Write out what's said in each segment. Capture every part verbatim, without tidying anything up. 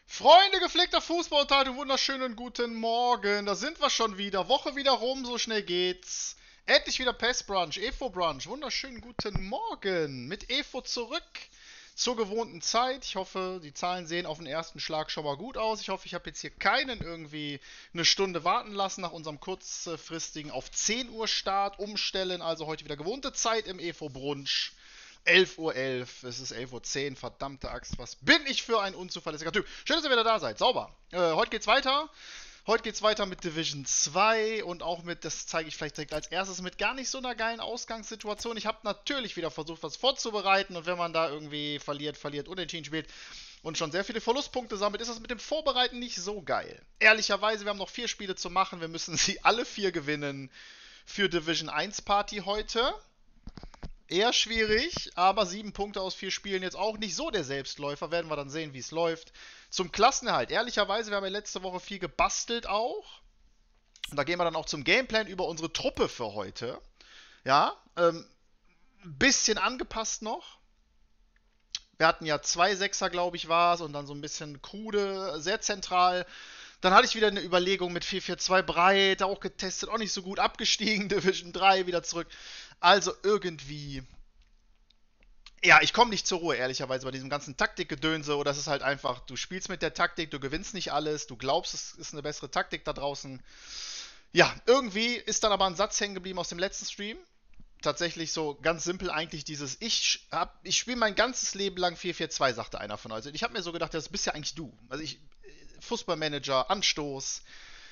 Freunde gepflegter Fußballunterhaltung, wunderschönen guten Morgen. Da sind wir schon wieder. Woche wieder rum, so schnell geht's. Endlich wieder Pest Brunch, Efo Brunch. Wunderschönen guten Morgen. Mit Efo zurück zur gewohnten Zeit. Ich hoffe, die Zahlen sehen auf den ersten Schlag schon mal gut aus. Ich hoffe, ich habe jetzt hier keinen irgendwie eine Stunde warten lassen nach unserem kurzfristigen auf zehn Uhr Start. Umstellen, also heute wieder gewohnte Zeit im Efo Brunch. elf Uhr elf, es ist elf Uhr zehn, verdammte Axt, was bin ich für ein unzuverlässiger Typ. Schön, dass ihr wieder da seid, sauber. Äh, heute geht's weiter. Heute geht's weiter mit Division zwei und auch mit, das zeige ich vielleicht direkt als erstes, mit gar nicht so einer geilen Ausgangssituation. Ich habe natürlich wieder versucht, was vorzubereiten und wenn man da irgendwie verliert, verliert, unentschieden spielt und schon sehr viele Verlustpunkte sammelt, ist das mit dem Vorbereiten nicht so geil. Ehrlicherweise, wir haben noch vier Spiele zu machen, wir müssen sie alle vier gewinnen für Division eins Party heute. Eher schwierig, aber sieben Punkte aus vier Spielen jetzt auch nicht so der Selbstläufer. Werden wir dann sehen, wie es läuft. Zum Klassenerhalt. Ehrlicherweise, wir haben ja letzte Woche viel gebastelt auch. Und da gehen wir dann auch zum Gameplan über unsere Truppe für heute. Ja, ähm, ein bisschen angepasst noch. Wir hatten ja zwei Sechser, glaube ich, war es. Und dann so ein bisschen krude, sehr zentral. Dann hatte ich wieder eine Überlegung mit vier vier zwei breit, auch getestet, auch nicht so gut abgestiegen, Division drei wieder zurück. Also irgendwie, ja, ich komme nicht zur Ruhe, ehrlicherweise, bei diesem ganzen Taktikgedönse. Oder es ist halt einfach, du spielst mit der Taktik, du gewinnst nicht alles, du glaubst, es ist eine bessere Taktik da draußen. Ja, irgendwie ist dann aber ein Satz hängen geblieben aus dem letzten Stream. Tatsächlich so ganz simpel eigentlich dieses, ich, hab, ich spiele mein ganzes Leben lang vier vier zwei, sagte einer von euch. Und ich habe mir so gedacht, das bist ja eigentlich du. Also ich, Fußballmanager, Anstoß,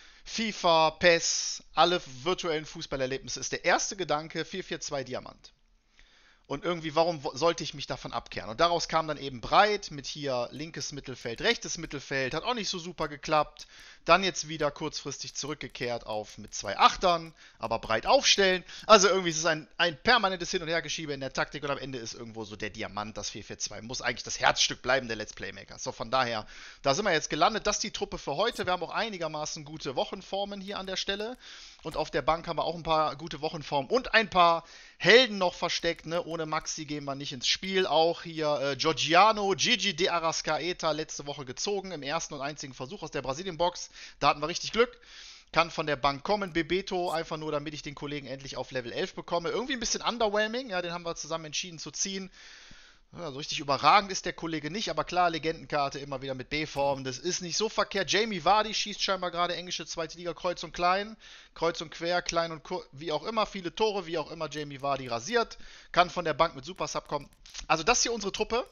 FIFA, PES, alle virtuellen Fußballerlebnisse ist der erste Gedanke vier vier zwei Diamant. Und irgendwie, warum sollte ich mich davon abkehren? Und daraus kam dann eben breit mit hier linkes Mittelfeld, rechtes Mittelfeld, hat auch nicht so super geklappt. Dann jetzt wieder kurzfristig zurückgekehrt auf mit zwei Achtern, aber breit aufstellen. Also irgendwie ist es ein, ein permanentes Hin- und Hergeschiebe in der Taktik und am Ende ist irgendwo so der Diamant, das vier vier zwei. Muss eigentlich das Herzstück bleiben der Let's Playmaker. So, von daher, da sind wir jetzt gelandet. Das ist die Truppe für heute. Wir haben auch einigermaßen gute Wochenformen hier an der Stelle. Und auf der Bank haben wir auch ein paar gute Wochenformen und ein paar Helden noch versteckt. Ne? Ohne Maxi gehen wir nicht ins Spiel. Auch hier äh, Giorgiano, Gigi de Arrascaeta letzte Woche gezogen im ersten und einzigen Versuch aus der Brasilien-Box. Da hatten wir richtig Glück. Kann von der Bank kommen. Bebeto, einfach nur, damit ich den Kollegen endlich auf Level elf bekomme. Irgendwie ein bisschen underwhelming. Ja, den haben wir zusammen entschieden zu ziehen. Ja, so richtig überragend ist der Kollege nicht, aber klar, Legendenkarte immer wieder mit B-Form. Das ist nicht so verkehrt. Jamie Vardy schießt scheinbar gerade englische zweite Liga kreuz und klein. Kreuz und quer, klein und kur wie auch immer. Viele Tore, wie auch immer Jamie Vardy rasiert. Kann von der Bank mit Super Sub kommen. Also das hier unsere Truppe.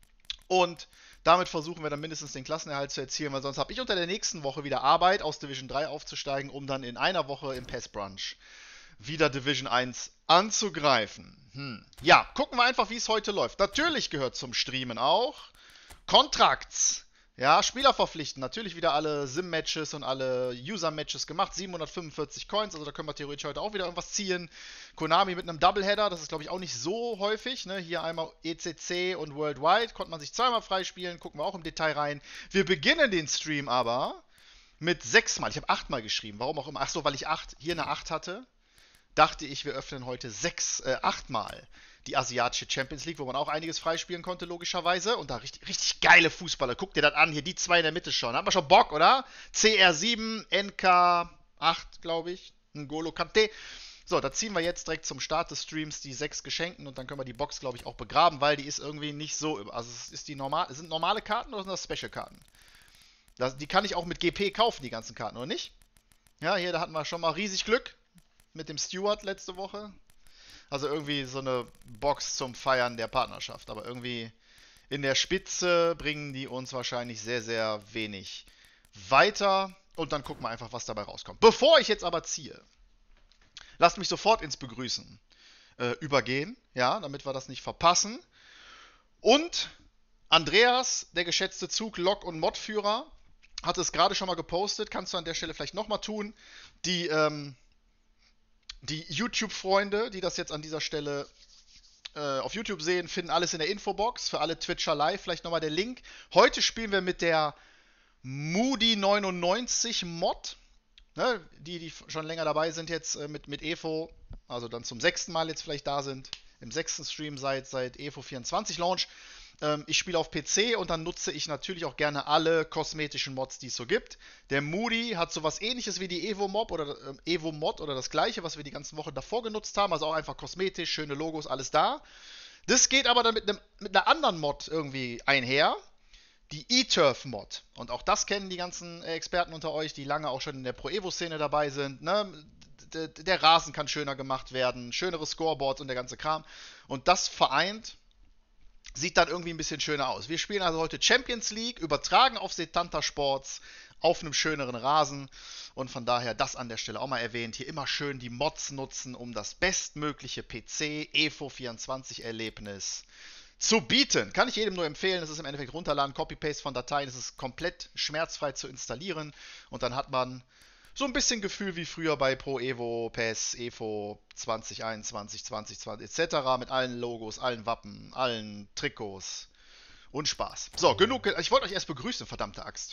Und damit versuchen wir dann mindestens den Klassenerhalt zu erzielen, weil sonst habe ich unter der nächsten Woche wieder Arbeit, aus Division drei aufzusteigen, um dann in einer Woche im Pass Brunch wieder Division eins anzugreifen. Hm. Ja, gucken wir einfach, wie es heute läuft. Natürlich gehört zum Streamen auch Contracts. Ja, Spieler verpflichten. Natürlich wieder alle Sim-Matches und alle User-Matches gemacht. siebenhundertfünfundvierzig Coins, also da können wir theoretisch heute auch wieder irgendwas ziehen. Konami mit einem Doubleheader, das ist glaube ich auch nicht so häufig. Ne? Hier einmal E C C und Worldwide, konnte man sich zweimal freispielen. Gucken wir auch im Detail rein. Wir beginnen den Stream aber mit sechsmal. Ich habe achtmal geschrieben, warum auch immer. Achso, weil ich acht, hier eine acht hatte, dachte ich, wir öffnen heute sechs, äh, achtmal die asiatische Champions League, wo man auch einiges freispielen konnte, logischerweise. Und da richtig, richtig geile Fußballer. Guck dir das an, hier die zwei in der Mitte schon. Hat man schon Bock, oder? C R sieben, N K acht, glaube ich. N'Golo Kante. So, da ziehen wir jetzt direkt zum Start des Streams die sechs Geschenken und dann können wir die Box, glaube ich, auch begraben, weil die ist irgendwie nicht so. Also, es ist die normal, sind normale Karten oder sind das Special-Karten? Das, die kann ich auch mit G P kaufen, die ganzen Karten, oder nicht? Ja, hier, da hatten wir schon mal riesig Glück mit dem Steward letzte Woche. Also irgendwie so eine Box zum Feiern der Partnerschaft. Aber irgendwie in der Spitze bringen die uns wahrscheinlich sehr, sehr wenig weiter. Und dann gucken wir einfach, was dabei rauskommt. Bevor ich jetzt aber ziehe, lasst mich sofort ins Begrüßen äh, übergehen. Ja, damit wir das nicht verpassen. Und Andreas, der geschätzte Zug, Lok- und Modführer, hat es gerade schon mal gepostet. Kannst du an der Stelle vielleicht nochmal tun. Die, ähm, Die YouTube-Freunde, die das jetzt an dieser Stelle äh, auf YouTube sehen, finden alles in der Infobox. Für alle Twitcher live vielleicht nochmal der Link. Heute spielen wir mit der Moody neunundneunzig Mod. Ne, die, die schon länger dabei sind jetzt äh, mit, mit Efo, also dann zum sechsten Mal jetzt vielleicht da sind. im sechsten Stream seit, seit E V O vierundzwanzig Launch. Ähm, ich spiele auf P C und dann nutze ich natürlich auch gerne alle kosmetischen Mods, die es so gibt. Der Moody hat sowas ähnliches wie die Evo-Mob oder äh, Evo-Mod oder das gleiche, was wir die ganzen Wochen davor genutzt haben. Also auch einfach kosmetisch, schöne Logos, alles da. Das geht aber dann mit, einem, mit einer anderen Mod irgendwie einher. Die E-Turf-Mod. Und auch das kennen die ganzen Experten unter euch, die lange auch schon in der Pro-Evo-Szene dabei sind. Ne? Der, der Rasen kann schöner gemacht werden, schönere Scoreboards und der ganze Kram. Und das vereint sieht dann irgendwie ein bisschen schöner aus. Wir spielen also heute Champions League, übertragen auf Setanta Sports, auf einem schöneren Rasen. Und von daher das an der Stelle auch mal erwähnt. Hier immer schön die Mods nutzen, um das bestmögliche P C E V O vierundzwanzig Erlebnis zu bieten. Kann ich jedem nur empfehlen. Das ist im Endeffekt runterladen, Copy-Paste von Dateien. Das ist komplett schmerzfrei zu installieren. Und dann hat man so ein bisschen Gefühl wie früher bei Pro Evo, P E S, E V O zwanzig einundzwanzig, zwanzig zwanzig et cetera. Mit allen Logos, allen Wappen, allen Trikots und Spaß. So, genug. Ich wollte euch erst begrüßen, verdammte Axt.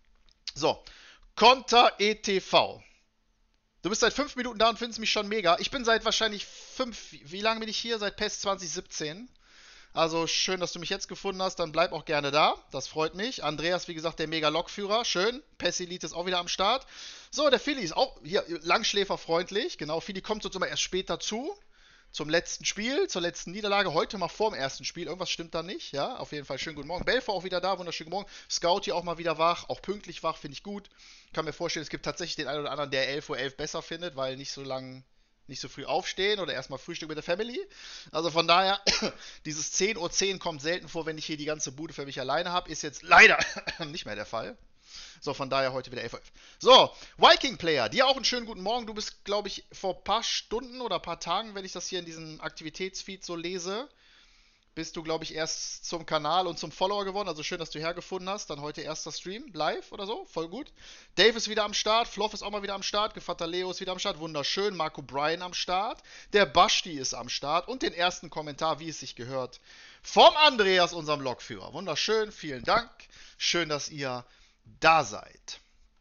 So, Konter E T V. Du bist seit fünf Minuten da und findest mich schon mega. Ich bin seit wahrscheinlich fünf, wie lange bin ich hier? Seit P E S zwanzig siebzehn. Also schön, dass du mich jetzt gefunden hast. Dann bleib auch gerne da. Das freut mich. Andreas, wie gesagt, der Mega-Lokführer. Schön. Pessilite ist auch wieder am Start. So, der Philly ist auch hier langschläferfreundlich. Genau, Philly kommt uns immer erst später zu. Zum letzten Spiel, zur letzten Niederlage. Heute mal vorm ersten Spiel. Irgendwas stimmt da nicht. Ja, auf jeden Fall schönen guten Morgen. Belfer auch wieder da. Wunderschönen guten Morgen. Scout hier auch mal wieder wach. Auch pünktlich wach, finde ich gut. Kann mir vorstellen, es gibt tatsächlich den einen oder anderen, der elf Uhr elf besser findet, weil nicht so lang... nicht so früh aufstehen oder erstmal Frühstück mit der Family. Also von daher, dieses zehn Uhr zehn kommt selten vor, wenn ich hier die ganze Bude für mich alleine habe. Ist jetzt leider nicht mehr der Fall. So, von daher heute wieder elf Uhr elf. So, Viking Player, dir auch einen schönen guten Morgen. Du bist, glaube ich, vor ein paar Stunden oder ein paar Tagen, wenn ich das hier in diesem Aktivitätsfeed so lese, bist du, glaube ich, erst zum Kanal und zum Follower geworden. Also schön, dass du hergefunden hast. Dann heute erster Stream, live oder so. Voll gut. Dave ist wieder am Start. Floff ist auch mal wieder am Start. Gevatter Leo ist wieder am Start. Wunderschön. Marco Bryan am Start. Der Basti ist am Start. Und den ersten Kommentar, wie es sich gehört, vom Andreas, unserem Lokführer. Wunderschön. Vielen Dank. Schön, dass ihr da seid.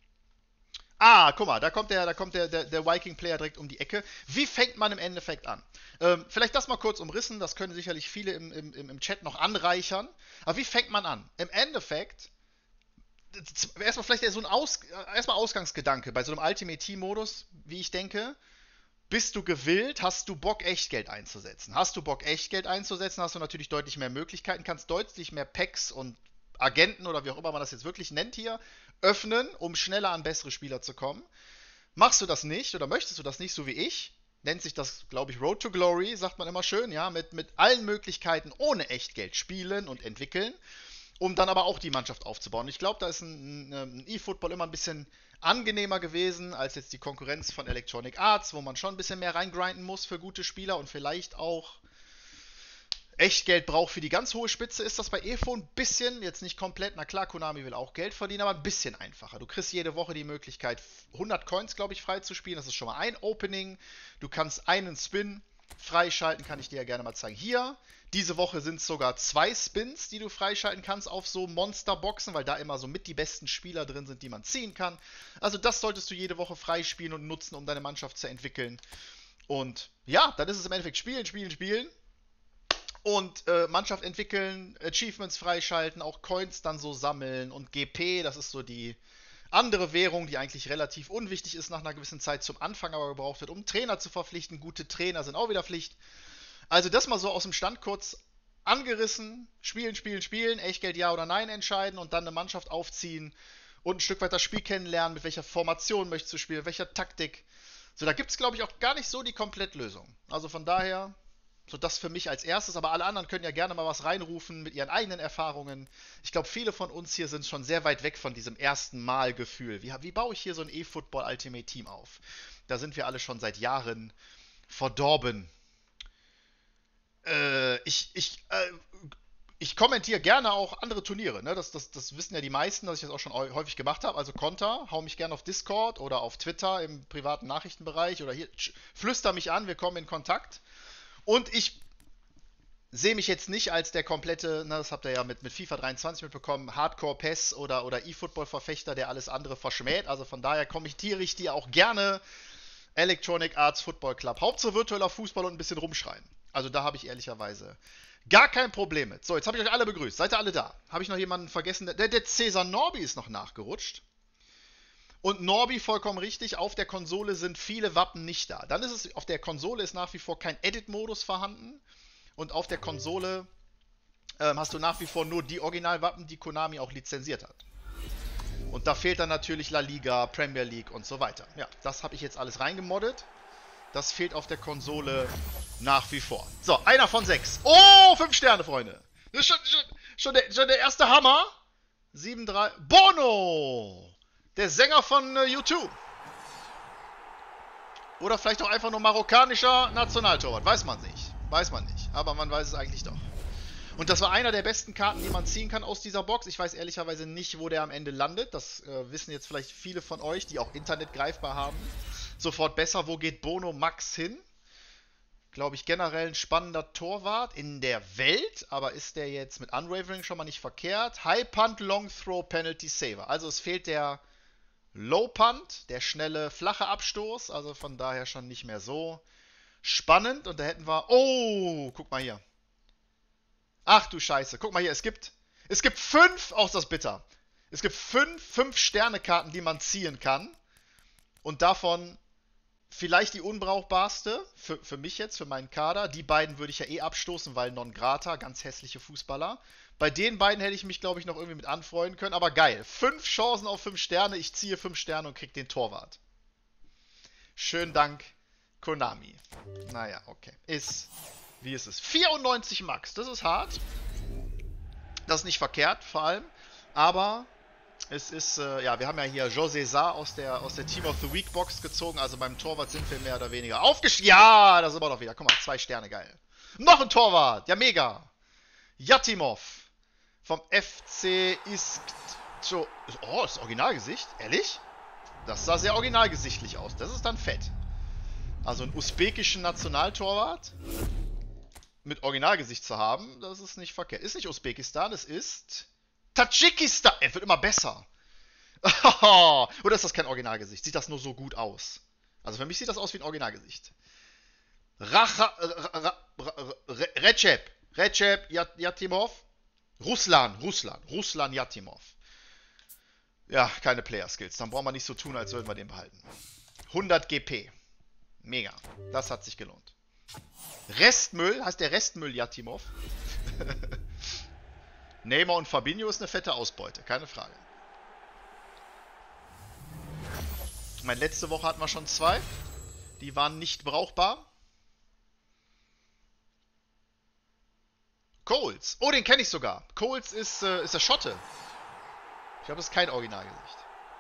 Ah, guck mal, da kommt der, da kommt der, der, der Viking-Player direkt um die Ecke. Wie fängt man im Endeffekt an? Ähm, vielleicht das mal kurz umrissen, das können sicherlich viele im, im, im Chat noch anreichern. Aber wie fängt man an? Im Endeffekt, erstmal vielleicht so ein Aus, erstmal Ausgangsgedanke bei so einem Ultimate Team-Modus, wie ich denke. Bist du gewillt? Hast du Bock, Echtgeld einzusetzen? Hast du Bock, Echtgeld einzusetzen, hast du natürlich deutlich mehr Möglichkeiten, kannst deutlich mehr Packs und Agenten oder wie auch immer man das jetzt wirklich nennt hier, öffnen, um schneller an bessere Spieler zu kommen. Machst du das nicht oder möchtest du das nicht, so wie ich, nennt sich das, glaube ich, Road to Glory, sagt man immer schön, ja, mit, mit allen Möglichkeiten ohne Echtgeld spielen und entwickeln, um dann aber auch die Mannschaft aufzubauen. Ich glaube, da ist ein, ein E-Football immer ein bisschen angenehmer gewesen als jetzt die Konkurrenz von Electronic Arts, wo man schon ein bisschen mehr reingrinden muss für gute Spieler und vielleicht auch Echtgeld braucht für die ganz hohe Spitze. Ist das bei E V O ein bisschen, jetzt nicht komplett, na klar, Konami will auch Geld verdienen, aber ein bisschen einfacher. Du kriegst jede Woche die Möglichkeit, hundert Coins, glaube ich, freizuspielen. Das ist schon mal ein Opening. Du kannst einen Spin freischalten, kann ich dir ja gerne mal zeigen. Hier, diese Woche sind es sogar zwei Spins, die du freischalten kannst auf so Monsterboxen, weil da immer so mit die besten Spieler drin sind, die man ziehen kann. Also das solltest du jede Woche freispielen und nutzen, um deine Mannschaft zu entwickeln. Und ja, dann ist es im Endeffekt spielen, spielen, spielen. Und äh, Mannschaft entwickeln, Achievements freischalten, auch Coins dann so sammeln und G P, das ist so die andere Währung, die eigentlich relativ unwichtig ist nach einer gewissen Zeit zum Anfang, aber gebraucht wird, um Trainer zu verpflichten. Gute Trainer sind auch wieder Pflicht. Also das mal so aus dem Stand kurz angerissen, spielen, spielen, spielen, Echtgeld ja oder nein entscheiden und dann eine Mannschaft aufziehen und ein Stück weit das Spiel kennenlernen, mit welcher Formation möchtest du spielen, welcher Taktik. So, da gibt es, glaube ich, auch gar nicht so die Komplettlösung. Also von daher... So, das für mich als erstes, aber alle anderen können ja gerne mal was reinrufen mit ihren eigenen Erfahrungen. Ich glaube, viele von uns hier sind schon sehr weit weg von diesem ersten Mal-Gefühl. Wie, wie baue ich hier so ein E-Football Ultimate Team auf? Da sind wir alle schon seit Jahren verdorben. Äh, ich, ich, äh, ich kommentiere gerne auch andere Turniere. Ne? Das, das, das wissen ja die meisten, dass ich das auch schon häufig gemacht habe. Also Konter, hau mich gerne auf Discord oder auf Twitter im privaten Nachrichtenbereich oder hier, flüster mich an, wir kommen in Kontakt. Und ich sehe mich jetzt nicht als der komplette, na, das habt ihr ja mit, mit FIFA dreiundzwanzig mitbekommen, Hardcore-P E S oder, oder E-Football-Verfechter, der alles andere verschmäht. Also von daher kommentiere ich dir auch gerne Electronic Arts Football Club. Hauptsache virtueller Fußball und ein bisschen rumschreien. Also da habe ich ehrlicherweise gar kein Problem mit. So, jetzt habe ich euch alle begrüßt. Seid ihr alle da? Habe ich noch jemanden vergessen? Der, der Cäsar Norby ist noch nachgerutscht. Und Norby, vollkommen richtig, auf der Konsole sind viele Wappen nicht da. Dann ist es, auf der Konsole ist nach wie vor kein Edit-Modus vorhanden. Und auf der Konsole ähm, hast du nach wie vor nur die Originalwappen, die Konami auch lizenziert hat. Und da fehlt dann natürlich La Liga, Premier League und so weiter. Ja, das habe ich jetzt alles reingemoddet. Das fehlt auf der Konsole nach wie vor. So, einer von sechs. Oh, fünf Sterne, Freunde. Das ist schon, schon, schon, der, schon der erste Hammer. sieben drei. Bono! Der Sänger von äh, U zwei. Oder vielleicht auch einfach nur marokkanischer Nationaltorwart. Weiß man nicht. Weiß man nicht. Aber man weiß es eigentlich doch. Und das war einer der besten Karten, die man ziehen kann aus dieser Box. Ich weiß ehrlicherweise nicht, wo der am Ende landet. Das äh, wissen jetzt vielleicht viele von euch, die auch Internet greifbar haben. Sofort besser, wo geht Bono Max hin? Glaube ich, generell ein spannender Torwart in der Welt. Aber ist der jetzt mit Unwavering schon mal nicht verkehrt? High Punt, Long Throw, Penalty Saver. Also es fehlt der Low Punt, der schnelle, flache Abstoß. Also von daher schon nicht mehr so spannend. Und da hätten wir... Oh, guck mal hier. Ach du Scheiße, guck mal hier, es gibt, es gibt fünf, auch das bitter, es gibt fünf fünf-Sterne-Karten, die man ziehen kann und davon vielleicht die unbrauchbarste, für, für mich jetzt, für meinen Kader, die beiden würde ich ja eh abstoßen, weil non grata, ganz hässliche Fußballer. Bei den beiden hätte ich mich, glaube ich, noch irgendwie mit anfreunden können, aber geil, fünf Chancen auf fünf Sterne, ich ziehe fünf Sterne und krieg den Torwart. Schönen Dank, Konami. Naja, okay, ist... Wie ist es? vierundneunzig Max, das ist hart. Das ist nicht verkehrt, vor allem. Aber es ist, äh, ja, wir haben ja hier José Sa aus der, aus der Team of the Week Box gezogen. Also beim Torwart sind wir mehr oder weniger aufgestiegen. Ja, das ist aber doch wieder. Guck mal, zwei Sterne, geil. Noch ein Torwart, ja mega. Yatimov vom F C Ist. Oh, das Originalgesicht, ehrlich? Das sah sehr originalgesichtlich aus. Das ist dann fett. Also einen usbekischen Nationaltorwart mit Originalgesicht zu haben, das ist nicht verkehrt. Ist nicht Usbekistan, es ist Tadschikistan. Er wird immer besser. Oder ist das kein Originalgesicht? Sieht das nur so gut aus? Also für mich sieht das aus wie ein Originalgesicht. Racha, Recep, Recep Yatimov. Ruslan, Ruslan, Ruslan Yatimov. Ja, keine Player-Skills. Dann brauchen wir nicht so tun, als würden wir den behalten. hundert G P. Mega. Das hat sich gelohnt. Restmüll, heißt der Restmüll Yatimov. Neymar und Fabinho ist eine fette Ausbeute, keine Frage. Ich meine, letzte Woche hatten wir schon zwei. Die waren nicht brauchbar. Coles. Oh, den kenne ich sogar. Coles ist, äh, ist der Schotte. Ich glaube, das ist kein Originalgesicht.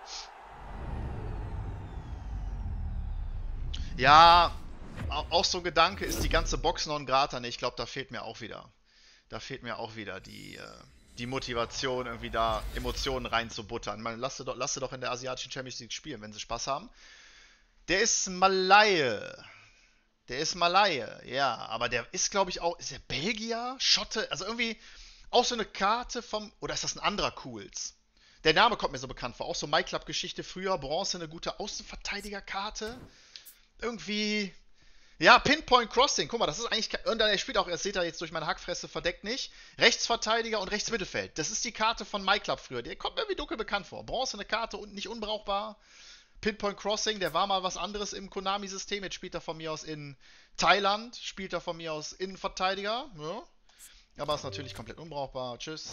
Ja, auch so ein Gedanke, ist die ganze Box non grata. Ne, ich glaube, da fehlt mir auch wieder. Da fehlt mir auch wieder die, äh, die Motivation, irgendwie da Emotionen reinzubuttern. Man, lass sie doch, lass sie doch in der asiatischen Champions League spielen, wenn sie Spaß haben. Der ist Malaye. Der ist Malaye, ja. Aber der ist, glaube ich, auch. Ist der Belgier? Schotte? Also irgendwie auch so eine Karte vom. Oder ist das ein anderer Cools? Der Name kommt mir so bekannt vor. Auch so MyClub-Geschichte früher. Bronze, eine gute Außenverteidigerkarte. Irgendwie. Ja, Pinpoint Crossing. Guck mal, das ist eigentlich. Und er spielt auch, das seht ihr jetzt durch meine Hackfresse verdeckt nicht. Rechtsverteidiger und Rechtsmittelfeld. Das ist die Karte von MyClub früher. Der kommt mir irgendwie dunkel bekannt vor. Bronze, eine Karte und nicht unbrauchbar. Pinpoint Crossing, der war mal was anderes im Konami-System. Jetzt spielt er von mir aus in Thailand. Spielt er von mir aus Innenverteidiger. Ja. Aber ist natürlich komplett unbrauchbar. Tschüss.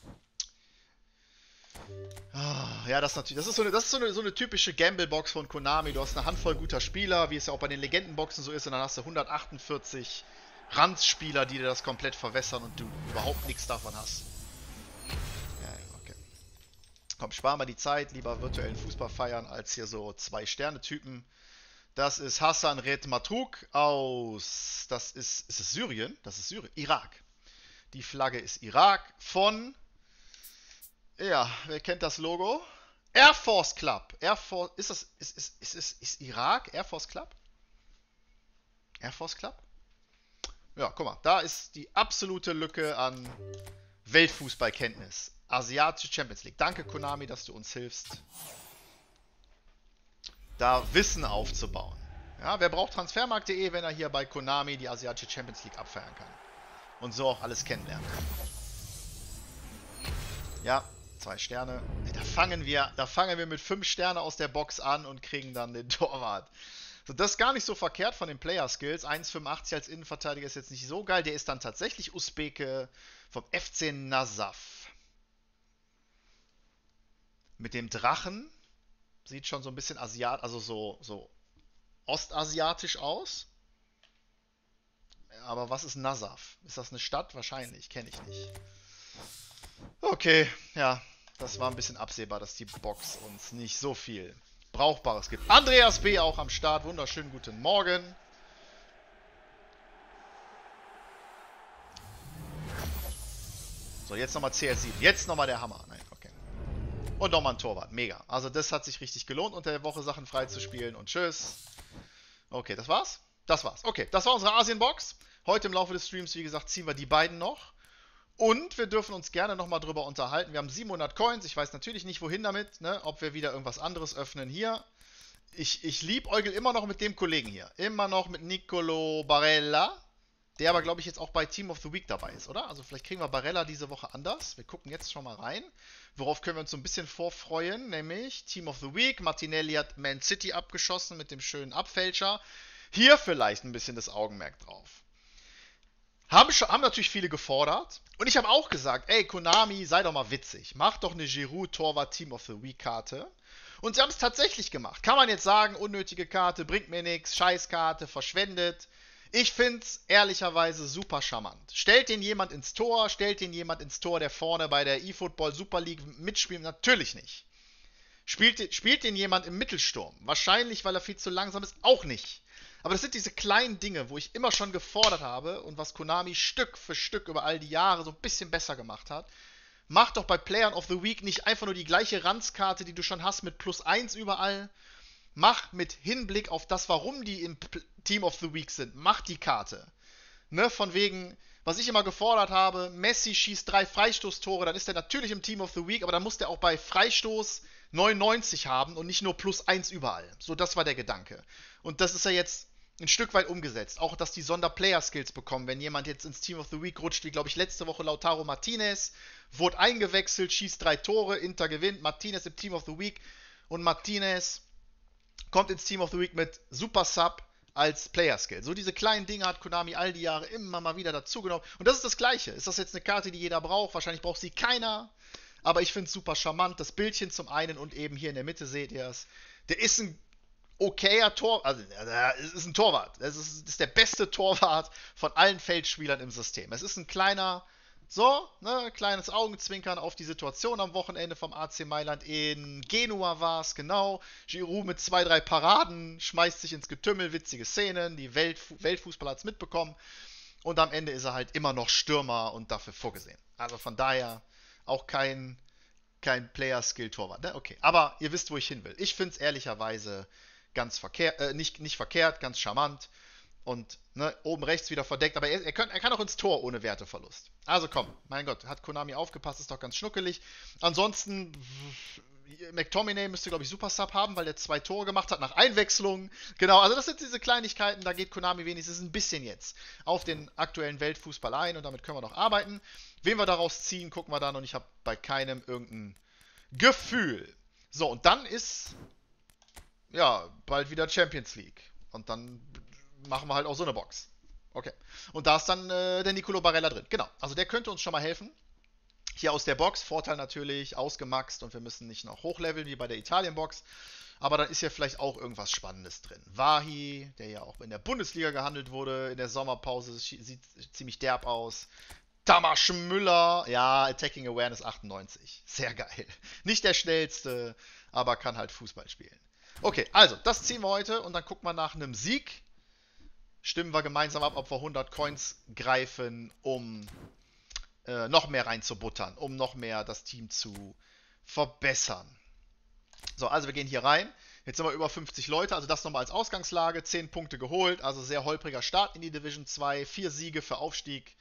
Ja, das ist natürlich, das ist so eine, das ist so eine, so eine typische Gamble-Box von Konami. Du hast eine Handvoll guter Spieler, wie es ja auch bei den Legendenboxen so ist, und dann hast du hundertachtundvierzig Ranzspieler, die dir das komplett verwässern und du überhaupt nichts davon hast. Ja, okay. Komm, spar mal die Zeit, lieber virtuellen Fußball feiern, als hier so zwei Sterne-Typen. Das ist Hassan Red Matruk aus, das ist, ist es Syrien? Das ist Syrien, Irak. Die Flagge ist Irak von... Ja, wer kennt das Logo? Air Force Club. Air Force, ist das, ist, ist, ist, ist, ist Irak Air Force Club? Air Force Club? Ja, guck mal, da ist die absolute Lücke an Weltfußballkenntnis. Asiatische Champions League. Danke, Konami, dass du uns hilfst, da Wissen aufzubauen. Ja, wer braucht Transfermarkt punkt de, wenn er hier bei Konami die asiatische Champions League abfeiern kann? Und so auch alles kennenlernen kann. Ja, zwei Sterne. Da fangen wir, da fangen wir mit fünf Sterne aus der Box an und kriegen dann den Torwart. So, das ist gar nicht so verkehrt von den Player-Skills. eins Komma fünfundachtzig als Innenverteidiger ist jetzt nicht so geil. Der ist dann tatsächlich Usbeke vom F C Nasaf. Mit dem Drachen. Sieht schon so ein bisschen asiat, also so, so ostasiatisch aus. Aber was ist Nasaf? Ist das eine Stadt? Wahrscheinlich, kenne ich nicht. Okay, ja, das war ein bisschen absehbar, dass die Box uns nicht so viel Brauchbares gibt. Andreas B. auch am Start. Wunderschönen guten Morgen. So, jetzt nochmal C S sieben. Jetzt nochmal der Hammer. Nein, okay. Und nochmal ein Torwart. Mega. Also das hat sich richtig gelohnt, unter der Woche Sachen freizuspielen. Und tschüss. Okay, das war's? Das war's. Okay, das war unsere Asien-Box. Heute im Laufe des Streams, wie gesagt, ziehen wir die beiden noch. Und wir dürfen uns gerne nochmal drüber unterhalten. Wir haben siebenhundert Coins. Ich weiß natürlich nicht, wohin damit. Ne? Ob wir wieder irgendwas anderes öffnen hier. Ich, ich liebäugel immer noch mit dem Kollegen hier. Immer noch mit Nicolo Barella. Der aber, glaube ich, jetzt auch bei Team of the Week dabei ist, oder? Also vielleicht kriegen wir Barella diese Woche anders. Wir gucken jetzt schon mal rein. Worauf können wir uns so ein bisschen vorfreuen? Nämlich Team of the Week. Martinelli hat Man City abgeschossen mit dem schönen Abfälscher. Hier vielleicht ein bisschen das Augenmerk drauf. Haben, schon, haben natürlich viele gefordert. Und ich habe auch gesagt, ey, Konami, sei doch mal witzig. Mach doch eine Giroud-Torwart Team of the Week-Karte. Und sie haben es tatsächlich gemacht. Kann man jetzt sagen, unnötige Karte, bringt mir nichts, Scheißkarte, verschwendet. Ich finde es ehrlicherweise super charmant. Stellt den jemand ins Tor, stellt den jemand ins Tor, der vorne bei der eFootball Super League mitspielt? Natürlich nicht. Spielt, spielt den jemand im Mittelsturm? Wahrscheinlich, weil er viel zu langsam ist? Auch nicht. Aber das sind diese kleinen Dinge, wo ich immer schon gefordert habe und was Konami Stück für Stück über all die Jahre so ein bisschen besser gemacht hat. Mach doch bei Player of the Week nicht einfach nur die gleiche Ranzkarte, die du schon hast, mit plus eins überall. Mach mit Hinblick auf das, warum die im Team of the Week sind. Mach die Karte. Ne, von wegen, was ich immer gefordert habe, Messi schießt drei Freistoßtore, dann ist er natürlich im Team of the Week, aber dann muss der auch bei Freistoß neunundneunzig haben und nicht nur plus eins überall. So, das war der Gedanke. Und das ist ja jetzt ein Stück weit umgesetzt. Auch, dass die Sonder-Player-Skills bekommen. Wenn jemand jetzt ins Team of the Week rutscht, wie, glaube ich, letzte Woche Lautaro Martinez, wurde eingewechselt, schießt drei Tore, Inter gewinnt, Martinez im Team of the Week und Martinez kommt ins Team of the Week mit Super Sub als Player-Skill. So diese kleinen Dinge hat Konami all die Jahre immer mal wieder dazugenommen. Und das ist das Gleiche. Ist das jetzt eine Karte, die jeder braucht? Wahrscheinlich braucht sie keiner. Aber ich finde es super charmant. Das Bildchen zum einen und eben hier in der Mitte seht ihr es. Der ist ein okayer Tor, also es ist ein Torwart. Es ist, ist der beste Torwart von allen Feldspielern im System. Es ist ein kleiner, so, ne, kleines Augenzwinkern auf die Situation am Wochenende vom A C Mailand. In Genua war es, genau. Giroud mit zwei, drei Paraden, schmeißt sich ins Getümmel, witzige Szenen. Die Welt, Weltfußball hat es mitbekommen. Und am Ende ist er halt immer noch Stürmer und dafür vorgesehen. Also von daher auch kein, kein Player-Skill-Torwart. Ne? Okay, aber ihr wisst, wo ich hin will. Ich finde es ehrlicherweise ganz verkehrt, äh, nicht, nicht verkehrt, ganz charmant. Und ne, oben rechts wieder verdeckt, aber er, er, kann, er kann auch ins Tor ohne Werteverlust. Also komm, mein Gott, hat Konami aufgepasst, ist doch ganz schnuckelig. Ansonsten, McTominay müsste, glaube ich, Super Sub haben, weil er zwei Tore gemacht hat nach Einwechslung. Genau, also das sind diese Kleinigkeiten, da geht Konami wenigstens ein bisschen jetzt auf den aktuellen Weltfußball ein und damit können wir noch arbeiten. Wen wir daraus ziehen, gucken wir dann und ich habe bei keinem irgendein Gefühl. So, und dann ist ja bald wieder Champions League. Und dann machen wir halt auch so eine Box. Okay. Und da ist dann äh, der Nicolo Barella drin. Genau. Also der könnte uns schon mal helfen. Hier aus der Box. Vorteil natürlich, ausgemaxt und wir müssen nicht noch hochleveln wie bei der Italien-Box. Aber dann ist ja vielleicht auch irgendwas Spannendes drin. Wahi, der ja auch in der Bundesliga gehandelt wurde, in der Sommerpause, sieht ziemlich derb aus. Tamas Müller, ja, Attacking Awareness achtundneunzig. Sehr geil. Nicht der schnellste, aber kann halt Fußball spielen. Okay, also, das ziehen wir heute und dann gucken wir nach einem Sieg. Stimmen wir gemeinsam ab, ob wir hundert Coins greifen, um äh, noch mehr reinzubuttern, um noch mehr das Team zu verbessern. So, also wir gehen hier rein. Jetzt sind wir über fünfzig Leute, also das nochmal als Ausgangslage. zehn Punkte geholt, also sehr holpriger Start in die Division zwei. vier Siege für Aufstieg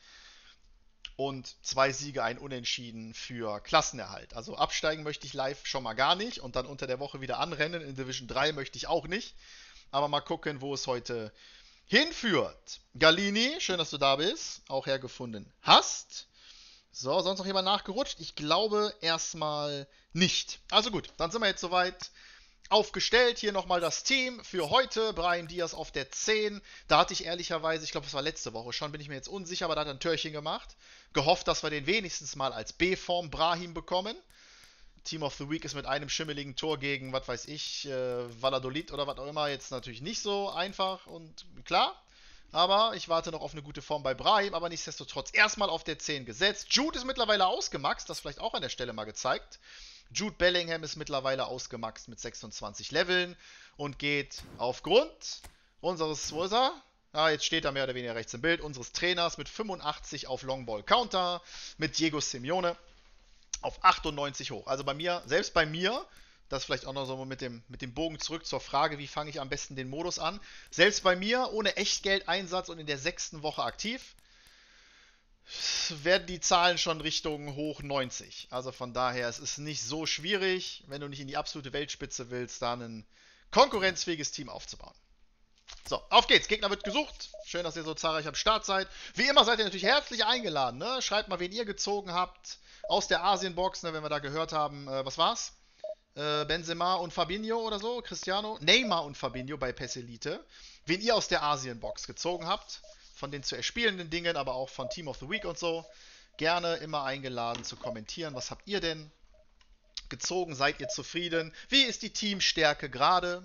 und zwei Siege, ein Unentschieden für Klassenerhalt. Also absteigen möchte ich live schon mal gar nicht und dann unter der Woche wieder anrennen. In Division drei möchte ich auch nicht. Aber mal gucken, wo es heute hinführt. Galini, schön, dass du da bist. Auch hergefunden hast. So, sonst noch jemand nachgerutscht? Ich glaube erstmal nicht. Also gut, dann sind wir jetzt soweit aufgestellt. Hier nochmal das Team für heute. Brahim Diaz auf der zehn. Da hatte ich ehrlicherweise, ich glaube, das war letzte Woche schon, bin ich mir jetzt unsicher, aber da hat er ein Türchen gemacht. Gehofft, dass wir den wenigstens mal als B-Form Brahim bekommen. Team of the Week ist mit einem schimmeligen Tor gegen, was weiß ich, äh, Valladolid oder was auch immer, jetzt natürlich nicht so einfach und klar. Aber ich warte noch auf eine gute Form bei Brahim, aber nichtsdestotrotz erstmal auf der zehn gesetzt. Jude ist mittlerweile ausgemaxt, das vielleicht auch an der Stelle mal gezeigt. Jude Bellingham ist mittlerweile ausgemaxt mit sechsundzwanzig Leveln und geht aufgrund unseres, wo ist er? Ah, jetzt steht er mehr oder weniger rechts im Bild, unseres Trainers mit fünfundachtzig auf Longball Counter, mit Diego Simeone auf achtundneunzig hoch. Also bei mir, selbst bei mir, das vielleicht auch noch so mit dem, mit dem Bogen zurück zur Frage, wie fange ich am besten den Modus an. Selbst bei mir, ohne Echtgeldeinsatz und in der sechsten Woche aktiv, werden die Zahlen schon Richtung hoch neunzig. Also von daher, es ist nicht so schwierig, wenn du nicht in die absolute Weltspitze willst, da ein konkurrenzfähiges Team aufzubauen. So, auf geht's. Gegner wird gesucht. Schön, dass ihr so zahlreich am Start seid. Wie immer seid ihr natürlich herzlich eingeladen. Ne? Schreibt mal, wen ihr gezogen habt aus der Asienbox, ne? Wenn wir da gehört haben, äh, was war's? Äh, Benzema und Fabinho oder so, Cristiano, Neymar und Fabinho bei PES Elite. Wen ihr aus der Asienbox gezogen habt. Von den zu erspielenden Dingen, aber auch von Team of the Week und so. Gerne immer eingeladen zu kommentieren. Was habt ihr denn gezogen? Seid ihr zufrieden? Wie ist die Teamstärke gerade?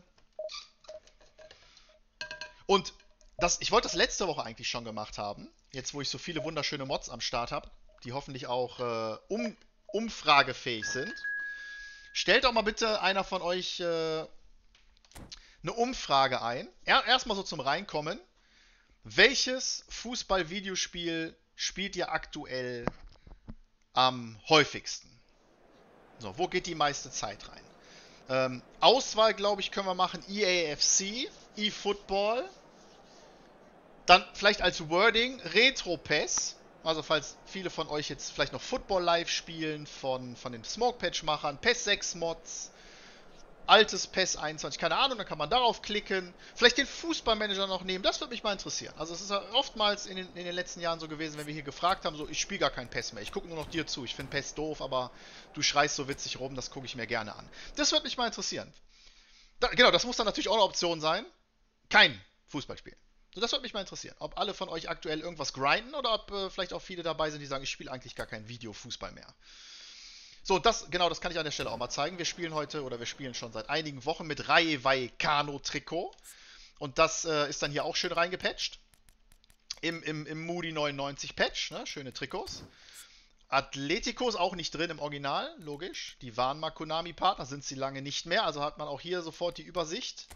Und das, ich wollte das letzte Woche eigentlich schon gemacht haben. Jetzt, wo ich so viele wunderschöne Mods am Start habe, die hoffentlich auch äh, um, umfragefähig sind. Stellt doch mal bitte einer von euch äh, eine Umfrage ein. Er, erstmal so zum Reinkommen. Welches Fußball-Videospiel spielt ihr aktuell am häufigsten? So, wo geht die meiste Zeit rein? Ähm, Auswahl, glaube ich, können wir machen E A F C, eFootball. Dann vielleicht als Wording Retro PES. Also falls viele von euch jetzt vielleicht noch Football Live spielen von, von den Smoke Patch-Machern, PES sechs Mods, altes PES einundzwanzig, keine Ahnung, dann kann man darauf klicken. Vielleicht den Fußballmanager noch nehmen, das würde mich mal interessieren. Also es ist ja oftmals in den, in den letzten Jahren so gewesen, wenn wir hier gefragt haben, so ich spiele gar kein PES mehr, ich gucke nur noch dir zu, ich finde PES doof, aber du schreist so witzig rum, das gucke ich mir gerne an. Das würde mich mal interessieren. Da, genau, das muss dann natürlich auch eine Option sein. Kein Fußballspiel. So, das würde mich mal interessieren, ob alle von euch aktuell irgendwas grinden oder ob äh, vielleicht auch viele dabei sind, die sagen, ich spiele eigentlich gar keinen Videofußball mehr. So, das, genau, das kann ich an der Stelle auch mal zeigen. Wir spielen heute, oder wir spielen schon seit einigen Wochen mit Rayo Vallecano-Trikot. Und das äh, ist dann hier auch schön reingepatcht. Im, im, im Moody neunundneunzig Patch, ne? Schöne Trikots. Atletico ist auch nicht drin im Original, logisch. Die waren mal Konami-Partner, sind sie lange nicht mehr. Also hat man auch hier sofort die Übersicht.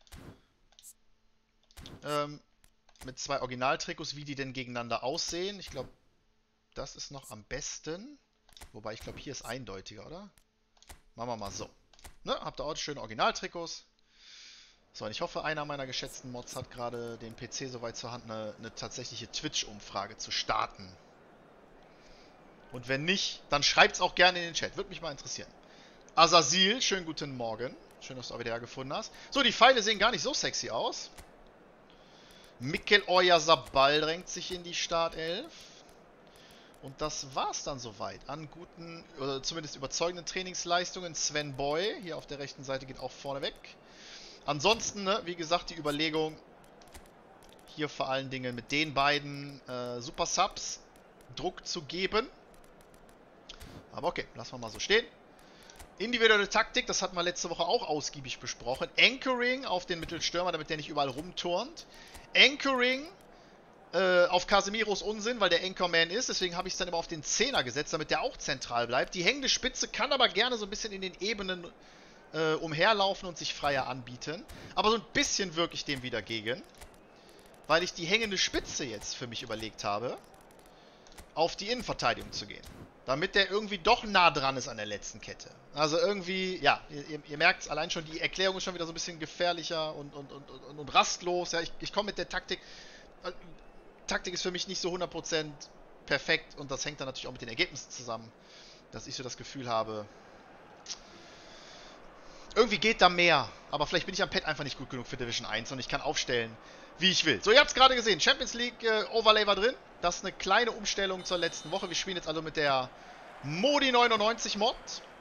Ähm, mit zwei Originaltrikots, wie die denn gegeneinander aussehen. Ich glaube, das ist noch am besten. Wobei, ich glaube, hier ist eindeutiger, oder? Machen wir mal so. Ne? Habt ihr auch schöne Originaltrikots. So, und ich hoffe, einer meiner geschätzten Mods hat gerade den P C soweit zur Hand, eine, eine tatsächliche Twitch-Umfrage zu starten. Und wenn nicht, dann schreibt es auch gerne in den Chat. Würde mich mal interessieren. Azasil, schönen guten Morgen. Schön, dass du auch wieder gefunden hast. So, die Pfeile sehen gar nicht so sexy aus. Mikel Oyarzabal drängt sich in die Startelf. Und das war's dann soweit. An guten, oder zumindest überzeugenden Trainingsleistungen. Sven Boy, hier auf der rechten Seite, geht auch vorne weg. Ansonsten, ne, wie gesagt, die Überlegung, hier vor allen Dingen mit den beiden äh, Super Subs Druck zu geben. Aber okay, lassen wir mal so stehen. Individuelle Taktik, das hatten wir letzte Woche auch ausgiebig besprochen. Anchoring auf den Mittelstürmer, damit der nicht überall rumturnt. Anchoring äh, auf Casemiros Unsinn, weil der Anchorman ist. Deswegen habe ich es dann immer auf den Zehner gesetzt, damit der auch zentral bleibt. Die hängende Spitze kann aber gerne so ein bisschen in den Ebenen äh, umherlaufen und sich freier anbieten. Aber so ein bisschen wirke ich dem wieder gegen. Weil ich die hängende Spitze jetzt für mich überlegt habe, auf die Innenverteidigung zu gehen. Damit der irgendwie doch nah dran ist an der letzten Kette. Also irgendwie, ja, ihr, ihr merkt es allein schon, die Erklärung ist schon wieder so ein bisschen gefährlicher und, und, und, und, und rastlos. Ja, ich, ich komme mit der Taktik. Äh, Taktik ist für mich nicht so hundert Prozent perfekt und das hängt dann natürlich auch mit den Ergebnissen zusammen. Dass ich so das Gefühl habe, Irgendwie geht da mehr. Aber vielleicht bin ich am Pad einfach nicht gut genug für Division eins und ich kann aufstellen, wie ich will. So, ihr habt es gerade gesehen. Champions League äh, Overlay war drin. Das ist eine kleine Umstellung zur letzten Woche. Wir spielen jetzt also mit der Modi neunundneunzig Mod.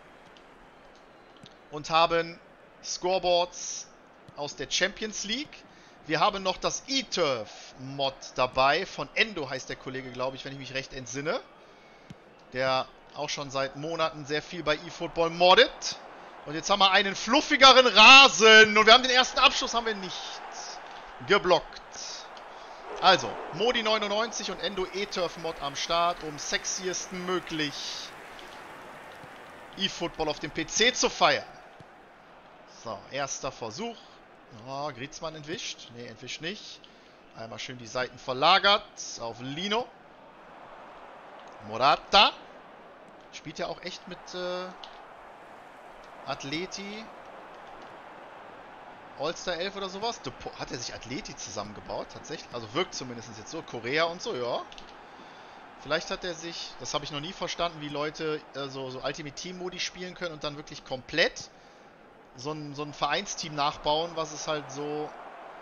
Und haben Scoreboards aus der Champions League. Wir haben noch das E-Turf-Mod dabei. Von Endo heißt der Kollege, glaube ich, wenn ich mich recht entsinne. Der auch schon seit Monaten sehr viel bei eFootball moddet. Und jetzt haben wir einen fluffigeren Rasen. Und wir haben den ersten Abschluss, haben wir nicht geblockt. Also, Modi neunundneunzig und Endo E-Turf-Mod am Start, um sexiesten möglich eFootball auf dem P C zu feiern. So, erster Versuch. Oh, Griezmann entwischt. Ne, entwischt nicht. Einmal schön die Seiten verlagert auf Lino. Morata. Spielt ja auch echt mit äh, Atleti. All-Star elf oder sowas. Hat er sich Atleti zusammengebaut? Tatsächlich. Also wirkt zumindest jetzt so. Korea und so, ja. Vielleicht hat er sich, das habe ich noch nie verstanden, wie Leute äh, so, so Ultimate Team Modi spielen können und dann wirklich komplett so ein, so ein Vereinsteam nachbauen, was es halt so...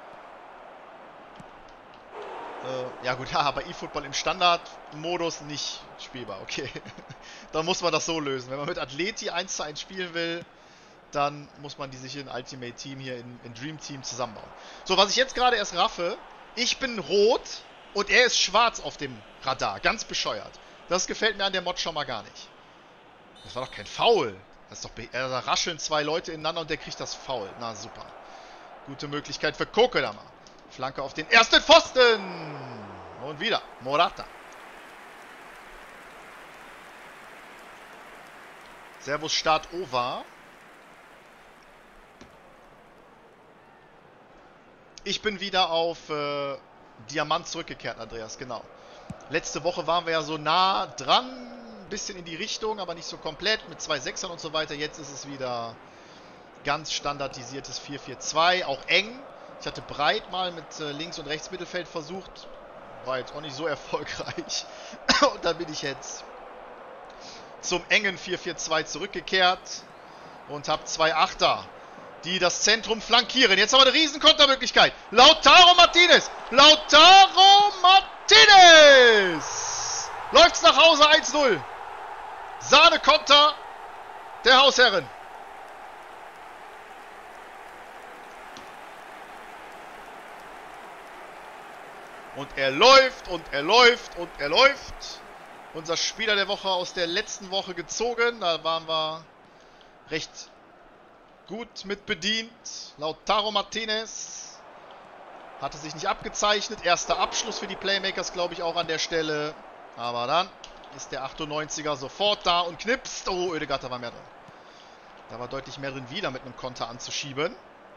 Äh, ja gut, ja, aber eFootball im Standardmodus nicht spielbar, okay. Dann muss man das so lösen. Wenn man mit Atleti eins zu eins spielen will, dann muss man die sich in Ultimate Team hier in, in Dream Team zusammenbauen. So, was ich jetzt gerade erst raffe, ich bin rot und er ist schwarz auf dem Radar. Ganz bescheuert. Das gefällt mir an der Mod schon mal gar nicht. Das war doch kein Foul. Das ist doch be da rascheln zwei Leute ineinander und der kriegt das Foul. Na super. Gute Möglichkeit für Koke da mal. Flanke auf den ersten Pfosten. Und wieder. Morata. Servus Start Over. Ich bin wieder auf äh, Diamant zurückgekehrt, Andreas, genau. Letzte Woche waren wir ja so nah dran, ein bisschen in die Richtung, aber nicht so komplett, mit zwei Sechsern und so weiter. Jetzt ist es wieder ganz standardisiertes vier vier zwei, auch eng. Ich hatte breit mal mit äh, Links- und Rechtsmittelfeld versucht, war jetzt auch nicht so erfolgreich. Und dann bin ich jetzt zum engen vier vier zwei zurückgekehrt und habe zwei Achter, die das Zentrum flankieren. Jetzt haben wir eine riesen Kontermöglichkeit. Lautaro Martinez! Lautaro Martinez! Läuft's nach Hause eins null. Sahne-Konter der Hausherren. Und er läuft und er läuft und er läuft. Unser Spieler der Woche aus der letzten Woche gezogen. Da waren wir recht gut mit bedient. Lautaro Martinez hatte sich nicht abgezeichnet. Erster Abschluss für die Playmakers, glaube ich, auch an der Stelle. Aber dann ist der achtundneunziger sofort da und knipst. Oh, Oedegaard, da war mehr drin. Da war deutlich mehr drin, wieder mit einem Konter anzuschieben.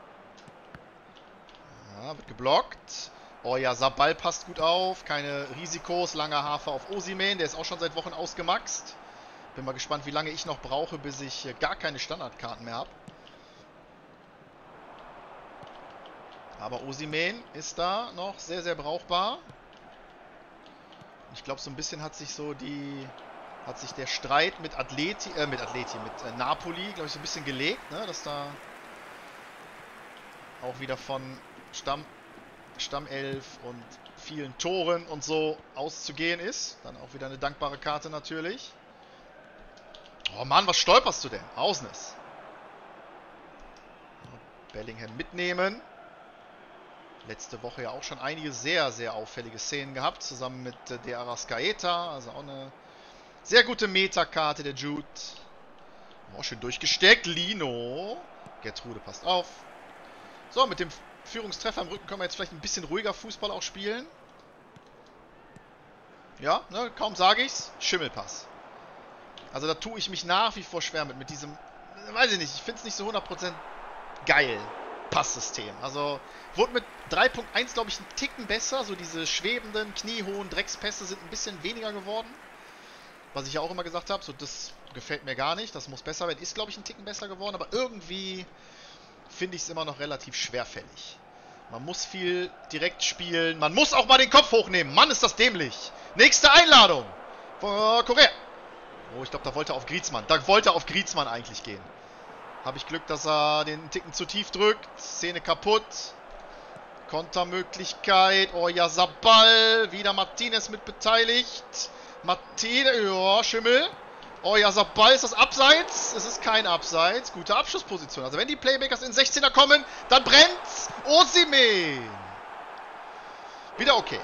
Ja, wird geblockt. Oh ja, Sabal passt gut auf. Keine Risikos. Langer Hafer auf Osimhen. Der ist auch schon seit Wochen ausgemaxt. Bin mal gespannt, wie lange ich noch brauche, bis ich gar keine Standardkarten mehr habe. Aber Osimhen ist da noch sehr, sehr brauchbar. Ich glaube, so ein bisschen hat sich so die... Hat sich der Streit mit Atleti... Äh, mit Atleti, mit äh, Napoli, glaube ich, so ein bisschen gelegt, ne? Dass da auch wieder von Stamm... Stammelf und vielen Toren und so auszugehen ist. Dann auch wieder eine dankbare Karte natürlich. Oh Mann, was stolperst du denn? Ausnes. Bellingham mitnehmen. Letzte Woche ja auch schon einige sehr, sehr auffällige Szenen gehabt. Zusammen mit äh, De Arrascaeta. Also auch eine sehr gute Metakarte, der Jude. Oh, schön durchgesteckt. Lino. Gertrude passt auf. So, mit dem Führungstreffer im Rücken können wir jetzt vielleicht ein bisschen ruhiger Fußball auch spielen. Ja, ne, kaum sage ich's. Schimmelpass. Also da tue ich mich nach wie vor schwer mit, mit diesem, weiß ich nicht, ich finde es nicht so hundert Prozent geil, Passsystem. Also wurde mit drei Punkt eins, glaube ich, ein Ticken besser. So diese schwebenden, kniehohen Dreckspässe sind ein bisschen weniger geworden. Was ich ja auch immer gesagt habe, so das gefällt mir gar nicht. Das muss besser werden. Ist, glaube ich, ein Ticken besser geworden, aber irgendwie finde ich es immer noch relativ schwerfällig. Man muss viel direkt spielen. Man muss auch mal den Kopf hochnehmen. Mann, ist das dämlich. Nächste Einladung von Korea. Oh, ich glaube, da wollte er auf Griezmann. Da wollte er auf Griezmann eigentlich gehen. Habe ich Glück, dass er den Ticken zu tief drückt. Szene kaputt. Kontermöglichkeit. Oyarzabal. Wieder Martinez mit beteiligt. Martinez. Ja, Schimmel. Oyarzabal, ist das Abseits? Es ist kein Abseits. Gute Abschlussposition. Also wenn die Playmakers in sechzehner kommen, dann brennt's. Osimhen. Wieder okay.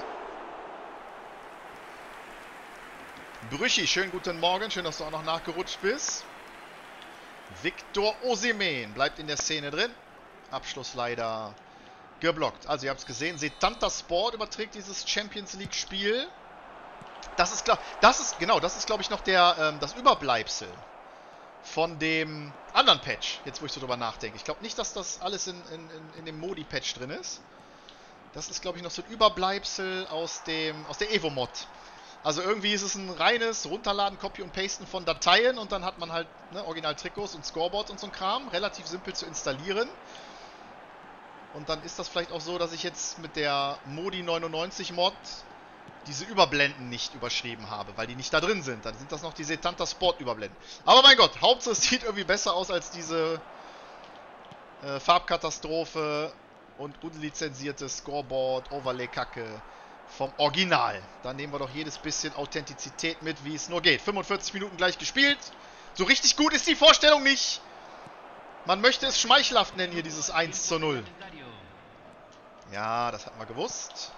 Brüchi, schönen guten Morgen. Schön, dass du auch noch nachgerutscht bist. Victor Osimhen bleibt in der Szene drin. Abschluss leider geblockt. Also ihr habt es gesehen, Setanta Sport überträgt dieses Champions League Spiel. Das ist klar, das ist, genau, das ist glaube ich noch der, ähm, das Überbleibsel von dem anderen Patch, jetzt wo ich so drüber nachdenke. Ich glaube nicht, dass das alles in, in, in, in dem Modi-Patch drin ist. Das ist glaube ich noch so ein Überbleibsel aus dem, aus der Evo-Mod. Also irgendwie ist es ein reines Runterladen, Copy und Pasten von Dateien und dann hat man halt ne, Original-Trikots und Scoreboards und so ein Kram. Relativ simpel zu installieren. Und dann ist das vielleicht auch so, dass ich jetzt mit der Modi neunundneunzig Mod diese Überblenden nicht überschrieben habe, weil die nicht da drin sind. Dann sind das noch die Setanta Sport Überblenden. Aber mein Gott, Hauptsache es sieht irgendwie besser aus als diese äh, Farbkatastrophe und unlizenzierte Scoreboard-Overlay-Kacke vom Original. Dann nehmen wir doch jedes bisschen Authentizität mit, wie es nur geht. fünfundvierzig Minuten gleich gespielt. So richtig gut ist die Vorstellung nicht. Man möchte es schmeichelhaft nennen hier, dieses eins zu null. Ja, das hatten wir gewusst.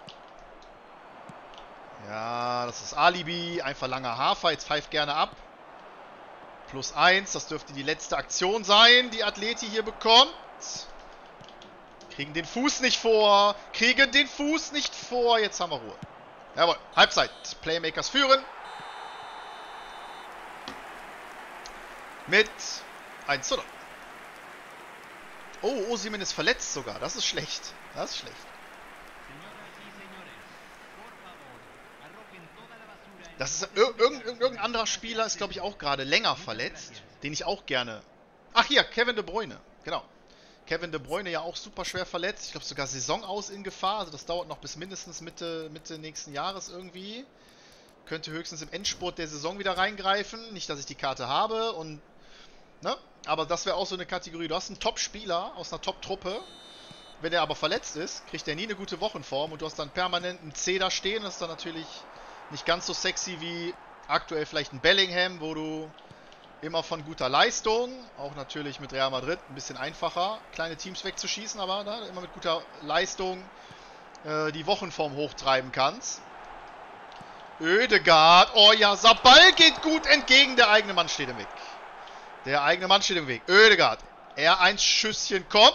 Ja, das ist Alibi. Einfach langer Hafer. Jetzt pfeift gerne ab. Plus eins. Das dürfte die letzte Aktion sein, die Atleti hier bekommt. Kriegen den Fuß nicht vor. Kriegen den Fuß nicht vor. Jetzt haben wir Ruhe. Jawohl. Halbzeit. Playmakers führen. Mit eins zu null. Oh, Osimhen ist verletzt sogar. Das ist schlecht. Das ist schlecht. Das ist irgendein, irgendein anderer Spieler ist, glaube ich, auch gerade länger verletzt. Den ich auch gerne... Ach hier, Kevin De Bruyne. Genau. Kevin De Bruyne ja auch super schwer verletzt. Ich glaube sogar Saison aus in Gefahr. Also das dauert noch bis mindestens Mitte, Mitte nächsten Jahres irgendwie. Könnte höchstens im Endspurt der Saison wieder reingreifen. Nicht, dass ich die Karte habe. Und ne? Aber das wäre auch so eine Kategorie. Du hast einen Top-Spieler aus einer Top-Truppe. Wenn der aber verletzt ist, kriegt er nie eine gute Wochenform. Und du hast dann permanent einen C da stehen. Das ist dann natürlich nicht ganz so sexy wie aktuell vielleicht ein Bellingham, wo du immer von guter Leistung, auch natürlich mit Real Madrid ein bisschen einfacher, kleine Teams wegzuschießen, aber ne, immer mit guter Leistung äh, die Wochenform hochtreiben kannst. Oedegaard, oh ja, Sabal geht gut entgegen, der eigene Mann steht im Weg. Der eigene Mann steht im Weg. Oedegaard, R eins Schüsschen kommt.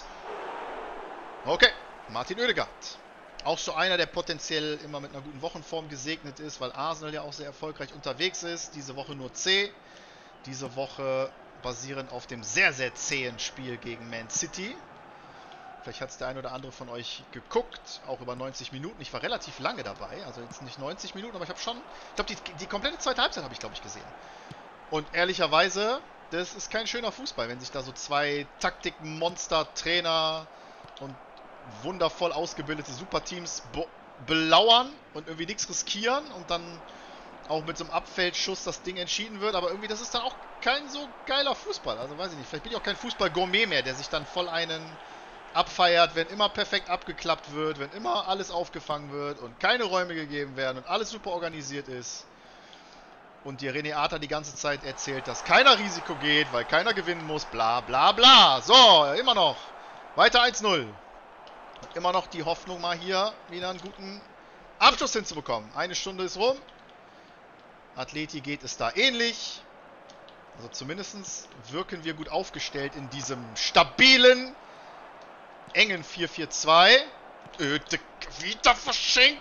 Okay, Martin Oedegaard. Auch so einer, der potenziell immer mit einer guten Wochenform gesegnet ist, weil Arsenal ja auch sehr erfolgreich unterwegs ist. Diese Woche nur C. Diese Woche basierend auf dem sehr, sehr zähen Spiel gegen Man City. Vielleicht hat es der ein oder andere von euch geguckt, auch über neunzig Minuten. Ich war relativ lange dabei, also jetzt nicht neunzig Minuten, aber ich habe schon, ich glaube, die, die komplette zweite Halbzeit habe ich, glaube ich, gesehen. Und ehrlicherweise, das ist kein schöner Fußball, wenn sich da so zwei Taktikmonster, Trainer und wundervoll ausgebildete Superteams belauern und irgendwie nichts riskieren und dann auch mit so einem Abfeldschuss das Ding entschieden wird, aber irgendwie das ist dann auch kein so geiler Fußball, also weiß ich nicht, vielleicht bin ich auch kein Fußball-Gourmet mehr, der sich dann voll einen abfeiert, wenn immer perfekt abgeklappt wird, wenn immer alles aufgefangen wird und keine Räume gegeben werden und alles super organisiert ist und dir René Adler die ganze Zeit erzählt, dass keiner Risiko geht, weil keiner gewinnen muss, bla bla bla. So, immer noch, weiter eins null. Immer noch die Hoffnung, mal hier wieder einen guten Abschluss hinzubekommen. Eine Stunde ist rum. Atleti geht es da ähnlich. Also zumindest wirken wir gut aufgestellt in diesem stabilen, engen vier vier zwei. Öde, wieder verschenkt.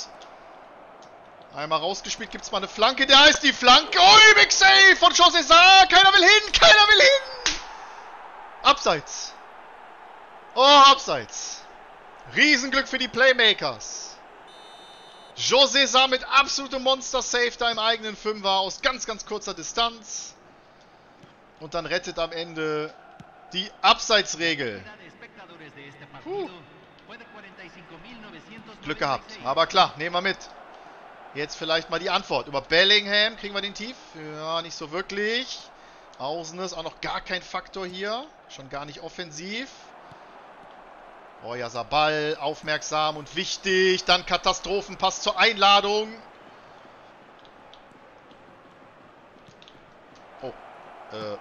Einmal rausgespielt, gibt es mal eine Flanke. Da ist die Flanke. Oh, Big Save von José Sá. Keiner will hin, keiner will hin. Abseits. Oh, abseits. Riesenglück für die Playmakers. José Sá mit absolutem Monster-Save da im eigenen Fünfer aus ganz, ganz kurzer Distanz. Und dann rettet am Ende die Abseitsregel. Puh. Glück gehabt. Aber klar, nehmen wir mit. Jetzt vielleicht mal die Antwort. Über Bellingham kriegen wir den tief. Ja, nicht so wirklich. Außen ist auch noch gar kein Faktor hier. Schon gar nicht offensiv. Oyarzabal, aufmerksam und wichtig. Dann Katastrophenpass zur Einladung. Oh. Äh.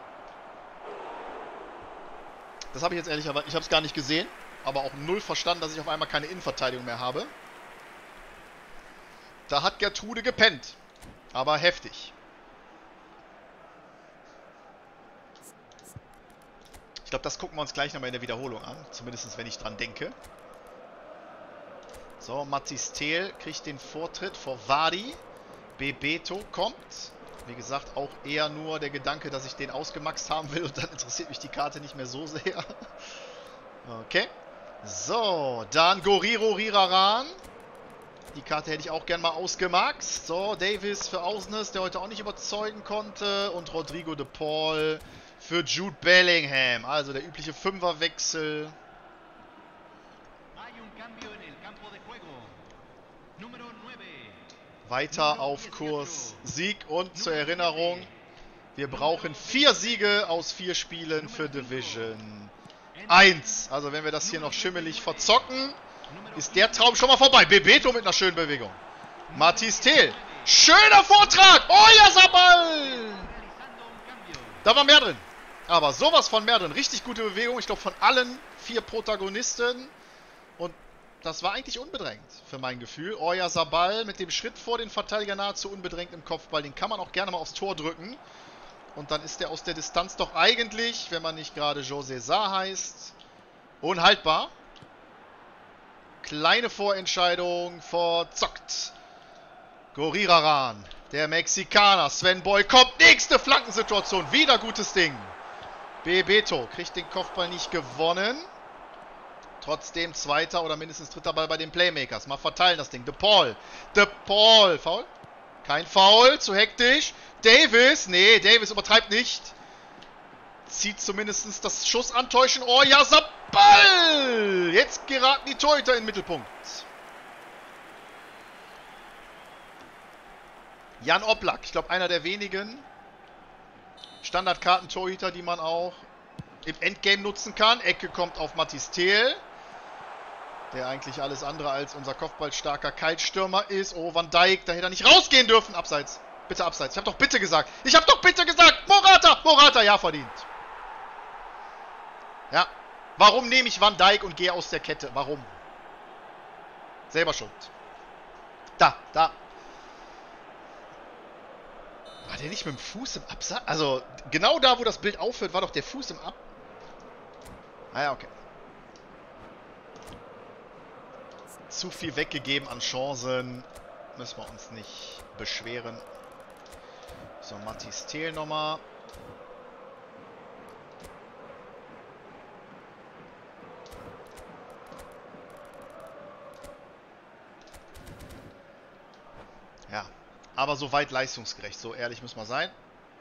Das habe ich jetzt ehrlicherweise... Ich habe es gar nicht gesehen. Aber auch null verstanden, dass ich auf einmal keine Innenverteidigung mehr habe. Da hat Gertrude gepennt. Aber heftig. Ich glaube, das gucken wir uns gleich nochmal in der Wiederholung an. Zumindest, wenn ich dran denke. So, Mathis Tel kriegt den Vortritt vor Wadi. Bebeto kommt. Wie gesagt, auch eher nur der Gedanke, dass ich den ausgemaxt haben will. Und dann interessiert mich die Karte nicht mehr so sehr. Okay. So, dann Goriro Riraran. Die Karte hätte ich auch gern mal ausgemaxt. So, Davis für Außenes, der heute auch nicht überzeugen konnte. Und Rodrigo de Paul für Jude Bellingham. Also der übliche Fünferwechsel. Weiter auf Kurs Sieg. Und zur Erinnerung, wir brauchen vier Siege aus vier Spielen für Division eins. Also wenn wir das hier noch schimmelig verzocken, ist der Traum schon mal vorbei. Bebeto mit einer schönen Bewegung. Mathis Tel. Schöner Vortrag. Oyarzabal. Da war mehr drin. Aber sowas von mehr drin. Richtig gute Bewegung. Ich glaube von allen vier Protagonisten. Und das war eigentlich unbedrängt für mein Gefühl. Oyarzabal mit dem Schritt vor den Verteidiger nahezu unbedrängt im Kopfball. Den kann man auch gerne mal aufs Tor drücken. Und dann ist der aus der Distanz doch eigentlich, wenn man nicht gerade José Sá heißt, unhaltbar. Kleine Vorentscheidung, verzockt. Goriraran, der Mexikaner. Sven Boy kommt, nächste Flankensituation. Wieder gutes Ding. Bebeto kriegt den Kopfball nicht gewonnen. Trotzdem zweiter oder mindestens dritter Ball bei den Playmakers. Mal verteilen das Ding. De Paul. De Paul. Foul? Kein Foul. Zu hektisch. Davis. Nee, Davis übertreibt nicht. Zieht zumindest das Schussantäuschen. Oyarzabal! Jetzt geraten die Torhüter in den Mittelpunkt. Jan Oblak. Ich glaube, einer der wenigen Standardkarten-Torhüter, die man auch im Endgame nutzen kann. Ecke kommt auf Mathis Tel, der eigentlich alles andere als unser kopfballstarker Kaltstürmer ist. Oh, Van Dijk, da hätte er nicht rausgehen dürfen. Abseits. Bitte abseits. Ich habe doch bitte gesagt. Ich habe doch bitte gesagt. Morata. Morata, ja, verdient. Ja. Warum nehme ich Van Dijk und gehe aus der Kette? Warum? Selber schuld. Da, da. War der nicht mit dem Fuß im Absatz? Also, genau da, wo das Bild aufhört, war doch der Fuß im Ab... Ah ja, okay. Zu viel weggegeben an Chancen. Müssen wir uns nicht beschweren. So, Mathis Tel nochmal. Ja, aber soweit leistungsgerecht. So ehrlich muss man sein.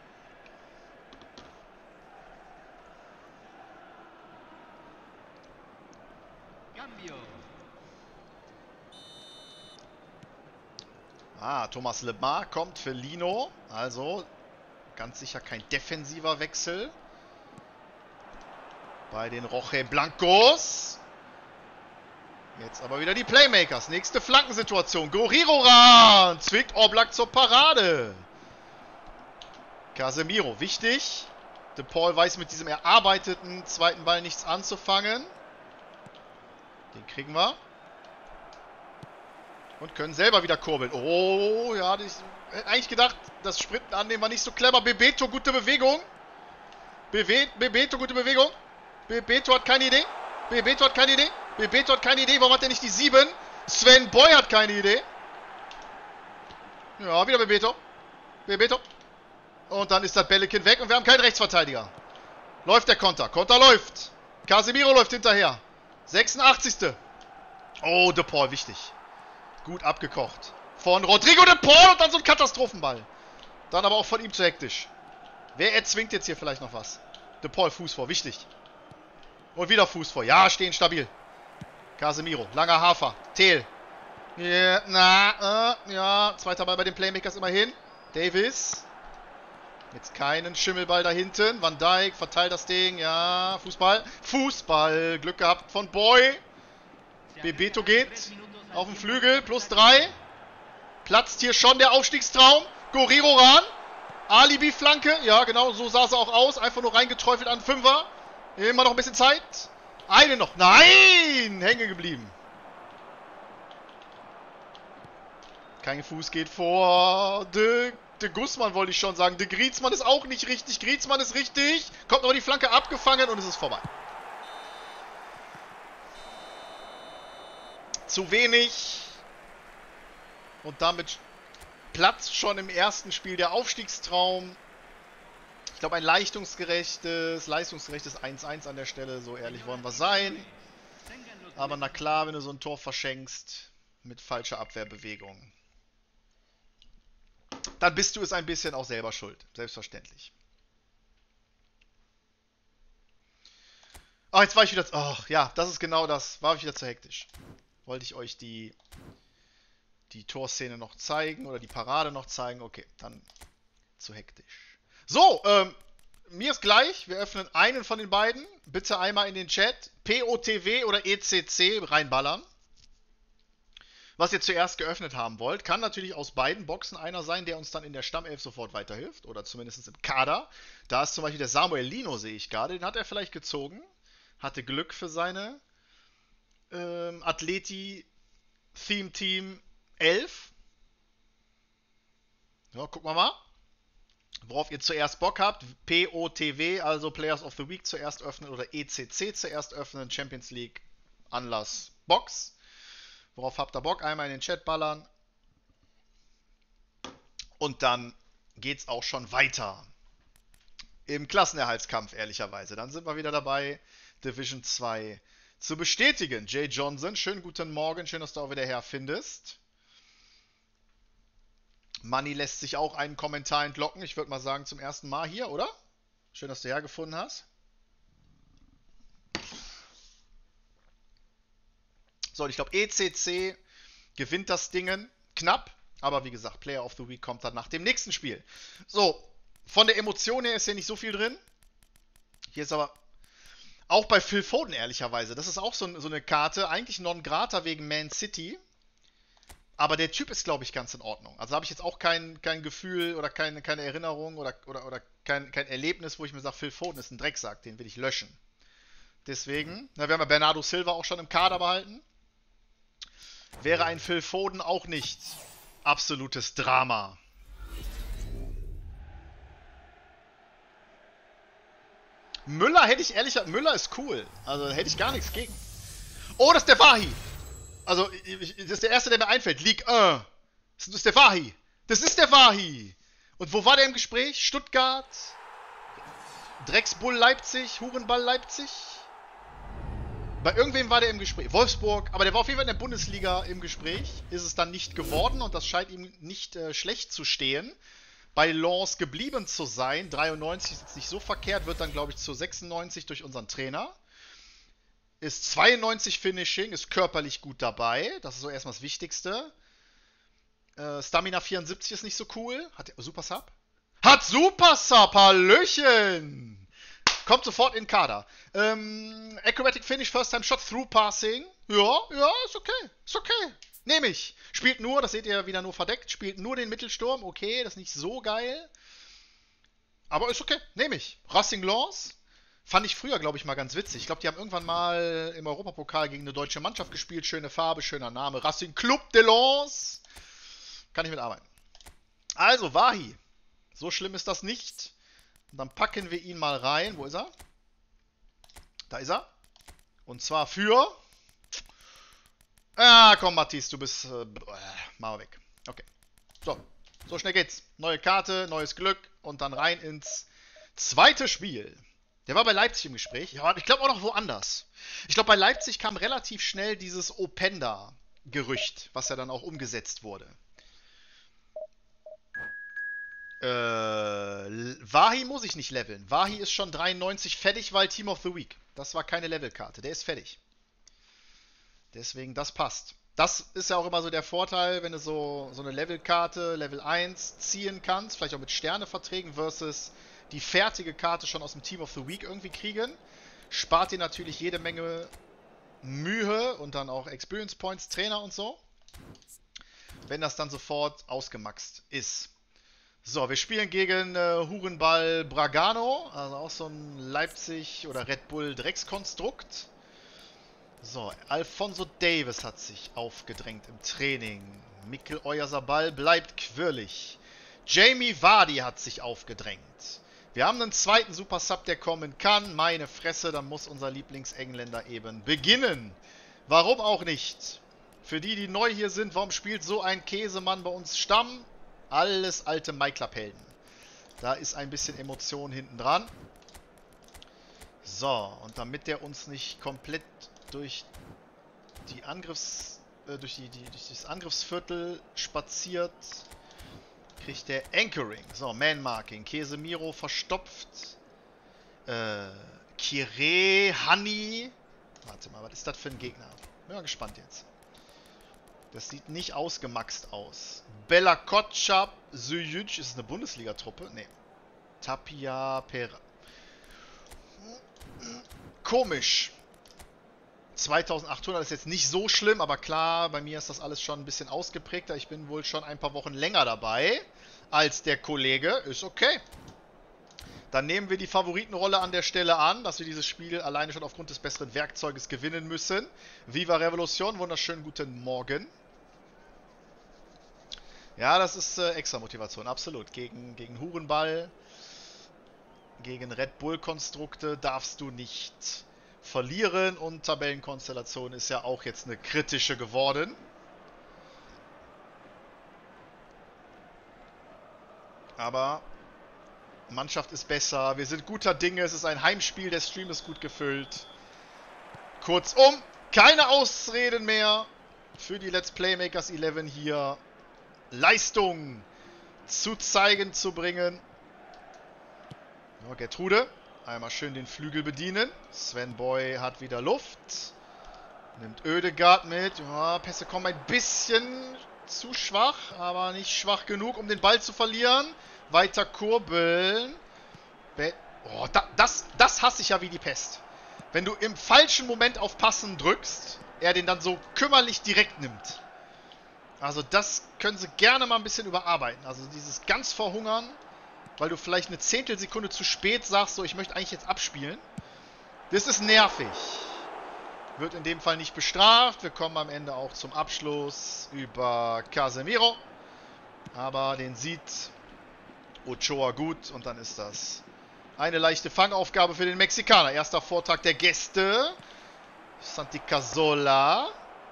Ah, Thomas Lemar kommt für Lino. Also ganz sicher kein defensiver Wechsel bei den Roche Blancos. Jetzt aber wieder die Playmakers. Nächste Flankensituation. Goriraran zwickt Oblak zur Parade. Casemiro, wichtig. De Paul weiß mit diesem erarbeiteten zweiten Ball nichts anzufangen. Den kriegen wir. Und können selber wieder kurbeln. Oh, ja, ich hätte eigentlich gedacht, das Sprinten annehmen war nicht so clever. Bebeto, gute Bewegung. Bewe Bebeto, gute Bewegung. Bebeto hat keine Idee. Bebeto hat keine Idee. Bebeto hat keine Idee. Warum hat er nicht die sieben? Sven Boy hat keine Idee. Ja, wieder Bebeto. Bebeto. Und dann ist das Bellekin weg und wir haben keinen Rechtsverteidiger. Läuft der Konter. Konter läuft. Casemiro läuft hinterher. sechsundachtzigste Oh, De Paul, wichtig. Gut abgekocht. Von Rodrigo De Paul und dann so ein Katastrophenball. Dann aber auch von ihm zu hektisch. Wer erzwingt jetzt hier vielleicht noch was? De Paul, Fuß vor, wichtig. Und wieder Fuß vor. Ja, stehen stabil. Casemiro, langer Hafer. Tel. Ja, na, äh, ja. Zweiter Ball bei den Playmakers immerhin. Davis. Jetzt keinen Schimmelball da hinten. Van Dijk verteilt das Ding. Ja, Fußball. Fußball. Glück gehabt von Boy. Bebeto geht auf den Flügel. Plus drei. Platzt hier schon der Aufstiegstraum. Guerrero ran. Alibi-Flanke. Ja, genau, so sah es auch aus. Einfach nur reingeträufelt an Fünfer. Immer noch ein bisschen Zeit. Eine noch. Nein! Hängen geblieben. Kein Fuß geht vor. De, de Guzman wollte ich schon sagen. De Griezmann ist auch nicht richtig. Griezmann ist richtig. Kommt aber die Flanke abgefangen und es ist vorbei. Zu wenig. Und damit platzt schon im ersten Spiel der Aufstiegstraum. Ich glaube, ein leistungsgerechtes, leistungsgerechtes eins eins an der Stelle. So ehrlich wollen wir sein. Aber na klar, wenn du so ein Tor verschenkst mit falscher Abwehrbewegung, dann bist du es ein bisschen auch selber schuld. Selbstverständlich. Ach, jetzt war ich wieder... Ach, ja, das ist genau das. War ich wieder zu hektisch. Wollte ich euch die, die Torszene noch zeigen oder die Parade noch zeigen. Okay, dann zu hektisch. So, ähm, mir ist gleich. Wir öffnen einen von den beiden. Bitte einmal in den Chat. P O T W oder E C C reinballern. Was ihr zuerst geöffnet haben wollt. Kann natürlich aus beiden Boxen einer sein, der uns dann in der Stammelf sofort weiterhilft. Oder zumindest im Kader. Da ist zum Beispiel der Samuel Lino, sehe ich gerade. Den hat er vielleicht gezogen. Hatte Glück für seine ähm, Athleti-Theme-Team elf. Ja, gucken wir mal. Worauf ihr zuerst Bock habt. P O T W, also Players of the Week zuerst öffnen. Oder E C C zuerst öffnen. Champions League Anlass Box. Worauf habt ihr Bock? Einmal in den Chat ballern. Und dann geht's auch schon weiter. Im Klassenerhaltskampf, ehrlicherweise. Dann sind wir wieder dabei, Division zwei zu bestätigen. Jay Johnson, schönen guten Morgen. Schön, dass du auch wieder herfindest. Money lässt sich auch einen Kommentar entlocken. Ich würde mal sagen, zum ersten Mal hier, oder? Schön, dass du hergefunden hast. So, ich glaube, E C C gewinnt das Dingen knapp. Aber wie gesagt, Player of the Week kommt dann nach dem nächsten Spiel. So, von der Emotion her ist hier nicht so viel drin. Hier ist aber auch bei Phil Foden, ehrlicherweise. Das ist auch so, so eine Karte. Eigentlich non grata wegen Man City. Aber der Typ ist, glaube ich, ganz in Ordnung. Also habe ich jetzt auch kein, kein Gefühl oder keine, keine Erinnerung oder, oder, oder kein, kein Erlebnis, wo ich mir sage, Phil Foden ist ein Drecksack, den will ich löschen. Deswegen, na, wir haben ja Bernardo Silva auch schon im Kader behalten. Wäre ein Phil Foden auch nicht absolutes Drama. Müller hätte ich ehrlich... Müller ist cool. Also hätte ich gar nichts gegen. Oh, das ist der Wahi. Also, ich, das ist der erste, der mir einfällt. Ligue eins. Das ist der Wahi. Das ist der Wahi. Und wo war der im Gespräch? Stuttgart? Drecksbull Leipzig? Hurenball Leipzig? Bei irgendwem war der im Gespräch. Wolfsburg. Aber der war auf jeden Fall in der Bundesliga im Gespräch. Ist es dann nicht geworden. Und das scheint ihm nicht äh, schlecht zu stehen. Bei Lens geblieben zu sein. dreiundneunzig ist jetzt nicht so verkehrt. Wird dann, glaube ich, zu sechsundneunzig durch unseren Trainer. Ist zweiundneunzig Finishing. Ist körperlich gut dabei. Das ist so erstmal das Wichtigste. Äh, Stamina vierundsiebzig ist nicht so cool. Hat der Super Sub? Hat Super Sub! Hallöchen! Kommt sofort in den Kader. Ähm, Acrobatic Finish, First Time Shot, Through Passing. Ja, ja, ist okay. Ist okay. Nehme ich. Spielt nur, das seht ihr wieder nur verdeckt, spielt nur den Mittelsturm. Okay, das ist nicht so geil. Aber ist okay. Nehme ich. Racing Lens. Fand ich früher, glaube ich, mal ganz witzig. Ich glaube, die haben irgendwann mal im Europapokal gegen eine deutsche Mannschaft gespielt. Schöne Farbe, schöner Name. Racing Club de Lens. Kann ich mitarbeiten. Also, Wahi. So schlimm ist das nicht. Und dann packen wir ihn mal rein. Wo ist er? Da ist er. Und zwar für... Ah, komm, Matthias, du bist... Äh, mach mal weg. Okay. So. So schnell geht's. Neue Karte, neues Glück und dann rein ins zweite Spiel. Der war bei Leipzig im Gespräch. Ja, ich glaube auch noch woanders. Ich glaube, bei Leipzig kam relativ schnell dieses Openda-Gerücht, was ja dann auch umgesetzt wurde. Äh, Wahi muss ich nicht leveln. Wahi ist schon dreiundneunzig fertig, weil Team of the Week. Das war keine Levelkarte. Der ist fertig. Deswegen, das passt. Das ist ja auch immer so der Vorteil, wenn du so, so eine Levelkarte, Level eins, ziehen kannst, vielleicht auch mit Sterneverträgen versus die fertige Karte schon aus dem Team of the Week irgendwie kriegen. Spart dir natürlich jede Menge Mühe und dann auch Experience Points, Trainer und so, wenn das dann sofort ausgemaxt ist. So, wir spielen gegen äh, Hurenball Bragano, also auch so ein Leipzig oder Red Bull Dreckskonstrukt. So, Alfonso Davis hat sich aufgedrängt im Training. Mikkel Oyarzabal bleibt quirlig. Jamie Vardy hat sich aufgedrängt. Wir haben einen zweiten Super Sub, der kommen kann. Meine Fresse, dann muss unser Lieblingsengländer eben beginnen. Warum auch nicht? Für die, die neu hier sind, warum spielt so ein Käsemann bei uns Stamm? Alles alte MyClub-Helden. Da ist ein bisschen Emotion hinten dran. So, und damit der uns nicht komplett durch die Angriffs... Äh, durch, die, die, durch das Angriffsviertel spaziert, kriegt der Anchoring. So, Man-Marking. Casemiro verstopft. Äh, Kire, Hani. Warte mal, was ist das für ein Gegner? Bin mal gespannt jetzt. Das sieht nicht ausgemaxt aus. Bella Kotschap, Süjic. Ist es eine Bundesliga-Truppe? Nee. Tapia Pera. Komisch. zweitausendachthundert ist jetzt nicht so schlimm, aber klar, bei mir ist das alles schon ein bisschen ausgeprägter. Ich bin wohl schon ein paar Wochen länger dabei als der Kollege. Ist okay. Dann nehmen wir die Favoritenrolle an der Stelle an, dass wir dieses Spiel alleine schon aufgrund des besseren Werkzeuges gewinnen müssen. Viva Revolution, wunderschönen guten Morgen. Ja, das ist äh, extra Motivation, absolut. Gegen, gegen Hurenball, gegen Red Bull-Konstrukte darfst du nicht verlieren und Tabellenkonstellation ist ja auch jetzt eine kritische geworden. Aber Mannschaft ist besser, wir sind guter Dinge, es ist ein Heimspiel, der Stream ist gut gefüllt. Kurzum, keine Ausreden mehr für die Let's Playmakers elf hier. Leistung zu zeigen, zu bringen. So, Gertrude. Einmal schön den Flügel bedienen. Sven Boy hat wieder Luft. Nimmt Oedegaard mit. Ja, Pässe kommen ein bisschen zu schwach, aber nicht schwach genug, um den Ball zu verlieren. Weiter kurbeln. Be oh, da, das, das hasse ich ja wie die Pest. Wenn du im falschen Moment auf Passen drückst, er den dann so kümmerlich direkt nimmt. Also das können sie gerne mal ein bisschen überarbeiten. Also dieses ganz verhungern, weil du vielleicht eine Zehntelsekunde zu spät sagst, so ich möchte eigentlich jetzt abspielen. Das ist nervig. Wird in dem Fall nicht bestraft. Wir kommen am Ende auch zum Abschluss über Casemiro. Aber den sieht Ochoa gut und dann ist das eine leichte Fangaufgabe für den Mexikaner. Erster Vortrag der Gäste. Santi Cazorla.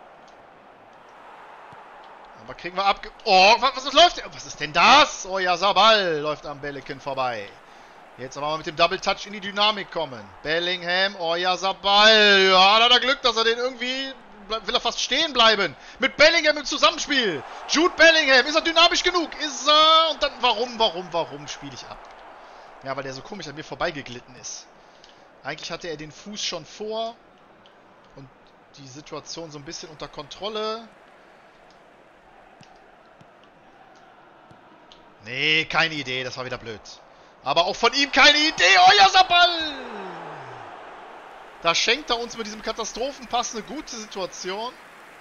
Aber kriegen wir ab... Oh, was, was läuft? Was ist denn das? Oyarzabal läuft am Bellingham vorbei. Jetzt aber mal mit dem Double Touch in die Dynamik kommen. Bellingham, Oyarzabal. Ja, da hat er Glück, dass er den irgendwie... Will er fast stehen bleiben. Mit Bellingham im Zusammenspiel. Jude Bellingham. Ist er dynamisch genug? Ist er... Und dann... Warum, warum, warum spiele ich ab? Ja, weil der so komisch an mir vorbeigeglitten ist. Eigentlich hatte er den Fuß schon vor. Und die Situation so ein bisschen unter Kontrolle. Nee, keine Idee, das war wieder blöd. Aber auch von ihm keine Idee, Oyarzabal! Da schenkt er uns mit diesem Katastrophenpass eine gute Situation.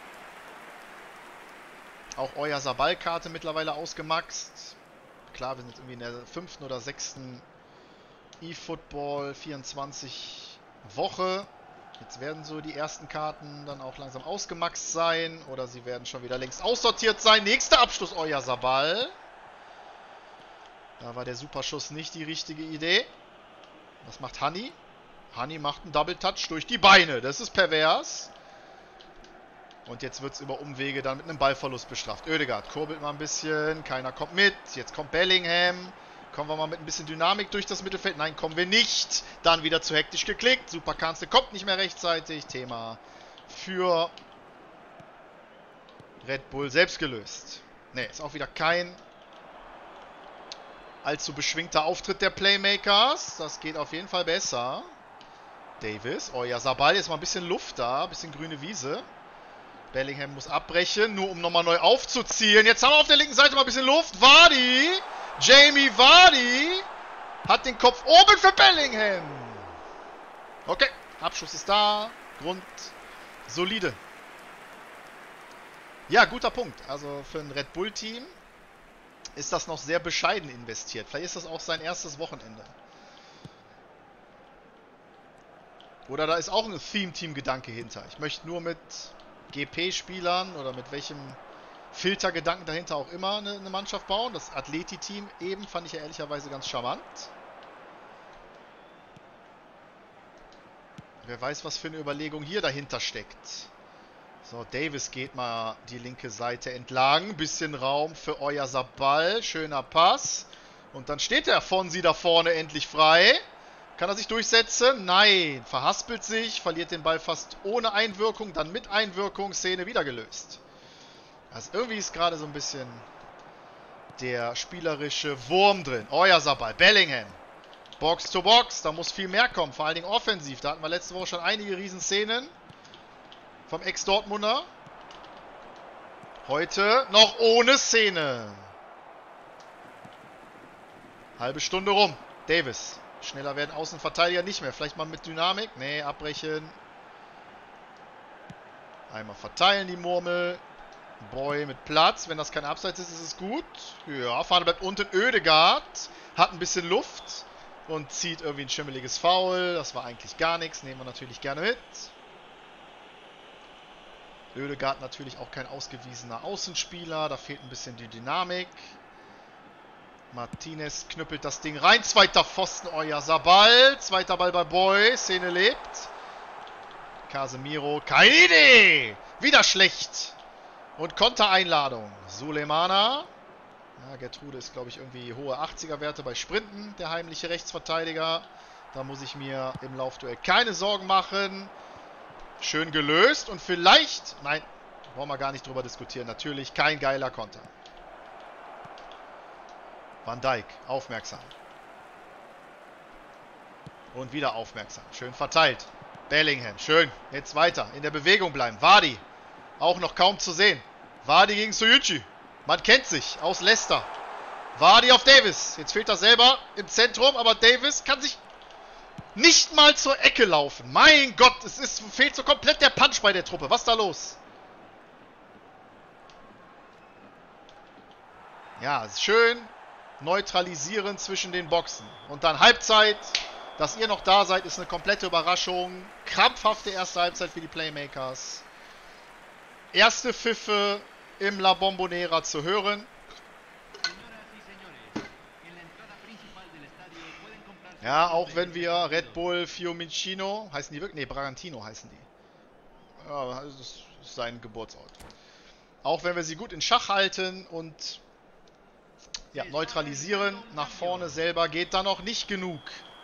Auch Oyarzabal-Karte mittlerweile ausgemaxt. Klar, wir sind irgendwie in der fünften oder sechsten eFootball vierundzwanzig Woche. Jetzt werden so die ersten Karten dann auch langsam ausgemaxt sein. Oder sie werden schon wieder längst aussortiert sein. Nächster Abschluss, Oyarzabal. Da war der Superschuss nicht die richtige Idee. Was macht Hani? Hani macht einen Double Touch durch die Beine. Das ist pervers. Und jetzt wird es über Umwege dann mit einem Ballverlust bestraft. Oedegaard kurbelt mal ein bisschen. Keiner kommt mit. Jetzt kommt Bellingham. Kommen wir mal mit ein bisschen Dynamik durch das Mittelfeld? Nein, kommen wir nicht. Dann wieder zu hektisch geklickt. Super Kanzler kommt nicht mehr rechtzeitig. Thema für Red Bull selbst gelöst. Ne, ist auch wieder kein allzu beschwingter Auftritt der Playmakers. Das geht auf jeden Fall besser. Davis. Oyarzabal, jetzt mal ein bisschen Luft da. Ein bisschen grüne Wiese. Bellingham muss abbrechen, nur um nochmal neu aufzuziehen. Jetzt haben wir auf der linken Seite mal ein bisschen Luft. Vardy, Jamie Vardy hat den Kopf oben für Bellingham. Okay, Abschuss ist da. Grund solide. Ja, guter Punkt. Also für ein Red Bull-Team ist das noch sehr bescheiden investiert. Vielleicht ist das auch sein erstes Wochenende. Oder da ist auch ein Theme-Team-Gedanke hinter. Ich möchte nur mit G P-Spielern oder mit welchem Filtergedanken dahinter auch immer eine, eine Mannschaft bauen. Das Atleti-Team eben fand ich ja ehrlicherweise ganz charmant. Wer weiß, was für eine Überlegung hier dahinter steckt. So, Davis geht mal die linke Seite entlang. Bisschen Raum für Oyarzabal. Schöner Pass. Und dann steht der Fonsi da vorne endlich frei. Kann er sich durchsetzen? Nein. Verhaspelt sich. Verliert den Ball fast ohne Einwirkung. Dann mit Einwirkung. Szene wieder gelöst. Also irgendwie ist gerade so ein bisschen der spielerische Wurm drin. Oyarzabal. Bellingham. Box to Box. Da muss viel mehr kommen. Vor allen Dingen offensiv. Da hatten wir letzte Woche schon einige Riesenszenen. Vom Ex-Dortmunder. Heute noch ohne Szene. Halbe Stunde rum. Davis. Schneller werden Außenverteidiger nicht mehr. Vielleicht mal mit Dynamik. Nee, abbrechen. Einmal verteilen die Murmel. Boy mit Platz. Wenn das kein Abseits ist, ist es gut. Ja, vorne bleibt unten Oedegaard. Hat ein bisschen Luft. Und zieht irgendwie ein schimmeliges Foul. Das war eigentlich gar nichts. Nehmen wir natürlich gerne mit. Oedegaard natürlich auch kein ausgewiesener Außenspieler. Da fehlt ein bisschen die Dynamik. Martinez knüppelt das Ding rein. Zweiter Pfosten, Oyarzabal. Zweiter Ball bei Boy. Szene lebt. Casemiro. Keine Idee. Wieder schlecht. Und Kontereinladung. Sulemana. Ja, Gertrude ist, glaube ich, irgendwie hohe achtziger-Werte bei Sprinten. Der heimliche Rechtsverteidiger. Da muss ich mir im Laufduell keine Sorgen machen. Schön gelöst und vielleicht, nein, brauchen wir gar nicht drüber diskutieren, natürlich kein geiler Konter. Van Dijk, aufmerksam. Und wieder aufmerksam, schön verteilt. Bellingham, schön, jetzt weiter, in der Bewegung bleiben. Vardy, auch noch kaum zu sehen. Vardy gegen Soyuncu, man kennt sich, aus Leicester. Vardy auf Davis, jetzt fehlt er selber im Zentrum, aber Davis kann sich nicht mal zur Ecke laufen. Mein Gott, es ist, fehlt so komplett der Punch bei der Truppe. Was ist da los? Ja, es ist schön neutralisieren zwischen den Boxen. Und dann Halbzeit. Dass ihr noch da seid, ist eine komplette Überraschung. Krampfhafte erste Halbzeit für die Playmakers. Erste Pfiffe im La Bombonera zu hören. Ja, auch wenn wir Red Bull Fiumicino, heißen die wirklich? Ne, Bragantino heißen die. Ja, das ist sein Geburtsort. Auch wenn wir sie gut in Schach halten und ja, neutralisieren, nach vorne selber geht da noch nicht genug.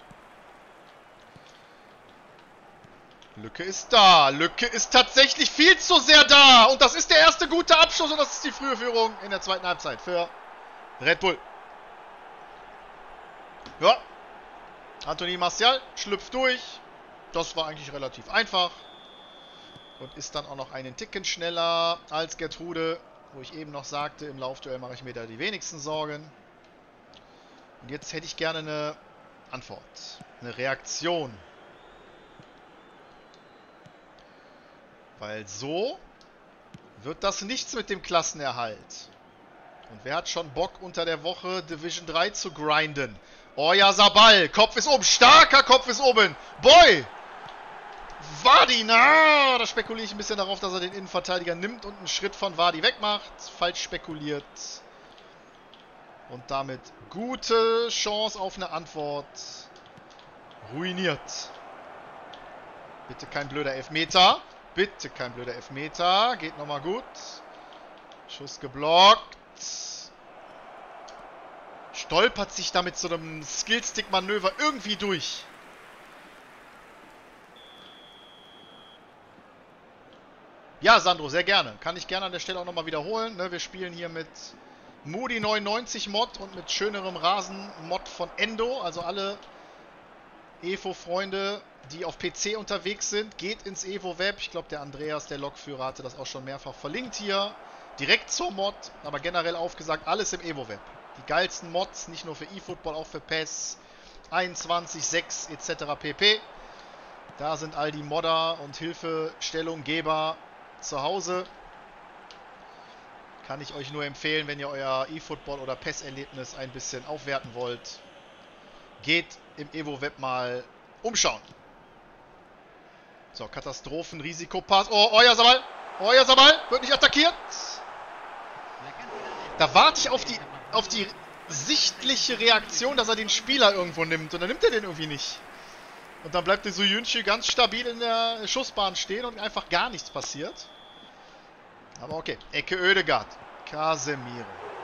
Lücke ist da. Lücke ist tatsächlich viel zu sehr da. Und das ist der erste gute Abschluss und das ist die frühe Führung in der zweiten Halbzeit für Red Bull. Ja. Anthony Martial schlüpft durch. Das war eigentlich relativ einfach. Und ist dann auch noch einen Ticken schneller als Gertrude. Wo ich eben noch sagte, im Laufduell mache ich mir da die wenigsten Sorgen. Und jetzt hätte ich gerne eine Antwort. Eine Reaktion. Weil so wird das nichts mit dem Klassenerhalt. Und wer hat schon Bock, unter der Woche Division drei zu grinden? Oyarzabal, Kopf ist oben, starker Kopf ist oben. Boy! Vardy, na, da spekuliere ich ein bisschen darauf, dass er den Innenverteidiger nimmt und einen Schritt von Vardy wegmacht. Falsch spekuliert. Und damit gute Chance auf eine Antwort. Ruiniert. Bitte kein blöder Elfmeter. Bitte kein blöder Elfmeter. Geht nochmal gut. Schuss geblockt. Stolpert sich da mit so einem Skillstick-Manöver irgendwie durch. Ja, Sandro, sehr gerne. Kann ich gerne an der Stelle auch nochmal wiederholen. Ne, wir spielen hier mit Moody neunundneunzig Mod und mit schönerem Rasen Mod von Endo. Also alle Evo-Freunde, die auf P C unterwegs sind, geht ins Evo-Web. Ich glaube, der Andreas, der Lokführer, hatte das auch schon mehrfach verlinkt hier. Direkt zur Mod, aber generell aufgesagt, alles im Evo-Web. Die geilsten Mods, nicht nur für eFootball, auch für P E S einundzwanzig, sechs et cetera pp. Da sind all die Modder und Hilfestellunggeber zu Hause. Kann ich euch nur empfehlen, wenn ihr euer eFootball oder P E S-Erlebnis ein bisschen aufwerten wollt. Geht im Evo-Web mal umschauen. So, Katastrophen-Risikopass. Oh, Oyarzabal! Oyarzabal! Wird nicht attackiert! Da warte ich auf die, auf die sichtliche Reaktion, dass er den Spieler irgendwo nimmt. Und dann nimmt er den irgendwie nicht. Und dann bleibt der Soyuncu ganz stabil in der Schussbahn stehen und einfach gar nichts passiert. Aber okay. Ecke Oedegaard. Casemiro.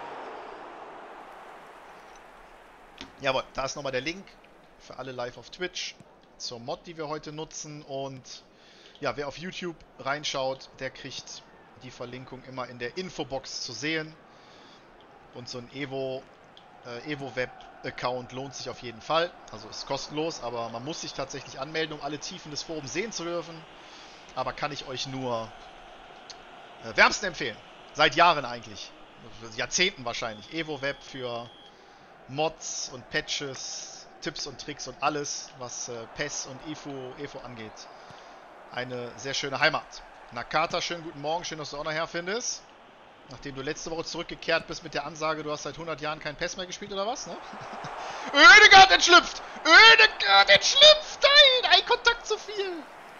Jawohl, da ist nochmal der Link für alle live auf Twitch zur Mod, die wir heute nutzen. Und ja, wer auf YouTube reinschaut, der kriegt die Verlinkung immer in der Infobox zu sehen. Und so ein Evo, äh, Evo-Web-Account lohnt sich auf jeden Fall. Also ist kostenlos, aber man muss sich tatsächlich anmelden, um alle Tiefen des Forums sehen zu dürfen. Aber kann ich euch nur äh, wärmsten empfehlen. Seit Jahren eigentlich. Jahrzehnten wahrscheinlich. Evo-Web für Mods und Patches, Tipps und Tricks und alles, was äh, P E S und Evo, Evo angeht. Eine sehr schöne Heimat. Nakata, schönen guten Morgen. Schön, dass du auch nachher findest. Nachdem du letzte Woche zurückgekehrt bist mit der Ansage, du hast seit hundert Jahren kein P E S mehr gespielt, oder was, ne? Oedegaard entschlüpft! Oedegaard entschlüpft! Nein! Ein Kontakt zu viel!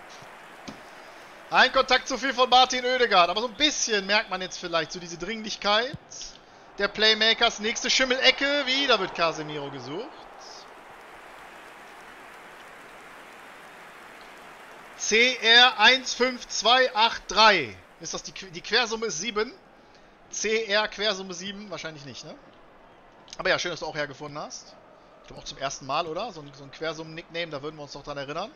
Ein Kontakt zu viel von Martin Oedegaard. Aber so ein bisschen merkt man jetzt vielleicht so diese Dringlichkeit der Playmakers. Nächste Schimmelecke. Wieder wird Casemiro gesucht. C R eins fünf zwei acht drei. Ist das die, die Quersumme ist sieben? C R Quersumme sieben? Wahrscheinlich nicht, ne? Aber ja, schön, dass du auch hergefunden hast. Ich glaube auch zum ersten Mal, oder? So ein, so ein Quersummen-Nickname, da würden wir uns doch dran erinnern.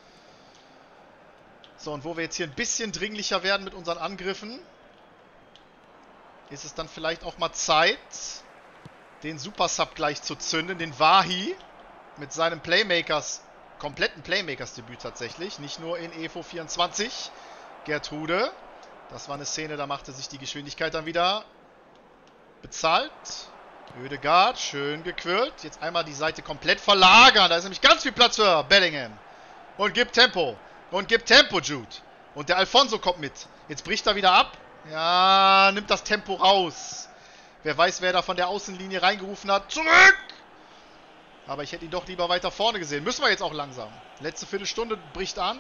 So, und wo wir jetzt hier ein bisschen dringlicher werden mit unseren Angriffen, ist es dann vielleicht auch mal Zeit, den Super-Sub gleich zu zünden, den Wahi, mit seinem Playmakers, kompletten Playmakers-Debüt tatsächlich, nicht nur in Evo vierundzwanzig. Gertrude, das war eine Szene, da machte sich die Geschwindigkeit dann wieder bezahlt. Oedegaard, schön gequirlt. Jetzt einmal die Seite komplett verlagern, da ist nämlich ganz viel Platz für Bellingham. Und gibt Tempo. Und gibt Tempo, Jude. Und der Alfonso kommt mit. Jetzt bricht er wieder ab. Ja, nimmt das Tempo raus. Wer weiß, wer da von der Außenlinie reingerufen hat. Zurück! Aber ich hätte ihn doch lieber weiter vorne gesehen. Müssen wir jetzt auch langsam. Letzte Viertelstunde bricht an.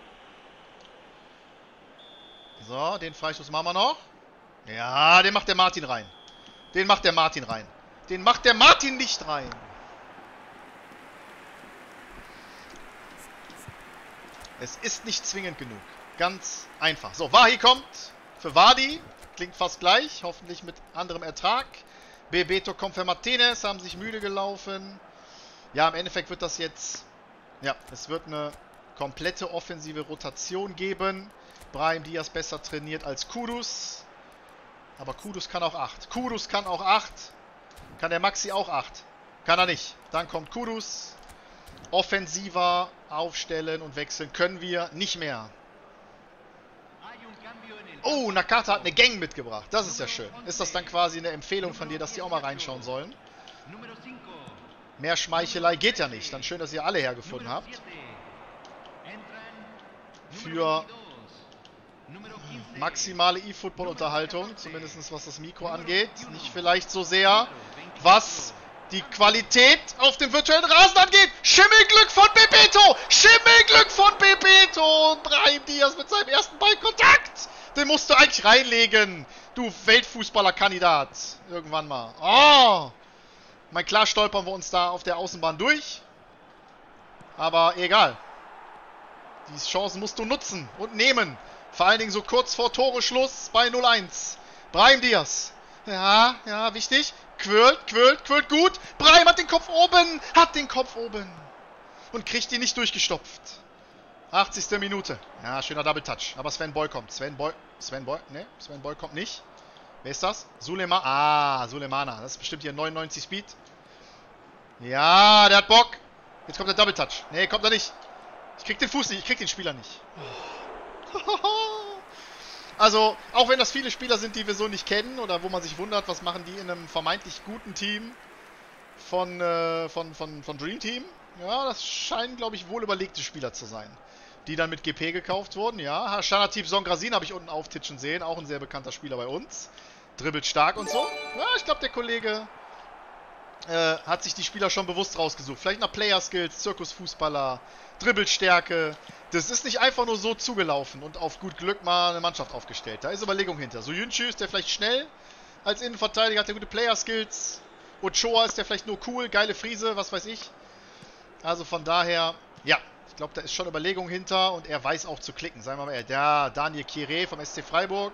So, den Freistoß machen wir noch. Ja, den macht der Martin rein. Den macht der Martin rein. Den macht der Martin nicht rein. Es ist nicht zwingend genug. Ganz einfach. So, Wahi kommt für Wadi. Klingt fast gleich. Hoffentlich mit anderem Ertrag. Bebeto kommt für Martinez. Haben sich müde gelaufen. Ja, im Endeffekt wird das jetzt... Ja, es wird eine komplette offensive Rotation geben. Brahim Diaz besser trainiert als Kudus. Aber Kudus kann auch acht. Kudus kann auch acht. Kann der Maxi auch acht? Kann er nicht. Dann kommt Kudus. Offensiver aufstellen und wechseln können wir nicht mehr. Oh, Nakata hat eine Gang mitgebracht. Das ist ja schön. Ist das dann quasi eine Empfehlung von dir, dass die auch mal reinschauen sollen? Mehr Schmeichelei geht ja nicht. Dann schön, dass ihr alle hergefunden habt. Für maximale eFootball-Unterhaltung. Zumindest was das Mikro angeht. Nicht vielleicht so sehr, was die Qualität auf dem virtuellen Rasen angeht. Schimmelglück von Bebeto! Schimmelglück von Bebeto! Und Brahim Diaz mit seinem ersten Ballkontakt! Den musst du eigentlich reinlegen, du Weltfußballer-Kandidat. Irgendwann mal. Oh! Mal klar stolpern wir uns da auf der Außenbahn durch. Aber egal. Die Chancen musst du nutzen und nehmen. Vor allen Dingen so kurz vor Toreschluss bei null eins. Brahim Diaz. Ja, ja, wichtig. Quirlt, quirlt, quirlt gut. Brahim hat den Kopf oben. Hat den Kopf oben. Und kriegt ihn nicht durchgestopft. achtzigste Minute. Ja, schöner Double Touch. Aber Sven Boy kommt. Sven Boy. Sven Boy. Ne, Sven Boy kommt nicht. Wer ist das? Suleiman. Ah, Suleimana. Das ist bestimmt hier neunundneunzig Speed. Ja, der hat Bock. Jetzt kommt der Double Touch. Nee, kommt er nicht. Ich krieg den Fuß nicht, ich krieg den Spieler nicht. Also, auch wenn das viele Spieler sind, die wir so nicht kennen oder wo man sich wundert, was machen die in einem vermeintlich guten Team von, äh, von, von, von Dream Team. Ja, das scheinen, glaube ich, wohl überlegte Spieler zu sein, die dann mit G P gekauft wurden. Ja, Standard-Typ Songrasin habe ich unten auftitschen sehen, auch ein sehr bekannter Spieler bei uns. Dribbelt stark und so. Ja, ich glaube, der Kollege äh, hat sich die Spieler schon bewusst rausgesucht. Vielleicht nach Player-Skills, Zirkusfußballer, Dribbelstärke. Das ist nicht einfach nur so zugelaufen und auf gut Glück mal eine Mannschaft aufgestellt. Da ist Überlegung hinter. So Yunchu ist der vielleicht schnell als Innenverteidiger, hat der gute Player-Skills. Ochoa ist der vielleicht nur cool, geile Friese, was weiß ich. Also von daher, ja, ich glaube, da ist schon Überlegung hinter und er weiß auch zu klicken. Sagen wir mal, der Daniel Kire vom S C Freiburg.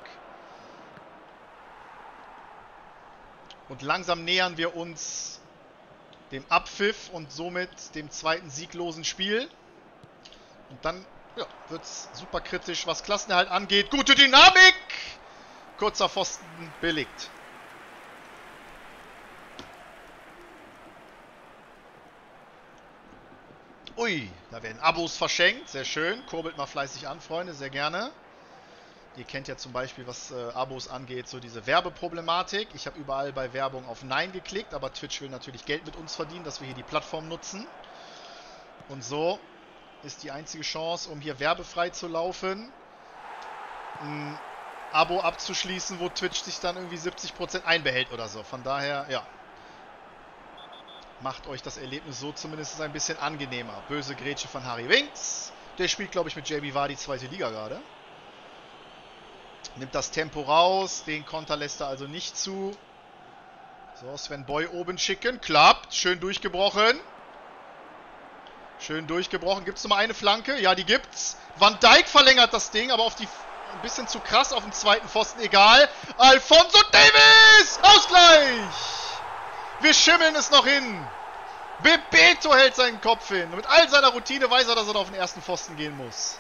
Und langsam nähern wir uns dem Abpfiff und somit dem zweiten sieglosen Spiel. Und dann ja, wird es super kritisch, was Klassenerhalt angeht. Gute Dynamik! Kurzer Pfosten billigt. Ui, da werden Abos verschenkt. Sehr schön. Kurbelt mal fleißig an, Freunde. Sehr gerne. Ihr kennt ja zum Beispiel, was äh, Abos angeht, so diese Werbeproblematik. Ich habe überall bei Werbung auf Nein geklickt, aber Twitch will natürlich Geld mit uns verdienen, dass wir hier die Plattform nutzen. Und so ist die einzige Chance, um hier werbefrei zu laufen, ein Abo abzuschließen, wo Twitch sich dann irgendwie siebzig Prozent einbehält oder so. Von daher, ja. Macht euch das Erlebnis so zumindest ein bisschen angenehmer. Böse Grätsche von Harry Winks. Der spielt, glaube ich, mit Jamie Vardy zweite Liga gerade. Nimmt das Tempo raus. Den Konter lässt er also nicht zu. So, Sven Boy oben schicken. Klappt. Schön durchgebrochen. Schön durchgebrochen. Gibt es nochmal eine Flanke? Ja, die gibt's. Van Dijk verlängert das Ding, aber auf die ein bisschen zu krass auf den zweiten Pfosten. Egal. Alphonso Davies! Ausgleich! Wir schimmeln es noch hin. Bebeto hält seinen Kopf hin. Und mit all seiner Routine weiß er, dass er da auf den ersten Pfosten gehen muss.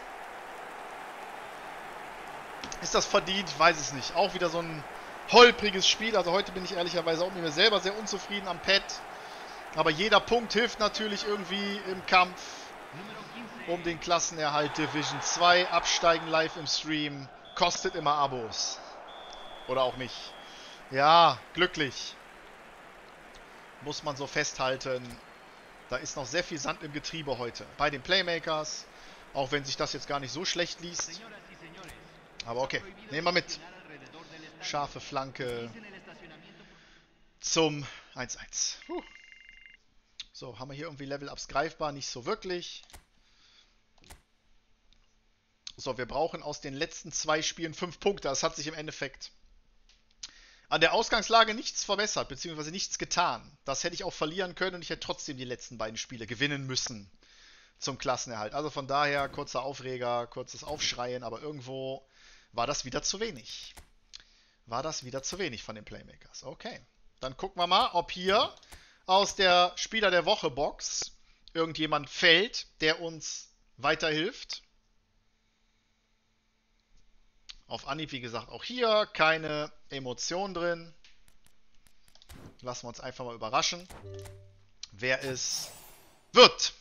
Ist das verdient? Ich weiß es nicht. Auch wieder so ein holpriges Spiel. Also heute bin ich ehrlicherweise auch mit mir selber sehr unzufrieden am Pad. Aber jeder Punkt hilft natürlich irgendwie im Kampf um den Klassenerhalt Division zwei. Absteigen live im Stream. Kostet immer Abos. Oder auch nicht. Ja, glücklich. Muss man so festhalten. Da ist noch sehr viel Sand im Getriebe heute. Bei den Playmakers. Auch wenn sich das jetzt gar nicht so schlecht liest. Aber okay, nehmen wir mit. Scharfe Flanke zum eins eins. Huh. So, haben wir hier irgendwie Level-Ups greifbar? Nicht so wirklich. So, wir brauchen aus den letzten zwei Spielen fünf Punkte. Das hat sich im Endeffekt an der Ausgangslage nichts verbessert, beziehungsweise nichts getan. Das hätte ich auch verlieren können und ich hätte trotzdem die letzten beiden Spiele gewinnen müssen zum Klassenerhalt. Also von daher, kurzer Aufreger, kurzes Aufschreien, aber irgendwo war das wieder zu wenig. War das wieder zu wenig von den Playmakers. Okay, dann gucken wir mal, ob hier aus der Spieler der Woche Box irgendjemand fällt, der uns weiterhilft. Auf Anhieb, wie gesagt, auch hier keine Emotion drin. Lassen wir uns einfach mal überraschen, wer es wird.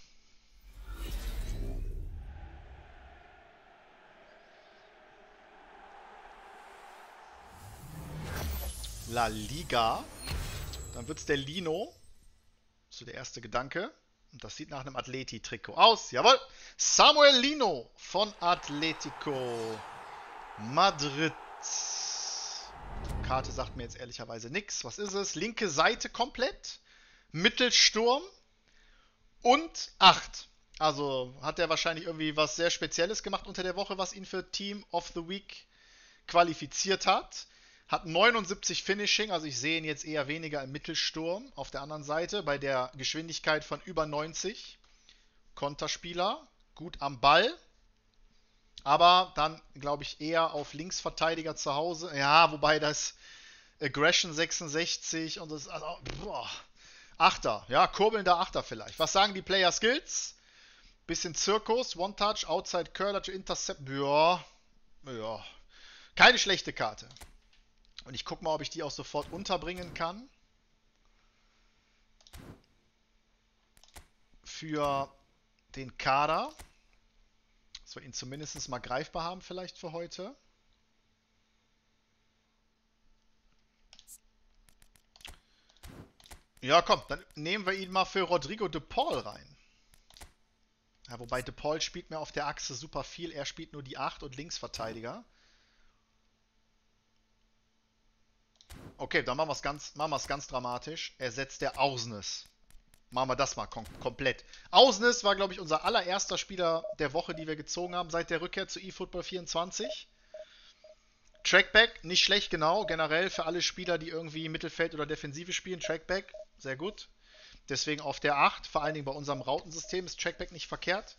La Liga. Dann wird es der Lino. So der erste Gedanke. Und das sieht nach einem Atleti-Trikot aus. Jawohl. Samuel Lino von Atletico Madrid. Karte sagt mir jetzt ehrlicherweise nichts. Was ist es? Linke Seite komplett. Mittelsturm. Und acht. Also hat er wahrscheinlich irgendwie was sehr Spezielles gemacht unter der Woche, was ihn für Team of the Week qualifiziert hat. Hat neunundsiebzig Finishing, also ich sehe ihn jetzt eher weniger im Mittelsturm. Auf der anderen Seite bei der Geschwindigkeit von über neunzig. Konterspieler. Gut am Ball. Aber dann, glaube ich, eher auf Linksverteidiger zu Hause. Ja, wobei das Aggression sechsundsechzig und das... Also, boah, Achter. Ja, kurbelnder Achter vielleicht. Was sagen die Player Skills? Bisschen Zirkus, One-Touch, Outside Curler to Intercept. Ja, ja. Keine schlechte Karte. Und ich gucke mal, ob ich die auch sofort unterbringen kann. für den Kader. Dass wir ihn zumindest mal greifbar haben vielleicht für heute. Ja, komm, dann nehmen wir ihn mal für Rodrigo de Paul rein. Ja, wobei de Paul spielt mir auf der Achse super viel. Er spielt nur die acht und Linksverteidiger. Okay, dann machen wir es ganz, machen wir es ganz dramatisch. Ersetzt der Ausnes. Machen wir das mal kom komplett. Ausnes war, glaube ich, unser allererster Spieler der Woche, die wir gezogen haben, seit der Rückkehr zu eFootball vierundzwanzig. Trackback, nicht schlecht, genau. Generell für alle Spieler, die irgendwie Mittelfeld oder Defensive spielen. Trackback, sehr gut. Deswegen auf der acht, vor allen Dingen bei unserem Rautensystem, ist Trackback nicht verkehrt.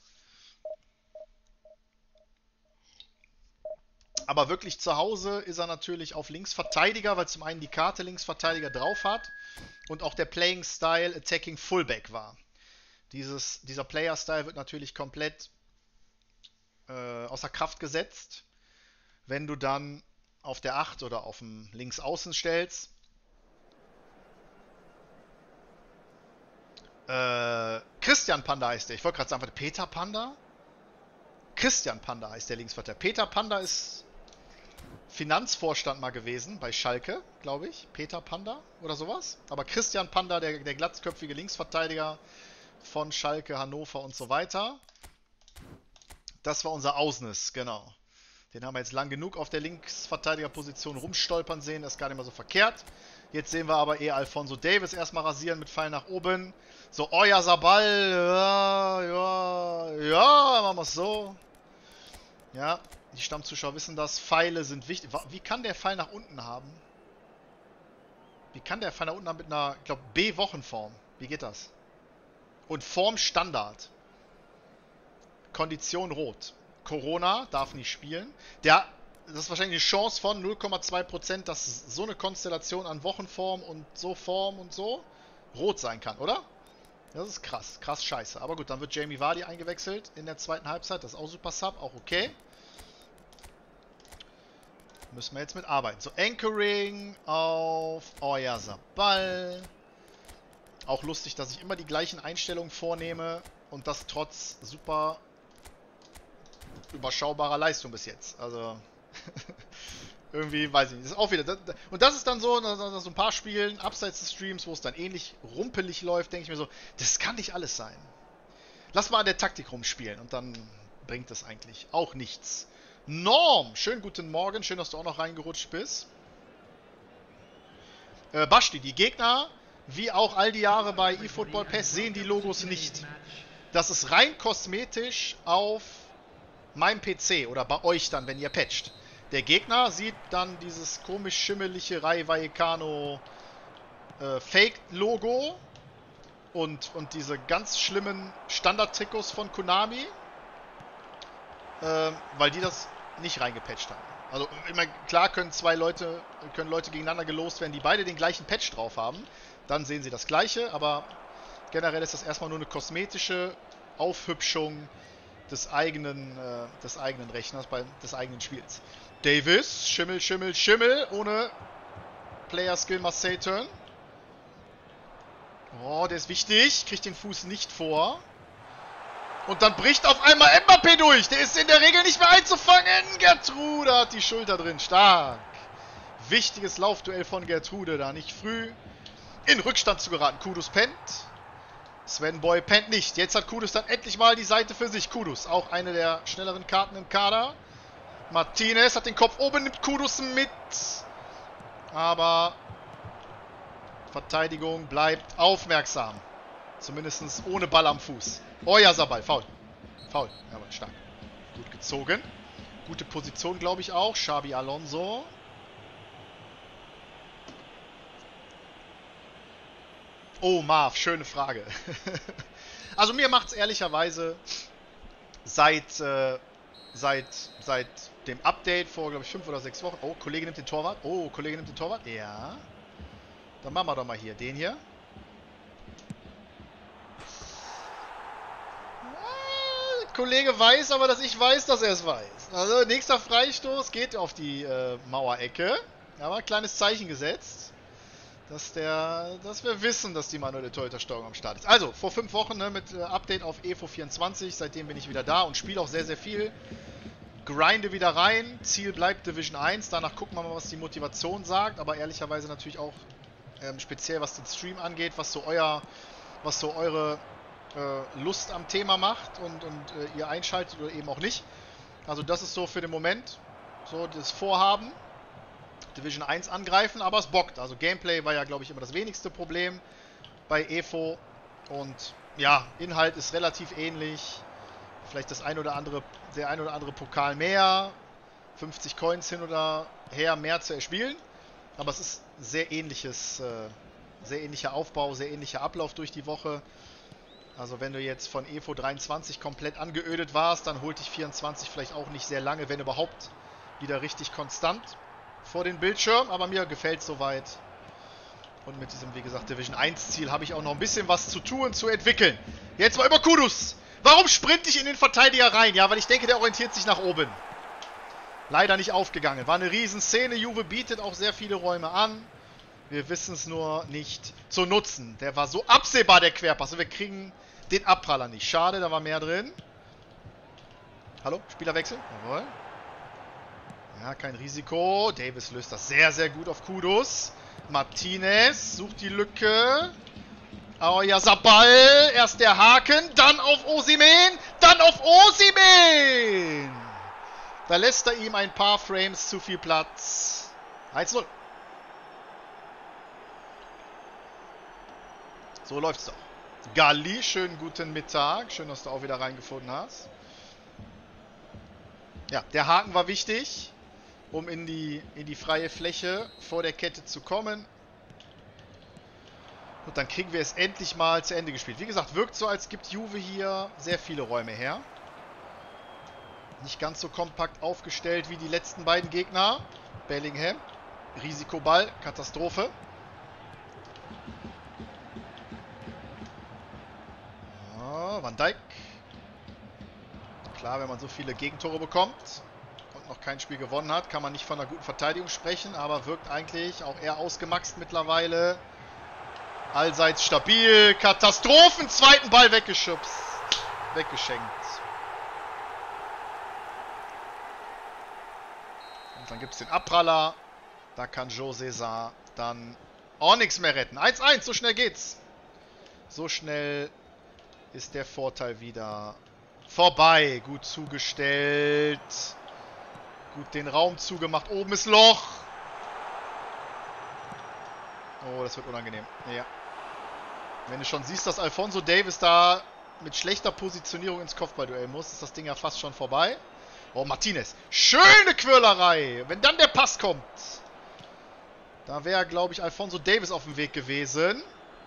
Aber wirklich zu Hause ist er natürlich auf Linksverteidiger, weil zum einen die Karte Linksverteidiger drauf hat und auch der Playing Style Attacking Fullback war. Dieses, dieser Player Style wird natürlich komplett äh, außer Kraft gesetzt, wenn du dann auf der acht oder auf dem Linksaußen stellst. Äh, Christian Panda heißt der. Ich wollte gerade sagen, warte, Peter Panda? Christian Panda heißt der Linksverteidiger. Peter Panda ist Finanzvorstand mal gewesen bei Schalke, glaube ich. Peter Panda oder sowas. Aber Christian Panda, der, der glatzköpfige Linksverteidiger von Schalke, Hannover und so weiter. Das war unser Ausnes, genau. Den haben wir jetzt lang genug auf der Linksverteidigerposition rumstolpern sehen. Das ist gar nicht mal so verkehrt. Jetzt sehen wir aber eher Alfonso Davies erstmal rasieren mit Pfeil nach oben. So, Oyarzabal, ja, ja, ja, machen wir es so. Ja, die Stammzuschauer wissen das. Pfeile sind wichtig. Wie kann der Pfeil nach unten haben? Wie kann der Pfeil nach unten haben mit einer, ich glaube, B-Wochenform? Wie geht das? Und Form Standard. Kondition rot. Corona darf nicht spielen. Der, das ist wahrscheinlich eine Chance von null Komma zwei Prozent, dass so eine Konstellation an Wochenform und so Form und so rot sein kann, oder? Das ist krass, krass scheiße. Aber gut, dann wird Jamie Vardy eingewechselt in der zweiten Halbzeit. Das ist auch super Sub, auch okay. Müssen wir jetzt mit arbeiten. So, Anchoring auf Oyarzabal. Auch lustig, dass ich immer die gleichen Einstellungen vornehme und das trotz super überschaubarer Leistung bis jetzt. Also, irgendwie, weiß ich nicht. Das ist auch wieder. Und das ist dann so, so ein paar Spielen abseits des Streams, wo es dann ähnlich rumpelig läuft, denke ich mir so, das kann nicht alles sein. Lass mal an der Taktik rumspielen und dann bringt das eigentlich auch nichts. Norm, schönen guten Morgen, schön, dass du auch noch reingerutscht bist. Äh, Basti, die Gegner, wie auch all die Jahre bei eFootball Pass, sehen die Logos nicht. Das ist rein kosmetisch auf meinem P C oder bei euch dann, wenn ihr patcht. Der Gegner sieht dann dieses komisch schimmelige Rai Vallecano äh, Fake-Logo und, und diese ganz schlimmen Standard-Trikots von Konami, äh, weil die das nicht reingepatcht haben. Also, ich meine, klar können zwei Leute, können Leute gegeneinander gelost werden, die beide den gleichen Patch drauf haben. Dann sehen sie das Gleiche, aber generell ist das erstmal nur eine kosmetische Aufhübschung des eigenen, äh, des eigenen Rechners, bei, des eigenen Spiels. Davies, Schimmel, Schimmel, Schimmel, ohne Player Skill Marseille Turn. Oh, der ist wichtig, kriegt den Fuß nicht vor. Und dann bricht auf einmal Mbappé durch. Der ist in der Regel nicht mehr einzufangen. Gertrude hat die Schulter drin. Stark. Wichtiges Laufduell von Gertrude. Da nicht früh in Rückstand zu geraten. Kudus pennt. Sven Boy pennt nicht. Jetzt hat Kudus dann endlich mal die Seite für sich. Kudus, auch eine der schnelleren Karten im Kader. Martinez hat den Kopf oben, nimmt Kudus mit. Aber Verteidigung bleibt aufmerksam. Zumindest ohne Ball am Fuß. Oyarzabal, faul. Faul, aber stark. Gut gezogen. Gute Position, glaube ich auch. Xabi Alonso. Oh, Marv, schöne Frage. Also mir macht es ehrlicherweise seit, äh, seit, seit dem Update vor, glaube ich, fünf oder sechs Wochen. Oh, Kollege nimmt den Torwart. Oh, Kollege nimmt den Torwart. Ja. Dann machen wir doch mal hier den hier. Kollege weiß aber, dass ich weiß, dass er es weiß. Also nächster Freistoß geht auf die äh, Mauerecke. Aber ein kleines Zeichen gesetzt. Dass, der, dass wir wissen, dass die manuelle Torhütersteuerung am Start ist. Also, vor fünf Wochen ne, mit äh, Update auf E V O vierundzwanzig. Seitdem bin ich wieder da und spiele auch sehr, sehr viel. Grinde wieder rein. Ziel bleibt Division eins. Danach gucken wir mal, was die Motivation sagt. Aber ehrlicherweise natürlich auch ähm, speziell, was den Stream angeht, was so, euer, was so eure äh, Lust am Thema macht und, und äh, ihr einschaltet oder eben auch nicht. Also das ist so für den Moment so das Vorhaben. Division eins angreifen, aber es bockt. Also Gameplay war ja, glaube ich, immer das wenigste Problem bei E V O. Und ja, Inhalt ist relativ ähnlich. Vielleicht das ein oder andere, der ein oder andere Pokal mehr. fünfzig Coins hin oder her mehr zu erspielen. Aber es ist sehr ähnliches, äh, sehr ähnlicher Aufbau, sehr ähnlicher Ablauf durch die Woche. Also wenn du jetzt von E V O dreiundzwanzig komplett angeödet warst, dann holt dich vierundzwanzig vielleicht auch nicht sehr lange, wenn überhaupt, wieder richtig konstant vor den Bildschirm, aber mir gefällt es soweit. Und mit diesem, wie gesagt, Division eins Ziel habe ich auch noch ein bisschen was zu tun, zu entwickeln. Jetzt mal über Kudus. Warum sprinte ich in den Verteidiger rein? Ja, weil ich denke, der orientiert sich nach oben. Leider nicht aufgegangen. War eine Riesenszene. Juve bietet auch sehr viele Räume an. Wir wissen es nur nicht zu nutzen. Der war so absehbar, der Querpass. Und wir kriegen den Abpraller nicht. Schade, da war mehr drin. Hallo? Spielerwechsel? Jawohl. Ja, kein Risiko. Davis löst das sehr, sehr gut auf Kudus. Martinez sucht die Lücke. Oyarzabal. Erst der Haken, dann auf Osimhen, dann auf Osimhen. Da lässt er ihm ein paar Frames zu viel Platz. eins zu null. So läuft's doch. Galli, schönen guten Mittag. Schön, dass du auch wieder reingefunden hast. Ja, der Haken war wichtig, um in die, in die freie Fläche vor der Kette zu kommen. Und dann kriegen wir es endlich mal zu Ende gespielt. Wie gesagt, wirkt so, als gibt Juve hier sehr viele Räume her. Nicht ganz so kompakt aufgestellt wie die letzten beiden Gegner. Bellingham, Risikoball, Katastrophe. Ja, Van Dijk. Klar, wenn man so viele Gegentore bekommt und noch kein Spiel gewonnen hat, kann man nicht von einer guten Verteidigung sprechen, aber wirkt eigentlich auch eher ausgemaxt mittlerweile. Allseits stabil. Katastrophen. Zweiten Ball weggeschubst. Weggeschenkt. Und dann gibt es den Abpraller. Da kann Joe César dann auch nichts mehr retten. eins eins. So schnell geht's. So schnell ist der Vorteil wieder vorbei. Gut zugestellt. Gut den Raum zugemacht. Oben ist Loch. Oh, das wird unangenehm. Ja. Wenn du schon siehst, dass Alphonso Davies da mit schlechter Positionierung ins Kopfballduell muss, ist das Ding ja fast schon vorbei. Oh, Martinez. Schöne Quirlerei. Wenn dann der Pass kommt. Da wäre, glaube ich, Alphonso Davies auf dem Weg gewesen.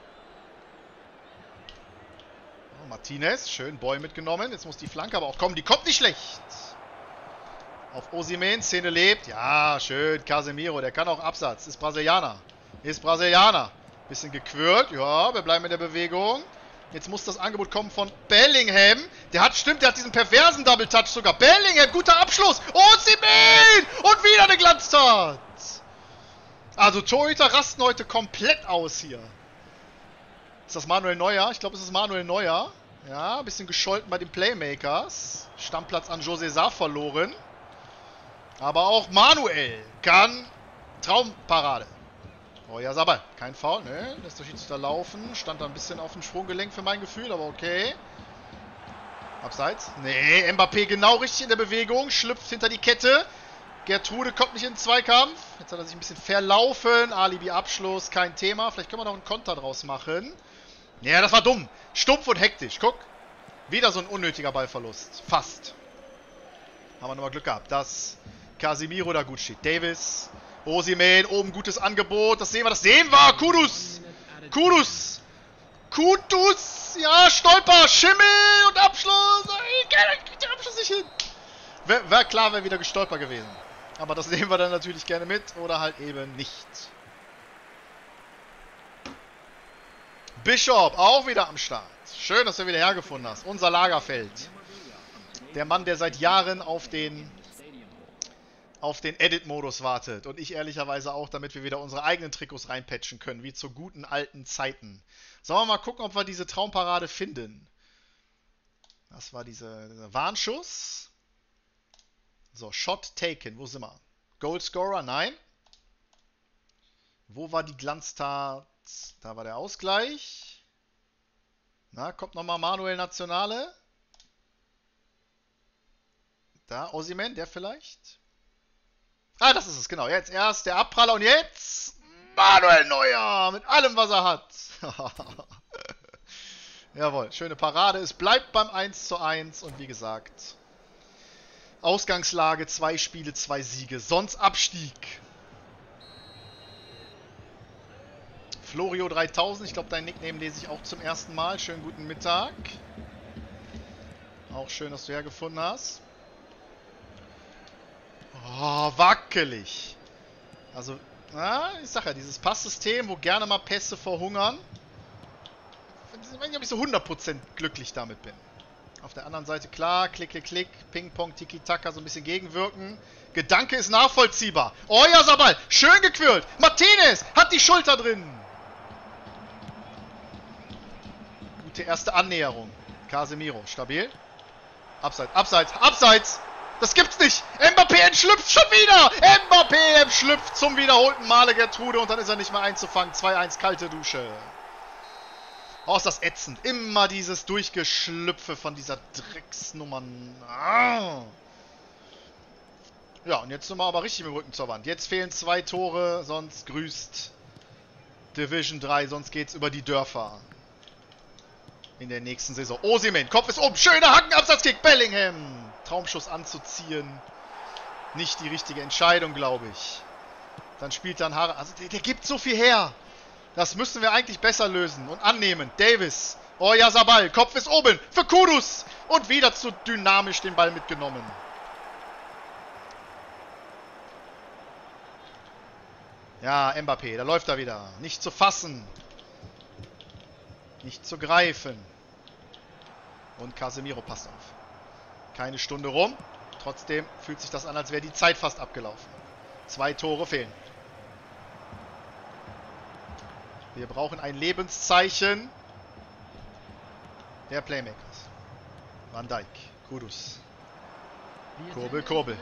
Oh, Martinez. Schön Boy mitgenommen. Jetzt muss die Flanke aber auch kommen. Die kommt nicht schlecht. Auf Osimhen. Szene lebt. Ja, schön. Casemiro. Der kann auch Absatz. Ist Brasilianer. Ist Brasilianer. Bisschen gequirlt. Ja, wir bleiben in der Bewegung. Jetzt muss das Angebot kommen von Bellingham. Der hat, stimmt, der hat diesen perversen Double Touch sogar. Bellingham, guter Abschluss. Osimhen! Und wieder eine Glanztat. Also Torhüter rasten heute komplett aus hier. Ist das Manuel Neuer? Ich glaube, es ist Manuel Neuer. Ja, ein bisschen gescholten bei den Playmakers. Stammplatz an Joe César verloren. Aber auch Manuel kann Traumparade. Oyarzabal, kein Foul, ne? Lässt der Schiedsrichter laufen. Stand da ein bisschen auf dem Sprunggelenk für mein Gefühl, aber okay. Abseits. Nee, Mbappé genau richtig in der Bewegung. Schlüpft hinter die Kette. Gertrude kommt nicht in den Zweikampf. Jetzt hat er sich ein bisschen verlaufen. Alibi-Abschluss, kein Thema. Vielleicht können wir noch einen Konter draus machen. Ja, das war dumm. Stumpf und hektisch. Guck. Wieder so ein unnötiger Ballverlust. Fast. Haben wir nochmal Glück gehabt, dass Casemiro da gut steht. Davis. Osimhen, oben gutes Angebot. Das sehen wir, das sehen wir. Kudus. Kudus. Kudus. Ja, Stolper. Schimmel und Abschluss. Ich krieg den Abschluss nicht hin. Wäre wär klar, wäre wieder gestolpert gewesen. Aber das nehmen wir dann natürlich gerne mit. Oder halt eben nicht. Bishop auch wieder am Start. Schön, dass du wieder hergefunden hast. Unser Lagerfeld. Der Mann, der seit Jahren auf den auf den Edit-Modus wartet. Und ich ehrlicherweise auch, damit wir wieder unsere eigenen Trikots reinpatchen können, wie zu guten alten Zeiten. Sollen wir mal gucken, ob wir diese Traumparade finden. Das war diese, dieser Warnschuss. So, Shot taken. Wo sind wir? Goalscorer? Nein. Wo war die Glanztat? Da war der Ausgleich. Na, kommt nochmal Manuel Nationale. Da, Osimhen, der vielleicht? Ah, das ist es, genau. Jetzt erst der Abpraller und jetzt Manuel Neuer mit allem, was er hat. Jawohl, schöne Parade. Es bleibt beim eins zu eins und wie gesagt, Ausgangslage, zwei Spiele, zwei Siege, sonst Abstieg. Florio dreitausend, ich glaube, dein Nickname lese ich auch zum ersten Mal. Schönen guten Mittag. Auch schön, dass du hergefunden hast. Oh, wackelig. Also, na, ich sag ja, dieses Passsystem, wo gerne mal Pässe verhungern. Ich weiß nicht, ob ich so hundert Prozent glücklich damit bin. Auf der anderen Seite, klar, klick, klick, klick, Ping-Pong, Tiki-Taka, so ein bisschen gegenwirken. Gedanke ist nachvollziehbar. Oh ja, Sabal, schön gequirlt. Martinez hat die Schulter drin. Gute erste Annäherung. Casemiro, stabil. Abseits, abseits, abseits. Das gibt's nicht. Mbappé entschlüpft schon wieder. Mbappé entschlüpft zum wiederholten Male, Gertrude. Und dann ist er nicht mehr einzufangen. zwei eins, kalte Dusche. Oh, ist das ätzend. Immer dieses Durchgeschlüpfe von dieser Drecksnummer. Ah. Ja, und jetzt sind wir aber richtig mit dem Rücken zur Wand. Jetzt fehlen zwei Tore, sonst grüßt Division drei, sonst geht's über die Dörfer. In der nächsten Saison. Osimhen, Kopf ist oben. Schöner Hackenabsatzkick. Bellingham. Traumschuss anzuziehen. Nicht die richtige Entscheidung, glaube ich. Dann spielt dann Haare. Also der, der gibt so viel her. Das müssen wir eigentlich besser lösen und annehmen. Davis. Oh ja, Sabal. Kopf ist oben. Für Kudus. Und wieder zu dynamisch den Ball mitgenommen. Ja, Mbappé. Da läuft er wieder. Nicht zu fassen. Nicht zu greifen. Und Casemiro passt auf. Keine Stunde rum. Trotzdem fühlt sich das an, als wäre die Zeit fast abgelaufen. Zwei Tore fehlen. Wir brauchen ein Lebenszeichen der Playmakers. Van Dijk, Kudus. Kurbel, Kurbel.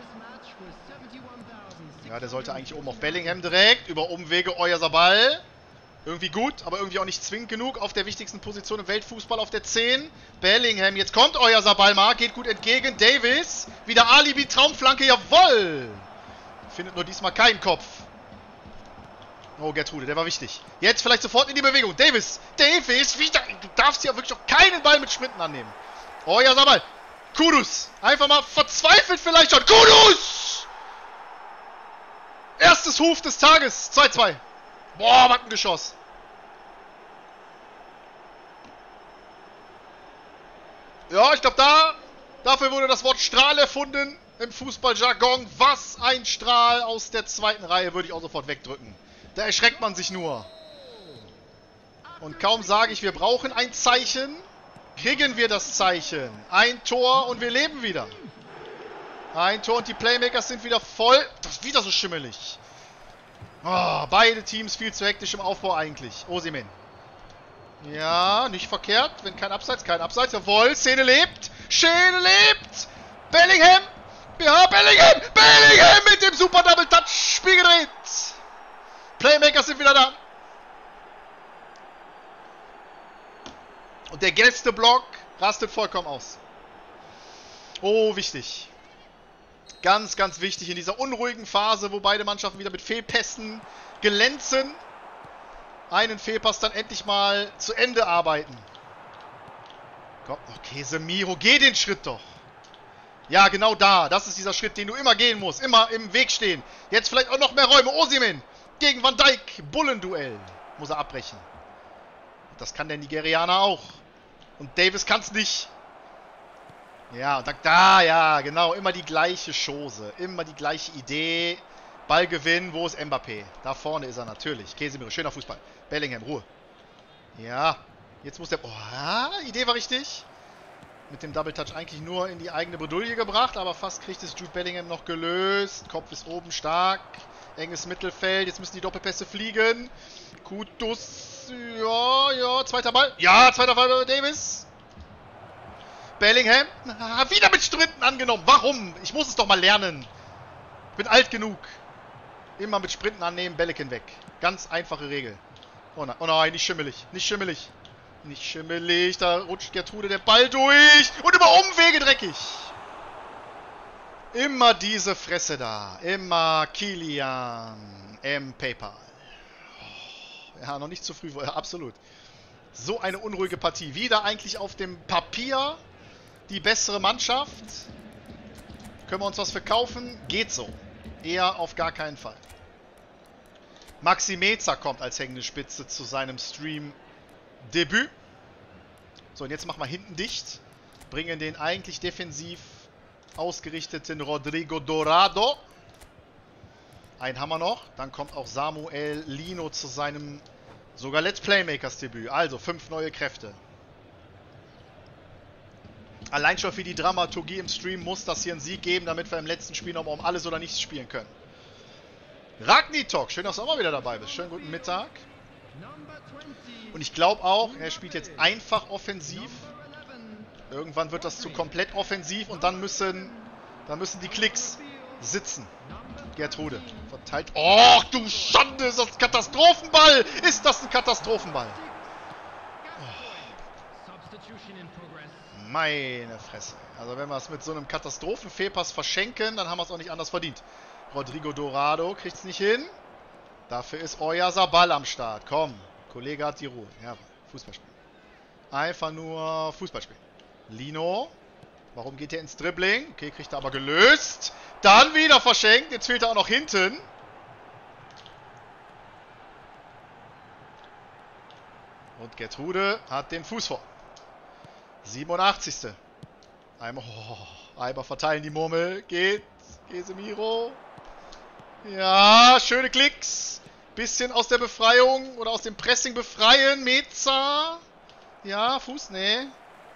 Ja, der sollte eigentlich oben auf Bellingham direkt. Über Umwege Oyarzabal. Irgendwie gut, aber irgendwie auch nicht zwingend genug. Auf der wichtigsten Position im Weltfußball auf der zehn. Bellingham, jetzt kommt Oyarzabal mal, geht gut entgegen. Davis, wieder Alibi, Traumflanke, jawoll! Findet nur diesmal keinen Kopf. Oh, Gertrude, der war wichtig. Jetzt vielleicht sofort in die Bewegung. Davis, Davis, wieder, du darfst hier wirklich auch keinen Ball mit Sprinten annehmen. Oyarzabal, Kudus, einfach mal verzweifelt vielleicht schon. Kudus! Erstes Huf des Tages, zwei zwei. Boah, was ein Geschoss. Ja, ich glaube, da, dafür wurde das Wort Strahl erfunden im Fußballjargon. Was ein Strahl aus der zweiten Reihe, würde ich auch sofort wegdrücken. Da erschreckt man sich nur. Und kaum sage ich, wir brauchen ein Zeichen, kriegen wir das Zeichen. Ein Tor und wir leben wieder. Ein Tor und die Playmakers sind wieder voll. Das ist wieder so schimmelig. Oh, beide Teams viel zu hektisch im Aufbau eigentlich. Osimhen. Ja, nicht verkehrt. Wenn kein Abseits, kein Abseits. Jawohl, Szene lebt. Szene lebt. Bellingham. Ja, Bellingham. Bellingham mit dem super Double Touch. Spiel gedreht. Playmakers sind wieder da. Und der gelbste Block rastet vollkommen aus. Oh, wichtig. Ganz, ganz wichtig in dieser unruhigen Phase, wo beide Mannschaften wieder mit Fehlpässen glänzen. Einen Fehlpass dann endlich mal zu Ende arbeiten. Gott, okay, Casemiro, geh den Schritt doch. Ja, genau da. Das ist dieser Schritt, den du immer gehen musst. Immer im Weg stehen. Jetzt vielleicht auch noch mehr Räume. Osimhen gegen Van Dijk. Bullenduell. Muss er abbrechen. Das kann der Nigerianer auch. Und Davis kann es nicht. Ja, und da, da, ja, genau, immer die gleiche Chose, immer die gleiche Idee, Ballgewinn, wo ist Mbappé? Da vorne ist er natürlich, Casemiro, schöner Fußball, Bellingham, Ruhe. Ja, jetzt muss der, oh, ja, Idee war richtig. Mit dem Double Touch eigentlich nur in die eigene Bredouille gebracht, aber fast kriegt es Jude Bellingham noch gelöst. Kopf ist oben stark. Enges Mittelfeld. Jetzt müssen die Doppelpässe fliegen. Kutus. Ja, ja. Zweiter Ball. Ja, zweiter Ball bei Davis. Bellingham. Ah, wieder mit Sprinten angenommen. Warum? Ich muss es doch mal lernen. Ich bin alt genug. Immer mit Sprinten annehmen, Bellingham weg. Ganz einfache Regel. Oh nein, oh nein, nicht schimmelig. Nicht schimmelig. Nicht schimmelig. Da rutscht Gertrude der Ball durch. Und über Umwege dreckig. Immer diese Fresse da. Immer Kilian M. PayPal. Oh, ja, noch nicht zu früh. Absolut. So eine unruhige Partie. Wieder eigentlich auf dem Papier die bessere Mannschaft. Können wir uns was verkaufen? Geht so. Eher auf gar keinen Fall. Maxi Meza kommt als hängende Spitze zu seinem Stream-Debüt. So, und jetzt machen wir hinten dicht. Bringen den eigentlich defensiv ausgerichteten Rodrigo Dorado. Einen haben wir noch. Dann kommt auch Samuel Lino zu seinem sogar Let's Playmakers Debüt. Also fünf neue Kräfte. Allein schon für die Dramaturgie im Stream muss das hier einen Sieg geben, damit wir im letzten Spiel nochmal um alles oder nichts spielen können. Ragnitok, schön, dass du auch mal wieder dabei bist. Schönen guten Mittag. Und ich glaube auch, er spielt jetzt einfach offensiv. Irgendwann wird das zu komplett offensiv und dann müssen, dann müssen die Klicks sitzen. Gertrude verteilt. Och, du Schande, ist das ein Katastrophenball? Ist das ein Katastrophenball? Meine Fresse. Also wenn wir es mit so einem Katastrophenfehlpass verschenken, dann haben wir es auch nicht anders verdient. Rodrigo Dorado kriegt es nicht hin. Dafür ist Oyarzabal am Start. Komm, Kollege hat die Ruhe. Ja, Fußball spielen. Einfach nur Fußball spielen. Lino. Warum geht er ins Dribbling? Okay, kriegt er aber gelöst. Dann wieder verschenkt. Jetzt fehlt er auch noch hinten. Und Gertrude hat den Fuß vor. siebenundachtzigste Einmal, oh, einmal verteilen die Murmel. Geht. Gesemiro. Ja, schöne Klicks. Bisschen aus der Befreiung oder aus dem Pressing befreien. Meza. Ja, Fuß, nee.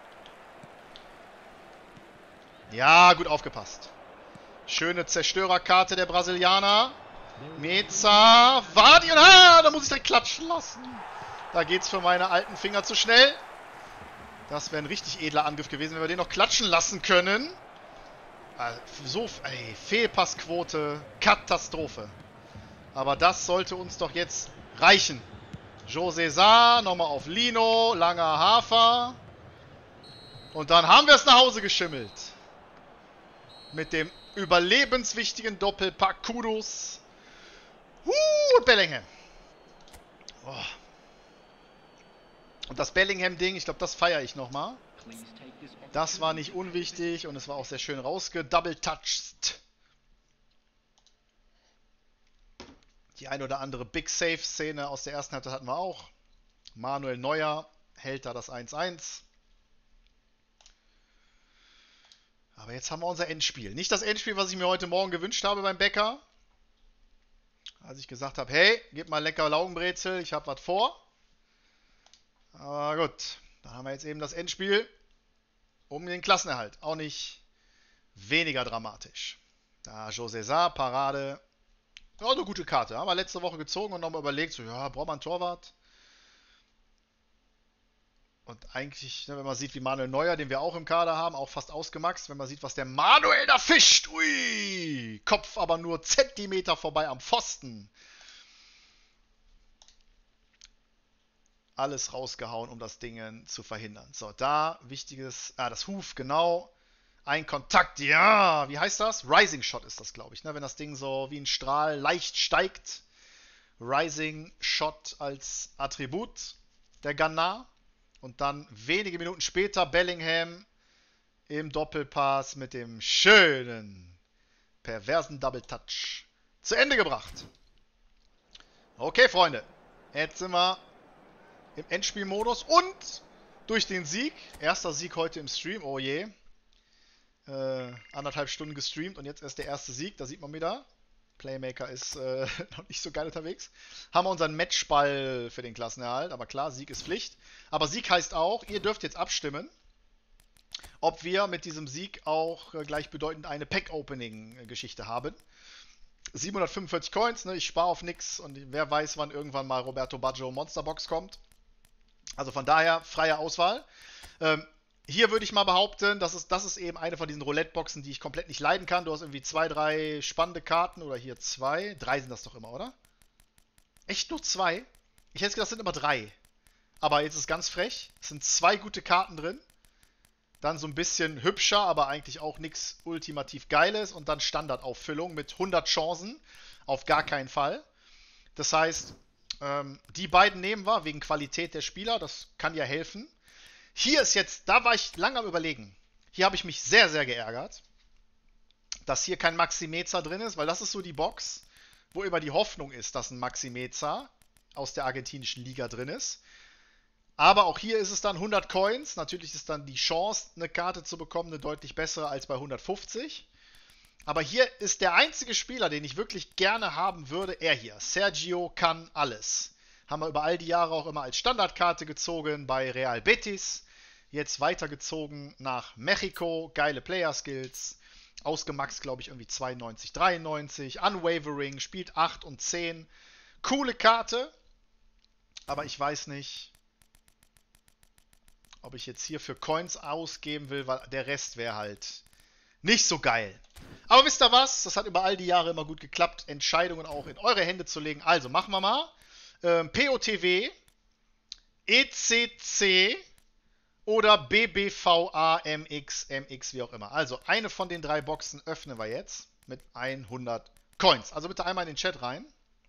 Ja, gut aufgepasst. Schöne Zerstörerkarte der Brasilianer. Meza. Vardy und ah, da muss ich direkt klatschen lassen. Da geht's für meine alten Finger zu schnell. Das wäre ein richtig edler Angriff gewesen, wenn wir den noch klatschen lassen können. So, ey, Fehlpassquote, Katastrophe. Aber das sollte uns doch jetzt reichen. José Sá, nochmal auf Lino, langer Hafer. Und dann haben wir es nach Hause geschimmelt. Mit dem überlebenswichtigen Doppelpack Kudos. Uh, und Bellingham. Oh. Und das Bellingham-Ding, ich glaube, das feiere ich nochmal. Das war nicht unwichtig und es war auch sehr schön rausgedouble-touched. Die ein oder andere Big Save-Szene aus der ersten Halbzeit hatten wir auch. Manuel Neuer hält da das eins eins. Aber jetzt haben wir unser Endspiel. Nicht das Endspiel, was ich mir heute Morgen gewünscht habe beim Bäcker. Als ich gesagt habe, hey, gib mal lecker Laugenbrezel, ich habe was vor. Aber gut, dann haben wir jetzt eben das Endspiel um den Klassenerhalt. Auch nicht weniger dramatisch. Da José Sá, Parade. Ja, eine gute Karte. Haben wir letzte Woche gezogen und nochmal überlegt, so, ja, braucht man einen Torwart? Und eigentlich, ne, wenn man sieht, wie Manuel Neuer, den wir auch im Kader haben, auch fast ausgemaxt, wenn man sieht, was der Manuel da fischt. Ui, Kopf aber nur Zentimeter vorbei am Pfosten. Alles rausgehauen, um das Ding zu verhindern. So, da, wichtiges, ah, das Huf, genau. Ein Kontakt, ja, wie heißt das? Rising Shot ist das, glaube ich, ne? Wenn das Ding so wie ein Strahl leicht steigt. Rising Shot als Attribut der Ghana. Und dann wenige Minuten später Bellingham im Doppelpass mit dem schönen, perversen Double Touch zu Ende gebracht. Okay, Freunde, jetzt sind wir im Endspielmodus und durch den Sieg, erster Sieg heute im Stream, oh je, äh, anderthalb Stunden gestreamt und jetzt erst der erste Sieg, da sieht man wieder, Playmaker ist äh, noch nicht so geil unterwegs, haben wir unseren Matchball für den Klassenerhalt, aber klar, Sieg ist Pflicht, aber Sieg heißt auch, ihr dürft jetzt abstimmen, ob wir mit diesem Sieg auch äh, gleichbedeutend eine Pack-Opening-Geschichte haben. siebenhundertfünfundvierzig Coins, ne? Ich spare auf nix und wer weiß, wann irgendwann mal Roberto Baggio Monsterbox kommt. Also von daher freie Auswahl. Ähm, hier würde ich mal behaupten, das ist, das ist eben eine von diesen Roulette-Boxen, die ich komplett nicht leiden kann. Du hast irgendwie zwei, drei spannende Karten oder hier zwei. Drei sind das doch immer, oder? Echt nur zwei? Ich hätte gedacht, das sind immer drei. Aber jetzt ist es ganz frech. Es sind zwei gute Karten drin. Dann so ein bisschen hübscher, aber eigentlich auch nichts ultimativ Geiles. Und dann Standardauffüllung mit hundert Chancen. Auf gar keinen Fall. Das heißt, ähm, die beiden nehmen wir wegen Qualität der Spieler. Das kann ja helfen. Hier ist jetzt, da war ich lange am Überlegen. Hier habe ich mich sehr, sehr geärgert, dass hier kein Maximeza drin ist, weil das ist so die Box, wo immer die Hoffnung ist, dass ein Maximeza aus der argentinischen Liga drin ist. Aber auch hier ist es dann hundert Coins. Natürlich ist dann die Chance, eine Karte zu bekommen, eine deutlich bessere als bei hundertfünfzig. Aber hier ist der einzige Spieler, den ich wirklich gerne haben würde, er hier. Sergio kann alles. Haben wir über all die Jahre auch immer als Standardkarte gezogen bei Real Betis. Jetzt weitergezogen nach Mexiko. Geile Player-Skills. Ausgemaxt, glaube ich, irgendwie zweiundneunzig, dreiundneunzig. Unwavering, spielt acht und zehn. Coole Karte. Aber ich weiß nicht, ob ich jetzt hier für Coins ausgeben will, weil der Rest wäre halt nicht so geil. Aber wisst ihr was? Das hat über all die Jahre immer gut geklappt, Entscheidungen auch in eure Hände zu legen. Also machen wir mal. Ähm, P O T W, E C C oder B B V A, M X, M X, wie auch immer. Also eine von den drei Boxen öffnen wir jetzt mit hundert Coins. Also bitte einmal in den Chat rein,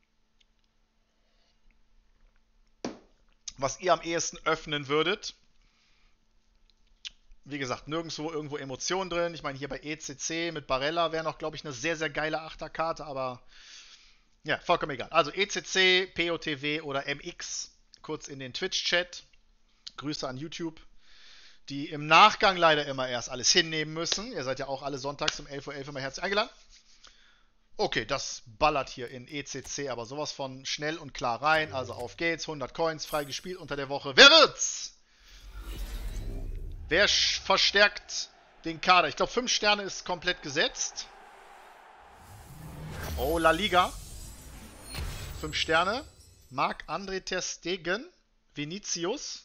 was ihr am ehesten öffnen würdet. Wie gesagt, nirgendwo irgendwo Emotionen drin. Ich meine, hier bei E C C mit Barella wäre noch, glaube ich, eine sehr, sehr geile Achterkarte, aber ja, vollkommen egal. Also E C C, P O T W oder M X, kurz in den Twitch-Chat. Grüße an YouTube, die im Nachgang leider immer erst alles hinnehmen müssen. Ihr seid ja auch alle sonntags um elf Uhr elf immer herzlich eingeladen. Okay, das ballert hier in E C C aber sowas von schnell und klar rein. Also auf geht's, hundert Coins, frei gespielt unter der Woche. Wer wird's? Wer verstärkt den Kader? Ich glaube, fünf Sterne ist komplett gesetzt. Oh, La Liga. fünf Sterne. Marc-André ter Stegen. Vinicius.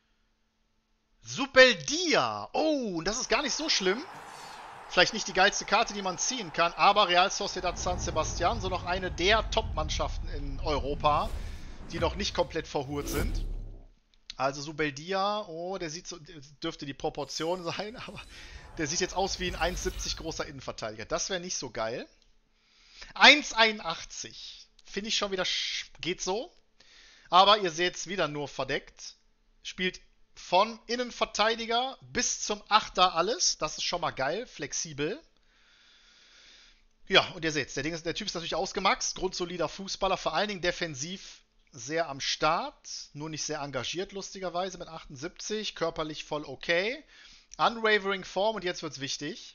Zubeldia. Oh, das ist gar nicht so schlimm. Vielleicht nicht die geilste Karte, die man ziehen kann, aber Real Sociedad San Sebastian, so noch eine der Top-Mannschaften in Europa, die noch nicht komplett verhurt sind. Also Zubeldia, oh, der sieht so, dürfte die Proportion sein, aber der sieht jetzt aus wie ein eins siebzig großer Innenverteidiger. Das wäre nicht so geil. eins einundachtzig. Finde ich schon wieder, geht so. Aber ihr seht es wieder nur verdeckt. Spielt von Innenverteidiger bis zum Achter alles. Das ist schon mal geil, flexibel. Ja, und ihr seht es, der, der Typ ist natürlich ausgemaxt. Grundsolider Fußballer, vor allen Dingen defensiv sehr am Start, nur nicht sehr engagiert, lustigerweise, mit achtundsiebzig, körperlich voll okay. Unwavering Form, und jetzt wird es wichtig.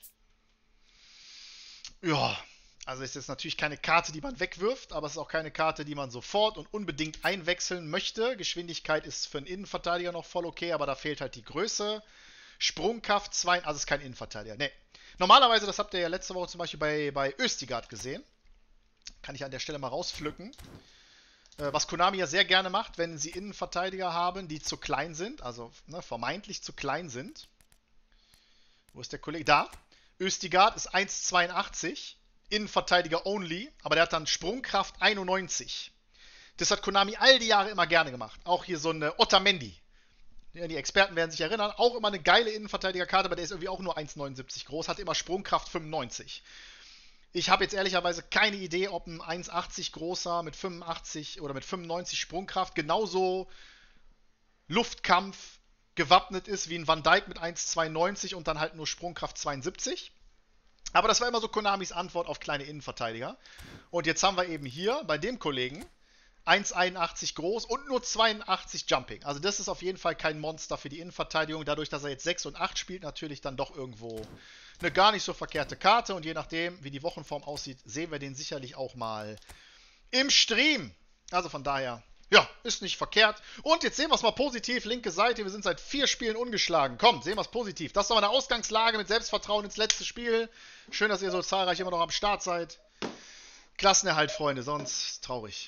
Ja, also ist jetzt natürlich keine Karte, die man wegwirft, aber es ist auch keine Karte, die man sofort und unbedingt einwechseln möchte. Geschwindigkeit ist für einen Innenverteidiger noch voll okay, aber da fehlt halt die Größe. Sprungkraft zwei, also ist kein Innenverteidiger. Nee. Normalerweise, das habt ihr ja letzte Woche zum Beispiel bei, bei Østigard gesehen. Kann ich an der Stelle mal rauspflücken. Was Konami ja sehr gerne macht, wenn sie Innenverteidiger haben, die zu klein sind, also ne, vermeintlich zu klein sind. Wo ist der Kollege? Da. Østigard ist eins zweiundachtzig, Innenverteidiger only, aber der hat dann Sprungkraft einundneunzig. Das hat Konami all die Jahre immer gerne gemacht. Auch hier so eine Otamendi. Ja, die Experten werden sich erinnern, auch immer eine geile Innenverteidigerkarte, aber der ist irgendwie auch nur eins neunundsiebzig groß, hat immer Sprungkraft fünfundneunzig. Ich habe jetzt ehrlicherweise keine Idee, ob ein eins achtzig großer mit fünfundachtzig oder mit fünfundneunzig Sprungkraft genauso Luftkampf gewappnet ist wie ein Van Dijk mit eins zweiundneunzig und dann halt nur Sprungkraft zweiundsiebzig. Aber das war immer so Konamis Antwort auf kleine Innenverteidiger. Und jetzt haben wir eben hier bei dem Kollegen eins einundachtzig groß und nur zweiundachtzig Jumping. Also das ist auf jeden Fall kein Monster für die Innenverteidigung. Dadurch, dass er jetzt sechs und acht spielt, natürlich dann doch irgendwo eine gar nicht so verkehrte Karte. Und je nachdem, wie die Wochenform aussieht, sehen wir den sicherlich auch mal im Stream. Also von daher Ja, ist nicht verkehrt. Und jetzt sehen wir es mal positiv. Linke Seite, wir sind seit vier Spielen ungeschlagen. Komm, sehen wir es positiv. Das ist doch eine Ausgangslage mit Selbstvertrauen ins letzte Spiel. Schön, dass ihr so zahlreich immer noch am Start seid. Klassenerhalt, Freunde, sonst traurig.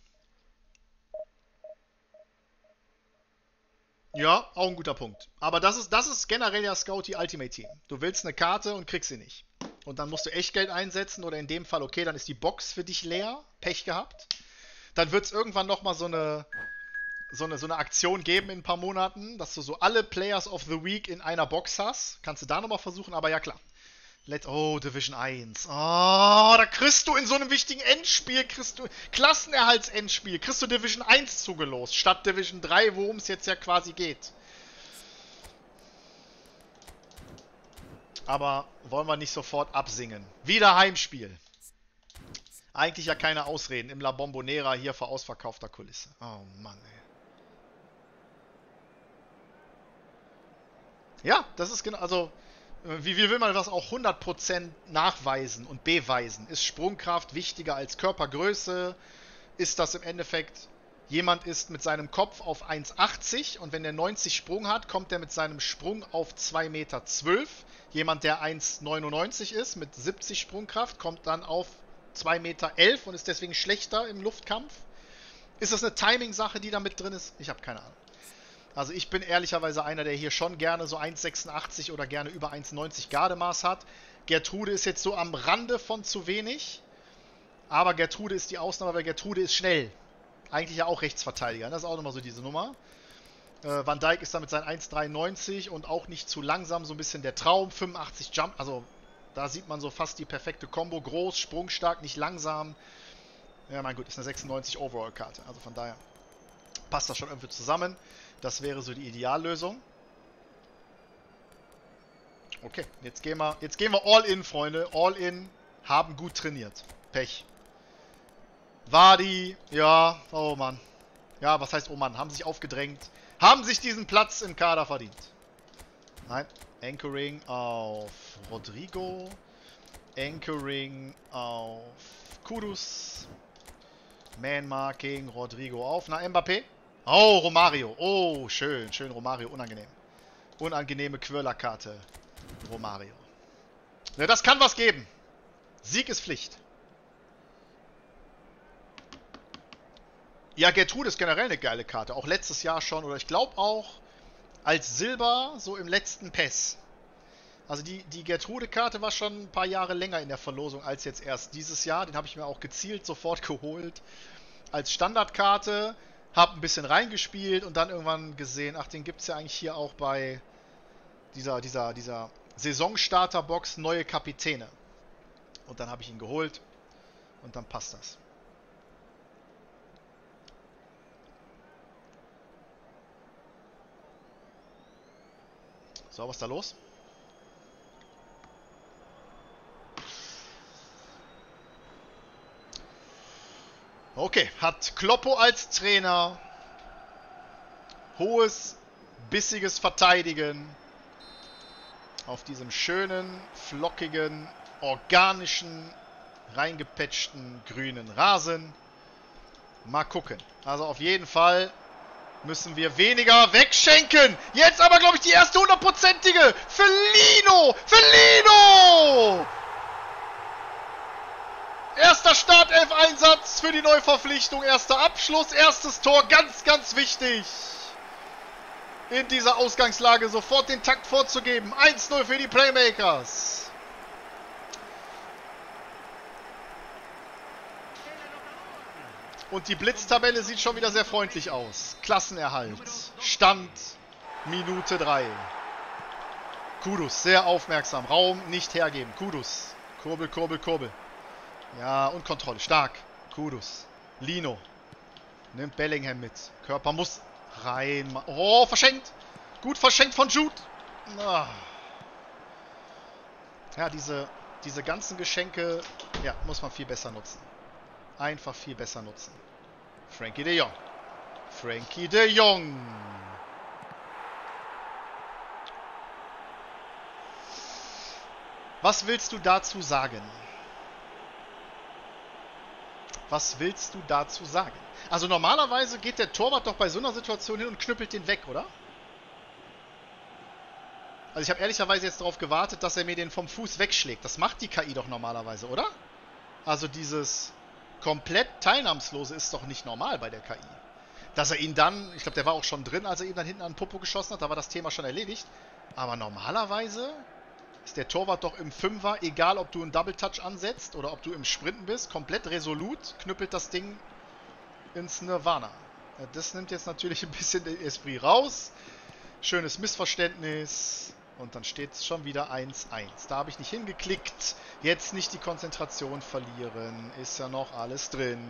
Ja, auch ein guter Punkt. Aber das ist, das ist generell ja Scout die Ultimate Team. Du willst eine Karte und kriegst sie nicht. Und dann musst du Echtgeld einsetzen oder in dem Fall, okay, dann ist die Box für dich leer. Pech gehabt. Dann wird es irgendwann nochmal so eine, so, eine, so eine Aktion geben in ein paar Monaten, dass du so alle Players of the Week in einer Box hast. Kannst du da nochmal versuchen, aber ja klar. Let oh, Division eins. Oh, da kriegst du in so einem wichtigen Endspiel, kriegst du Klassenerhalts-Endspiel, kriegst du Division eins zugelost, statt Division drei, worum es jetzt ja quasi geht. Aber wollen wir nicht sofort absingen. Wieder Heimspiel. Eigentlich ja keine Ausreden im La Bombonera hier vor ausverkaufter Kulisse. Oh Mann, ey. Ja, das ist genau, also wie, wie will man das auch hundert Prozent nachweisen und beweisen? Ist Sprungkraft wichtiger als Körpergröße? Ist das im Endeffekt, jemand ist mit seinem Kopf auf eins achtzig und wenn der neunzig Sprung hat, kommt er mit seinem Sprung auf zwei Meter zwölf. Jemand, der eins neunundneunzig ist, mit siebzig Sprungkraft, kommt dann auf zwei Meter elf und ist deswegen schlechter im Luftkampf. Ist das eine Timing-Sache, die da mit drin ist? Ich habe keine Ahnung. Also ich bin ehrlicherweise einer, der hier schon gerne so eins sechsundachtzig oder gerne über eins neunzig Gardemaß hat. Gertrude ist jetzt so am Rande von zu wenig. Aber Gertrude ist die Ausnahme, weil Gertrude ist schnell. Eigentlich ja auch Rechtsverteidiger. Das ist auch nochmal so diese Nummer. Äh, Van Dijk ist da mit seinen eins dreiundneunzig und auch nicht zu langsam. So ein bisschen der Traum. fünfundachtzig Jump. Also da sieht man so fast die perfekte Kombo. Groß, sprungstark, nicht langsam. Ja, mein Gott, ist eine sechsundneunzig Overall-Karte. Also von daher passt das schon irgendwie zusammen. Das wäre so die Ideallösung. Okay, jetzt gehen wir, jetzt gehen wir all in, Freunde. All in, haben gut trainiert. Pech. Wadi, ja, oh Mann. Ja, was heißt oh Mann? Haben sich aufgedrängt. Haben sich diesen Platz im Kader verdient. Nein. Anchoring auf Rodrigo. Anchoring auf Kudus. Man-Marking, Rodrigo auf. Na, Mbappé. Oh, Romario. Oh, schön. Schön, Romario. Unangenehm. Unangenehme Quirlerkarte. Romario. Ja, das kann was geben. Sieg ist Pflicht. Ja, Gertrude ist generell eine geile Karte. Auch letztes Jahr schon. Oder ich glaube auch als Silber so im letzten P E S. Also die, die Gertrude-Karte war schon ein paar Jahre länger in der Verlosung als jetzt erst dieses Jahr. Den habe ich mir auch gezielt sofort geholt. Als Standardkarte. Hab ein bisschen reingespielt und dann irgendwann gesehen, ach, den gibt es ja eigentlich hier auch bei dieser, dieser, dieser Saisonstarter-Box neue Kapitäne. Und dann habe ich ihn geholt und dann passt das. So, was ist da los? Okay, hat Kloppo als Trainer. Hohes, bissiges Verteidigen. Auf diesem schönen, flockigen, organischen, reingepatchten, grünen Rasen. Mal gucken. Also auf jeden Fall müssen wir weniger wegschenken. Jetzt aber, glaube ich, die erste hundertprozentige für Lino. Für Lino! Erster Startelf-Einsatz für die Neuverpflichtung. Erster Abschluss, erstes Tor. Ganz, ganz wichtig. In dieser Ausgangslage sofort den Takt vorzugeben. eins null für die Playmakers. Und die Blitztabelle sieht schon wieder sehr freundlich aus. Klassenerhalt. Stand Minute drei. Kudus, sehr aufmerksam. Raum nicht hergeben. Kudus. Kurbel, kurbel, kurbel. Ja, und Kontrolle. Stark. Kudus. Lino. Nimmt Bellingham mit. Körper muss rein. Oh, verschenkt. Gut verschenkt von Jude. Ah. Ja, diese, diese ganzen Geschenke, ja, muss man viel besser nutzen. Einfach viel besser nutzen. Frankie de Jong. Frankie de Jong. Was willst du dazu sagen? Was willst du dazu sagen? Also normalerweise geht der Torwart doch bei so einer Situation hin und knüppelt den weg, oder? Also ich habe ehrlicherweise jetzt darauf gewartet, dass er mir den vom Fuß wegschlägt. Das macht die K I doch normalerweise, oder? Also dieses komplett Teilnahmslose ist doch nicht normal bei der K I. Dass er ihn dann, ich glaube, der war auch schon drin, als er ihm dann hinten an den Popo geschossen hat, da war das Thema schon erledigt. Aber normalerweise ist der Torwart doch im Fünfer, egal ob du einen Double Touch ansetzt oder ob du im Sprinten bist, komplett resolut, knüppelt das Ding ins Nirvana. Ja, das nimmt jetzt natürlich ein bisschen den Esprit raus. Schönes Missverständnis. Und dann steht es schon wieder eins eins. Da habe ich nicht hingeklickt. Jetzt nicht die Konzentration verlieren. Ist ja noch alles drin.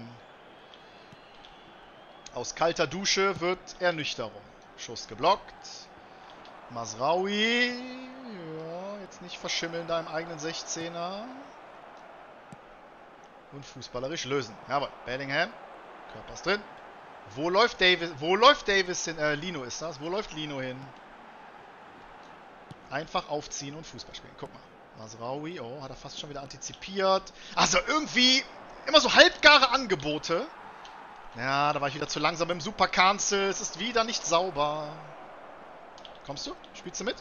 Aus kalter Dusche wird Ernüchterung. Schuss geblockt. Mazraoui. Ja, jetzt nicht verschimmeln da im eigenen sechzehner. Und fußballerisch lösen. Jawohl, Bellingham. Körper ist drin. Wo läuft Davis? Wo läuft Davis hin? Äh, Lino ist das. Wo läuft Lino hin? Einfach aufziehen und Fußball spielen. Guck mal. Mazraoui. Oh, hat er fast schon wieder antizipiert. Also irgendwie immer so halbgare Angebote. Ja, da war ich wieder zu langsam im Super Cancel. Es ist wieder nicht sauber. Kommst du? Spielst du mit?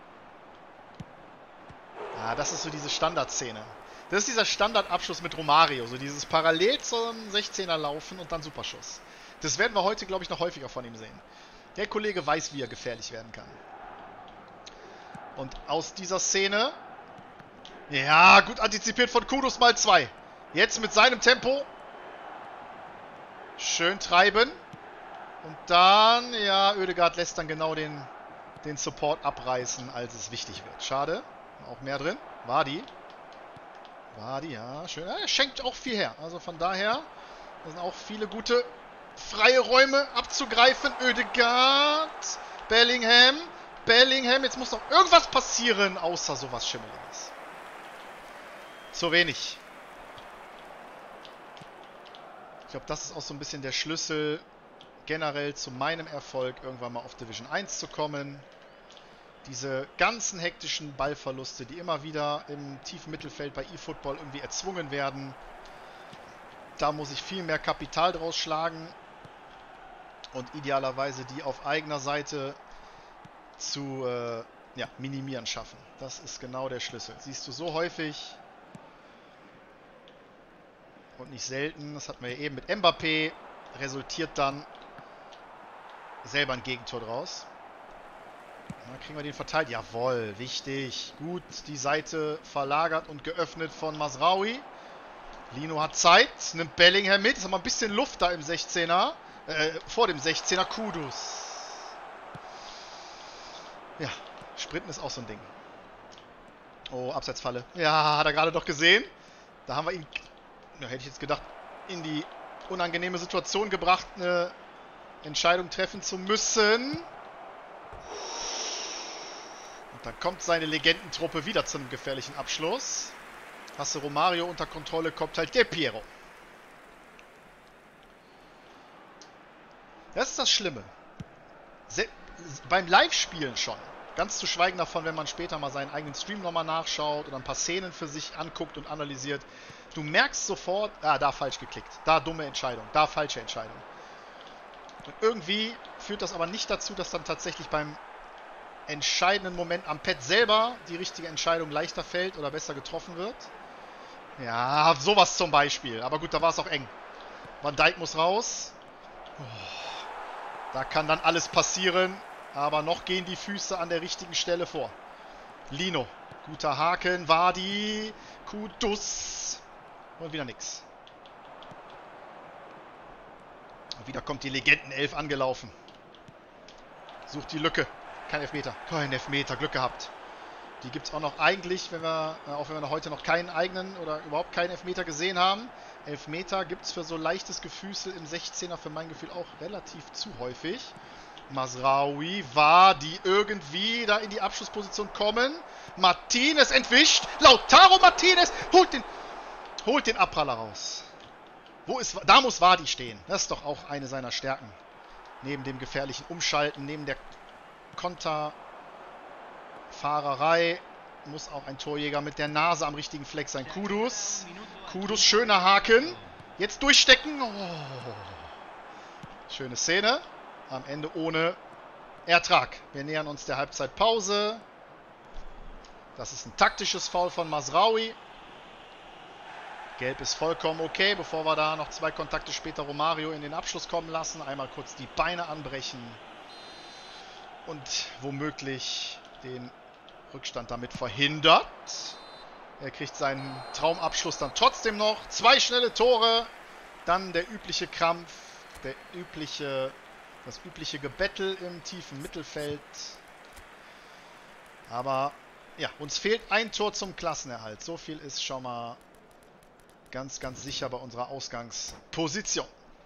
Ah, das ist so diese Standardszene. Das ist dieser Standardabschluss mit Romario. So dieses parallel zum sechzehner laufen und dann Superschuss. Das werden wir heute, glaube ich, noch häufiger von ihm sehen. Der Kollege weiß, wie er gefährlich werden kann. Und aus dieser Szene... Ja, gut antizipiert von Kudus mal zwei. Jetzt mit seinem Tempo... Schön treiben. Und dann, ja, Oedegaard lässt dann genau den, den Support abreißen, als es wichtig wird. Schade. Auch mehr drin. Vardy. Vardy, ja, schön. Er schenkt auch viel her. Also von daher, da sind auch viele gute freie Räume abzugreifen. Oedegaard. Bellingham. Bellingham. Jetzt muss doch irgendwas passieren, außer sowas Schimmeliges. Zu wenig. Ich glaube, das ist auch so ein bisschen der Schlüssel generell zu meinem Erfolg, irgendwann mal auf Division eins zu kommen. Diese ganzen hektischen Ballverluste, die immer wieder im tiefen Mittelfeld bei eFootball irgendwie erzwungen werden. Da muss ich viel mehr Kapital draus schlagen und idealerweise die auf eigener Seite zu äh, ja, minimieren schaffen. Das ist genau der Schlüssel. Siehst du so häufig... Und nicht selten, das hatten wir ja eben mit Mbappé, resultiert dann selber ein Gegentor draus. Da kriegen wir den verteilt. Jawohl, wichtig. Gut, die Seite verlagert und geöffnet von Mazraoui. Lino hat Zeit, nimmt Bellingham mit. Ist aber ein bisschen Luft da im sechzehner. Äh, vor dem sechzehner. Kudus. Ja, Sprinten ist auch so ein Ding. Oh, Abseitsfalle. Ja, hat er gerade doch gesehen. Da haben wir ihn... Ja, hätte ich jetzt gedacht, in die unangenehme Situation gebracht, eine Entscheidung treffen zu müssen. Und dann kommt seine Legendentruppe wieder zum gefährlichen Abschluss. Hast du Romario unter Kontrolle, kommt halt Del Piero. Das ist das Schlimme. Se- beim Live-Spielen schon. Ganz zu schweigen davon, wenn man später mal seinen eigenen Stream nochmal nachschaut oder ein paar Szenen für sich anguckt und analysiert. Du merkst sofort, ah, da falsch geklickt, da dumme Entscheidung, da falsche Entscheidung. Und irgendwie führt das aber nicht dazu, dass dann tatsächlich beim entscheidenden Moment am Pad selber die richtige Entscheidung leichter fällt oder besser getroffen wird. Ja, sowas zum Beispiel. Aber gut, da war es auch eng. Van Dijk muss raus. Oh, da kann dann alles passieren. Aber noch gehen die Füße an der richtigen Stelle vor. Lino. Guter Haken. Vardy. Kudus. Und wieder nix. Und wieder kommt die Legendenelf angelaufen. Sucht die Lücke. Kein Elfmeter. Kein Elfmeter. Glück gehabt. Die gibt es auch noch eigentlich, wenn wir, auch wenn wir heute noch keinen eigenen oder überhaupt keinen Elfmeter gesehen haben. Elfmeter gibt es für so leichtes Gefüßel im sechzehner für mein Gefühl auch relativ zu häufig. Mazraoui war die irgendwie da in die Abschlussposition kommen. Martinez entwischt. Lautaro Martinez holt den, holt den Abpraller raus. Wo ist, da muss Vardy stehen. Das ist doch auch eine seiner Stärken. Neben dem gefährlichen Umschalten, neben der Konterfahrerei muss auch ein Torjäger mit der Nase am richtigen Fleck sein. Kudus. Kudus, schöner Haken. Jetzt durchstecken. Oh. Schöne Szene. Am Ende ohne Ertrag. Wir nähern uns der Halbzeitpause. Das ist ein taktisches Foul von Mazraoui. Gelb ist vollkommen okay, bevor wir da noch zwei Kontakte später Romario in den Abschluss kommen lassen. Einmal kurz die Beine anbrechen. Und womöglich den Rückstand damit verhindert. Er kriegt seinen Traumabschluss dann trotzdem noch. Zwei schnelle Tore. Dann der übliche Krampf. Der übliche, das übliche Gebettel im tiefen Mittelfeld. Aber ja, uns fehlt ein Tor zum Klassenerhalt. So viel ist schon mal ganz, ganz sicher bei unserer Ausgangsposition.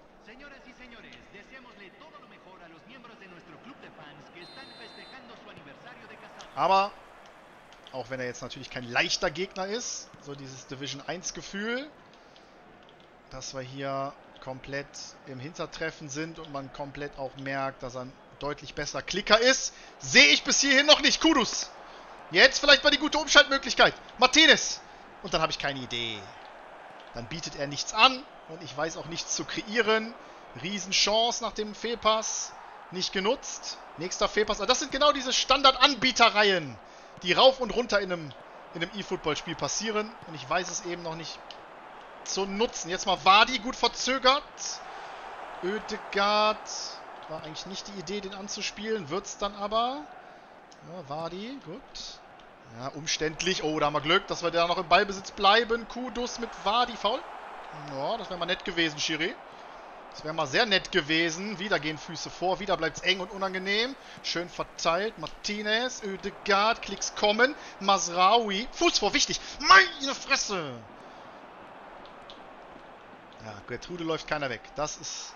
Aber, auch wenn er jetzt natürlich kein leichter Gegner ist, so dieses Division eins Gefühl, dass wir hier komplett im Hintertreffen sind und man komplett auch merkt, dass er ein deutlich besserer Klicker ist, sehe ich bis hierhin noch nicht. Kudus. Jetzt vielleicht mal die gute Umschaltmöglichkeit. Martinez. Und dann habe ich keine Idee. Dann bietet er nichts an und ich weiß auch nichts zu kreieren. Riesenchance nach dem Fehlpass. Nicht genutzt. Nächster Fehlpass. Das sind genau diese Standard-Anbietereien, die rauf und runter in einem in einem E-Football-Spiel passieren. Und ich weiß es eben noch nicht zu nutzen. Jetzt mal Vardy, gut verzögert. Ødegaard. War eigentlich nicht die Idee, den anzuspielen. Wird's dann aber. Ja, Vardy, gut. Ja, umständlich. Oh, da haben wir Glück, dass wir da noch im Ballbesitz bleiben. Kudus mit Vardy, faul. Ja, das wäre mal nett gewesen, Schiri. Das wäre mal sehr nett gewesen. Wieder gehen Füße vor. Wieder bleibt es eng und unangenehm. Schön verteilt. Martinez, Ødegaard, Klicks kommen. Mazraoui. Fuß vor, wichtig. Meine Fresse. Ja, Gertrude läuft keiner weg. Das ist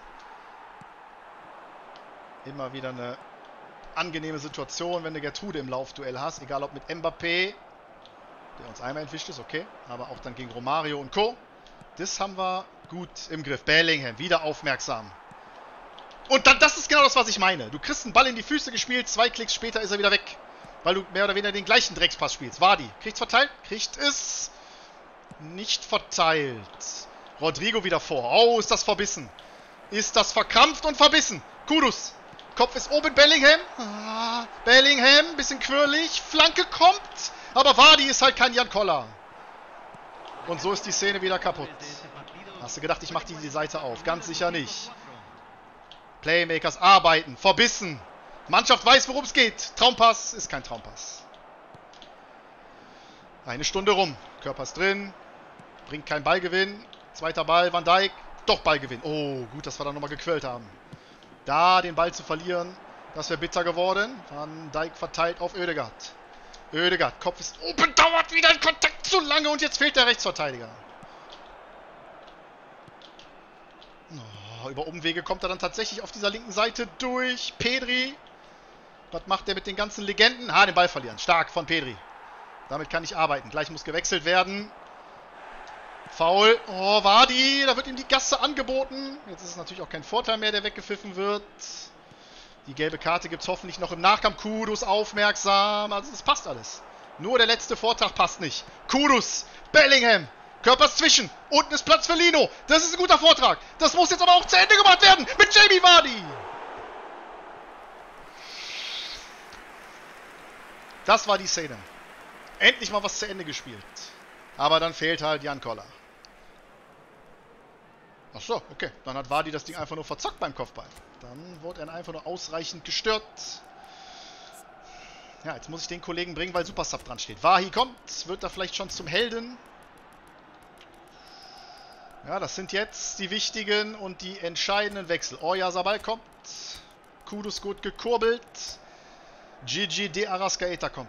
immer wieder eine angenehme Situation, wenn du Gertrude im Laufduell hast. Egal ob mit Mbappé, der uns einmal entwischt ist, okay. Aber auch dann gegen Romario und Co. Das haben wir gut im Griff. Bellingham, wieder aufmerksam. Und dann, das ist genau das, was ich meine. Du kriegst einen Ball in die Füße gespielt, zwei Klicks später ist er wieder weg. Weil du mehr oder weniger den gleichen Dreckspass spielst. Vardy, kriegt's verteilt? Kriegt es nicht verteilt. Rodrigo wieder vor. Oh, ist das verbissen. Ist das verkrampft und verbissen. Kudus. Kopf ist oben, Bellingham. Ah, Bellingham, bisschen quirlig. Flanke kommt. Aber Vardy ist halt kein Jan Koller. Und so ist die Szene wieder kaputt. Hast du gedacht, ich mache die, die Seite auf? Ganz sicher nicht. Playmakers arbeiten. Verbissen. Mannschaft weiß, worum es geht. Traumpass ist kein Traumpass. Eine Stunde rum. Körper ist drin. Bringt keinen Ballgewinn. Zweiter Ball, Van Dijk. Doch Ballgewinn. Oh, gut, dass wir da nochmal gequält haben. Da den Ball zu verlieren, das wäre bitter geworden. Van Dijk verteilt auf Ødegaard. Ødegaard, Kopf ist oben, dauert wieder ein Kontakt zu lange und jetzt fehlt der Rechtsverteidiger. Oh, über Umwege kommt er dann tatsächlich auf dieser linken Seite durch. Pedri. Was macht der mit den ganzen Legenden? Ah, den Ball verlieren. Stark von Pedri. Damit kann ich arbeiten. Gleich muss gewechselt werden. Foul. Oh, Vardy. Da wird ihm die Gasse angeboten. Jetzt ist es natürlich auch kein Vorteil mehr, der weggepfiffen wird. Die gelbe Karte gibt es hoffentlich noch im Nachkampf. Kudus aufmerksam. Also es passt alles. Nur der letzte Vortrag passt nicht. Kudus. Bellingham. Körpers zwischen. Unten ist Platz für Lino. Das ist ein guter Vortrag. Das muss jetzt aber auch zu Ende gemacht werden. Mit Jamie Vardy. Das war die Szene. Endlich mal was zu Ende gespielt. Aber dann fehlt halt Jan Koller. Ach so, okay. Dann hat Vardy das Ding einfach nur verzockt beim Kopfball. Dann wurde er einfach nur ausreichend gestört. Ja, jetzt muss ich den Kollegen bringen, weil Supersub dran steht. Wahi kommt. Wird da vielleicht schon zum Helden. Ja, das sind jetzt die wichtigen und die entscheidenden Wechsel. Oyarzabal kommt. Kudus gut gekurbelt. Gigi de Arrascaeta kommt.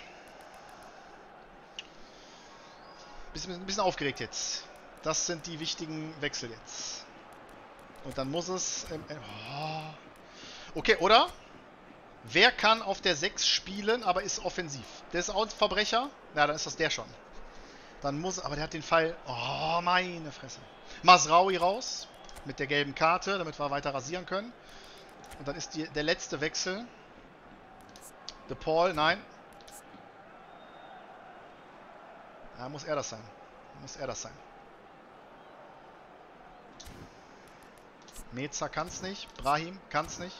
Bisschen, ein bisschen aufgeregt jetzt. Das sind die wichtigen Wechsel jetzt. Und dann muss es... Ähm, äh, oh. Okay, oder? Wer kann auf der sechs spielen, aber ist offensiv? Der ist auch ein Verbrecher? Ja, dann ist das der schon. Dann muss... Aber der hat den Fall... Oh, meine Fresse. Mazraoui raus. Mit der gelben Karte, damit wir weiter rasieren können. Und dann ist die, der letzte Wechsel. De Paul, nein. Ja, muss er das sein. Muss er das sein. Meza kann's nicht. Brahim kann's nicht.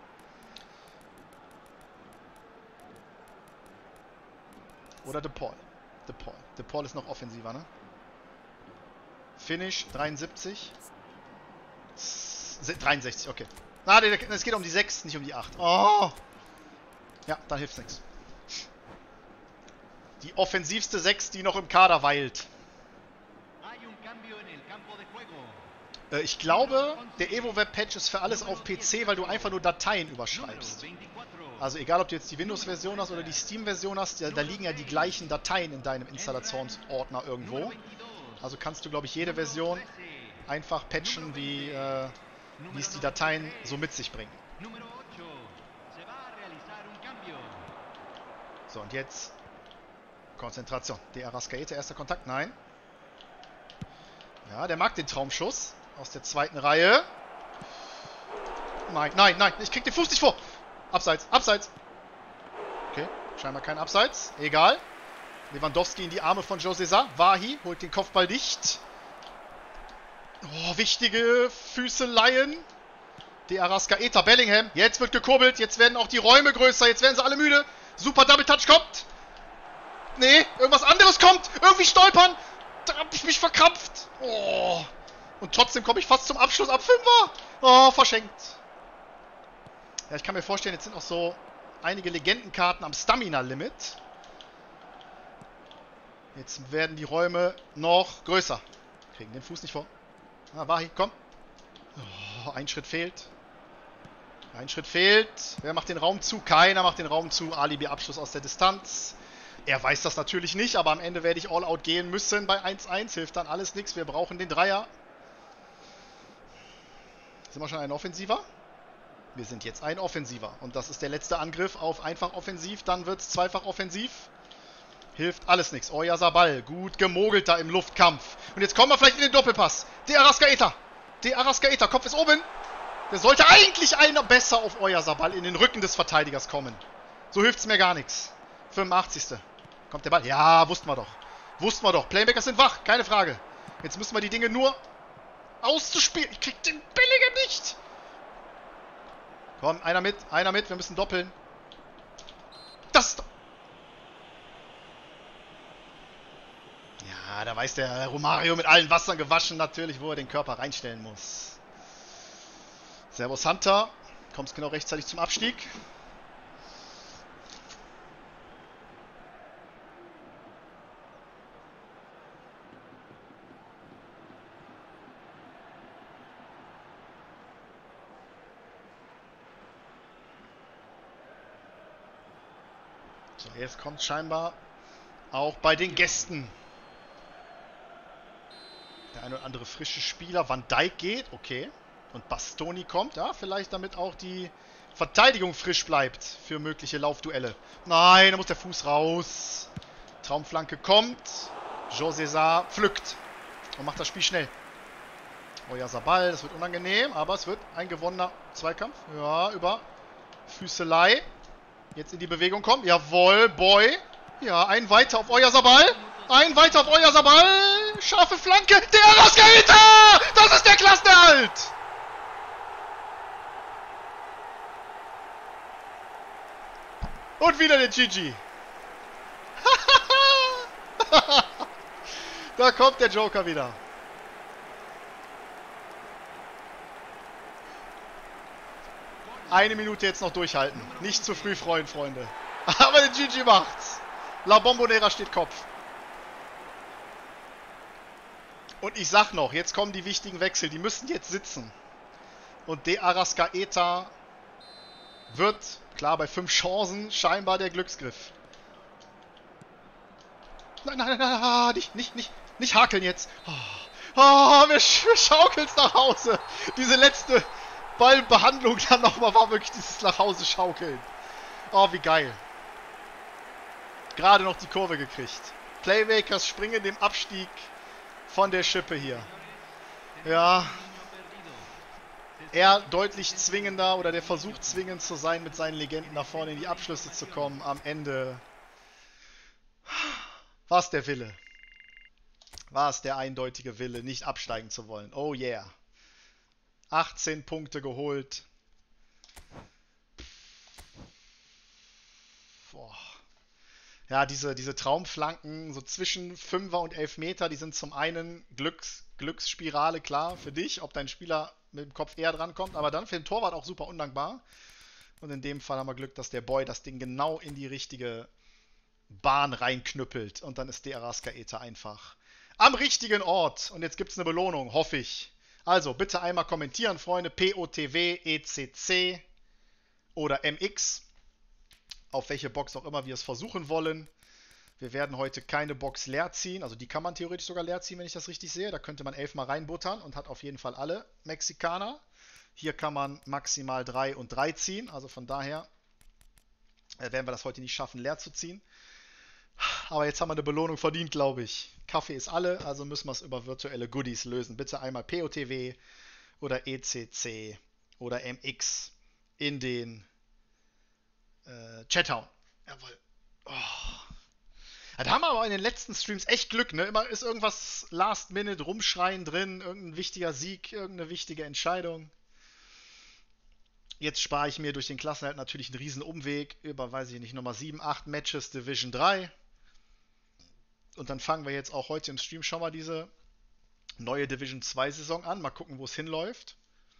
Oder De Paul. De Paul. De Paul ist noch offensiver, ne? Finish dreiundsiebzig. dreiundsechzig, okay. Ah, es geht um die sechs, nicht um die acht. Oh! Ja, dann hilft's nichts. Die offensivste sechs, die noch im Kader weilt. Äh, ich glaube, der EvoWeb-Patch ist für alles auf P C, weil du einfach nur Dateien überschreibst. Also egal, ob du jetzt die Windows-Version hast oder die Steam-Version hast, da, da liegen ja die gleichen Dateien in deinem Installationsordner irgendwo. Also kannst du, glaube ich, jede Version einfach patchen, wie, äh, wie es die Dateien so mit sich bringen. So, und jetzt Konzentration. De Arrascaeta, erster Kontakt, nein. Ja, der mag den Traumschuss aus der zweiten Reihe. Nein, nein, nein, ich krieg den Fuß nicht vor. Abseits, abseits. Okay, scheinbar kein Abseits. Egal. Lewandowski in die Arme von José Sá. Wahi holt den Kopfball dicht. Oh, wichtige Füßeleien. De Arrascaeta, Bellingham. Jetzt wird gekurbelt. Jetzt werden auch die Räume größer. Jetzt werden sie alle müde. Super Double Touch kommt. Nee, irgendwas anderes kommt. Irgendwie stolpern. Da hab ich mich verkrampft. Oh. Und trotzdem komme ich fast zum Abschluss ab Fünfer. Oh, verschenkt. Ja, ich kann mir vorstellen, jetzt sind auch so einige Legendenkarten am Stamina-Limit. Jetzt werden die Räume noch größer. Kriegen den Fuß nicht vor. Ah, Wahi, komm. Oh, ein Schritt fehlt. Ein Schritt fehlt. Wer macht den Raum zu? Keiner macht den Raum zu. Alibi-Abschluss aus der Distanz. Er weiß das natürlich nicht, aber am Ende werde ich All-Out gehen müssen bei eins eins. Hilft dann alles nichts. Wir brauchen den Dreier. Sind wir schon ein Offensiver? Wir sind jetzt ein Offensiver. Und das ist der letzte Angriff auf einfach offensiv. Dann wird es zweifach offensiv. Hilft alles nichts. Oyarzabal, gut gemogelt da im Luftkampf. Und jetzt kommen wir vielleicht in den Doppelpass. De Arrascaeta. De Arrascaeta, Kopf ist oben. Der sollte eigentlich einer besser auf Oyarzabal in den Rücken des Verteidigers kommen. So hilft es mir gar nichts. fünfundachtzigste Kommt der Ball? Ja, wussten wir doch. Wussten wir doch. Playmakers sind wach, keine Frage. Jetzt müssen wir die Dinge nur auszuspielen. Ich krieg den Bellingham nicht. Komm, einer mit, einer mit. Wir müssen doppeln. Das doch. Ja, da weiß der Romario mit allen Wassern gewaschen natürlich, wo er den Körper reinstellen muss. Servus Hunter. Kommst genau rechtzeitig zum Abstieg. So, jetzt kommt scheinbar auch bei den Gästen der eine oder andere frische Spieler. Van Dijk geht, okay. Und Bastoni kommt, ja, vielleicht damit auch die Verteidigung frisch bleibt für mögliche Laufduelle. Nein, da muss der Fuß raus. Traumflanke kommt. José Sá pflückt und macht das Spiel schnell. Oyarzabal, das wird unangenehm, aber es wird ein gewonnener Zweikampf. Ja, über Füßelei. Jetzt in die Bewegung kommen. Jawohl, Boy. Ja, ein weiter auf Oyarzabal. Ein weiter auf Oyarzabal. Scharfe Flanke. Der Arrascaeta! Das ist der Klassenerhalt! Und wieder der Gigi. Da kommt der Joker wieder. Eine Minute jetzt noch durchhalten. Nicht zu früh freuen, Freunde. Aber der Gigi macht's. La Bombonera steht Kopf. Und ich sag noch, jetzt kommen die wichtigen Wechsel. Die müssen jetzt sitzen. Und De Arrascaeta wird, klar, bei fünf Chancen scheinbar der Glücksgriff. Nein, nein, nein, nein, nicht, nicht, nicht, nicht hakeln jetzt. Oh, oh wir, sch wir schaukeln's nach Hause. Diese letzte Ballbehandlung dann nochmal war wirklich dieses nach Hause schaukeln. Oh, wie geil. Gerade noch die Kurve gekriegt. Playmakers springen dem Abstieg von der Schippe hier. Ja. Er deutlich zwingender oder der Versuch zwingend zu sein, mit seinen Legenden nach vorne in die Abschlüsse zu kommen. Am Ende war es der Wille. War es der eindeutige Wille, nicht absteigen zu wollen. Oh yeah. achtzehn Punkte geholt. Boah. Ja, diese, diese Traumflanken, so zwischen Fünfer und elf Meter, die sind zum einen Glücks, Glücksspirale, klar, für dich, ob dein Spieler mit dem Kopf eher drankommt, aber dann für den Torwart auch super undankbar. Und in dem Fall haben wir Glück, dass der Boy das Ding genau in die richtige Bahn reinknüppelt. Und dann ist der Araskaeta einfach am richtigen Ort. Und jetzt gibt es eine Belohnung, hoffe ich. Also, bitte einmal kommentieren, Freunde. P O T W, E C C oder M X. Auf welche Box auch immer wir es versuchen wollen. Wir werden heute keine Box leer ziehen. Also die kann man theoretisch sogar leer ziehen, wenn ich das richtig sehe. Da könnte man elf mal reinbuttern und hat auf jeden Fall alle Mexikaner. Hier kann man maximal drei und drei ziehen. Also von daher äh, werden wir das heute nicht schaffen, leer zu ziehen. Aber jetzt haben wir eine Belohnung verdient, glaube ich. Kaffee ist alle, also müssen wir es über virtuelle Goodies lösen. Bitte einmal P O T W oder E C C oder M X in den äh, Chat hauen. Jawohl. Oh. Ja, da haben wir aber in den letzten Streams echt Glück, ne? Immer ist irgendwas Last-Minute rumschreien drin, irgendein wichtiger Sieg, irgendeine wichtige Entscheidung. Jetzt spare ich mir durch den Klassenerhalt natürlich einen riesen Umweg über, weiß ich nicht, Nummer sieben, acht Matches Division drei. Und dann fangen wir jetzt auch heute im Stream schon mal diese neue Division zwei Saison an. Mal gucken, wo es hinläuft.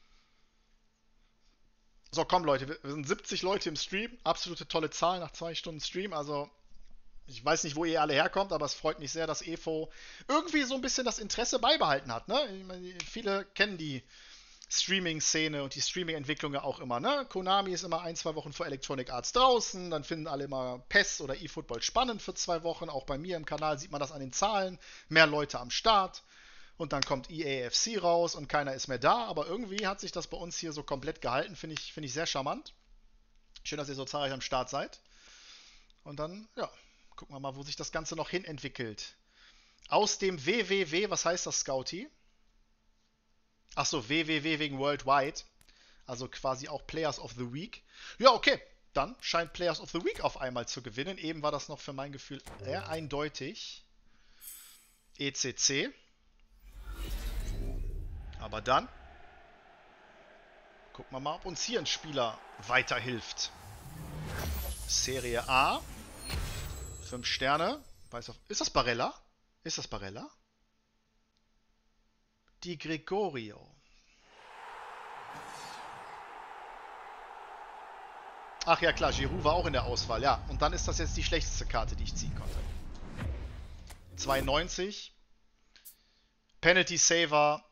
So, komm Leute, wir sind siebzig Leute im Stream. Absolute tolle Zahl nach zwei Stunden Stream. Also, ich weiß nicht, wo ihr alle herkommt, aber es freut mich sehr, dass Evo irgendwie so ein bisschen das Interesse beibehalten hat. Ne? Ich meine, viele kennen die Streaming-Szene und die Streaming-Entwicklung ja auch immer. Ne? Konami ist immer ein, zwei Wochen vor Electronic Arts draußen. Dann finden alle immer P E S oder eFootball spannend für zwei Wochen. Auch bei mir im Kanal sieht man das an den Zahlen. Mehr Leute am Start. Und dann kommt E A F C raus und keiner ist mehr da. Aber irgendwie hat sich das bei uns hier so komplett gehalten. Finde ich, find ich sehr charmant. Schön, dass ihr so zahlreich am Start seid. Und dann, ja, gucken wir mal, wo sich das Ganze noch hin entwickelt. Aus dem W W W, was heißt das, Scouty? Achso, W W W wegen Worldwide. Also quasi auch Players of the Week. Ja, okay. Dann scheint Players of the Week auf einmal zu gewinnen. Eben war das noch für mein Gefühl eher eindeutig. E C C. Aber dann gucken wir mal, ob uns hier ein Spieler weiterhilft. Serie A. Fünf Sterne. Ist das Barella? Ist das Barella? Di Gregorio. Ach ja, klar, Giroud war auch in der Auswahl. Ja, und dann ist das jetzt die schlechteste Karte, die ich ziehen konnte. zweiundneunzig. Penalty Saver.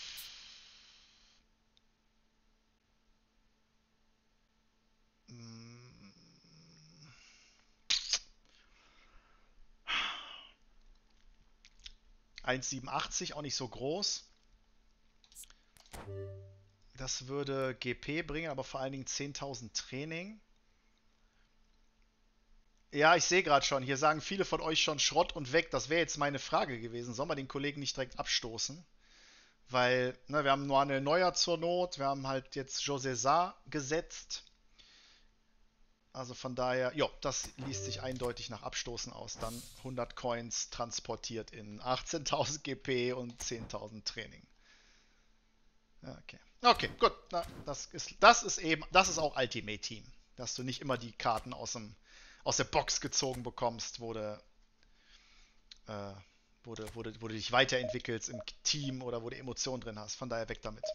eins Komma siebenundachtzig, auch nicht so groß. Das würde G P bringen, aber vor allen Dingen zehntausend Training. Ja, ich sehe gerade schon, hier sagen viele von euch schon Schrott und weg. Das wäre jetzt meine Frage gewesen. Sollen wir den Kollegen nicht direkt abstoßen? Weil, ne, wir haben Manuel Neuer zur Not, wir haben halt jetzt José Sá gesetzt. Also von daher, ja, das liest sich eindeutig nach Abstoßen aus. Dann hundert Coins transportiert in achtzehntausend G P und zehntausend Training. Okay, okay, gut. Na, das ist, das ist eben, das ist auch Ultimate Team. Dass du nicht immer die Karten aus, dem, aus der Box gezogen bekommst, wo du, äh, wo, du, wo, du, wo du dich weiterentwickelst im Team oder wo du Emotionen drin hast. Von daher weg damit.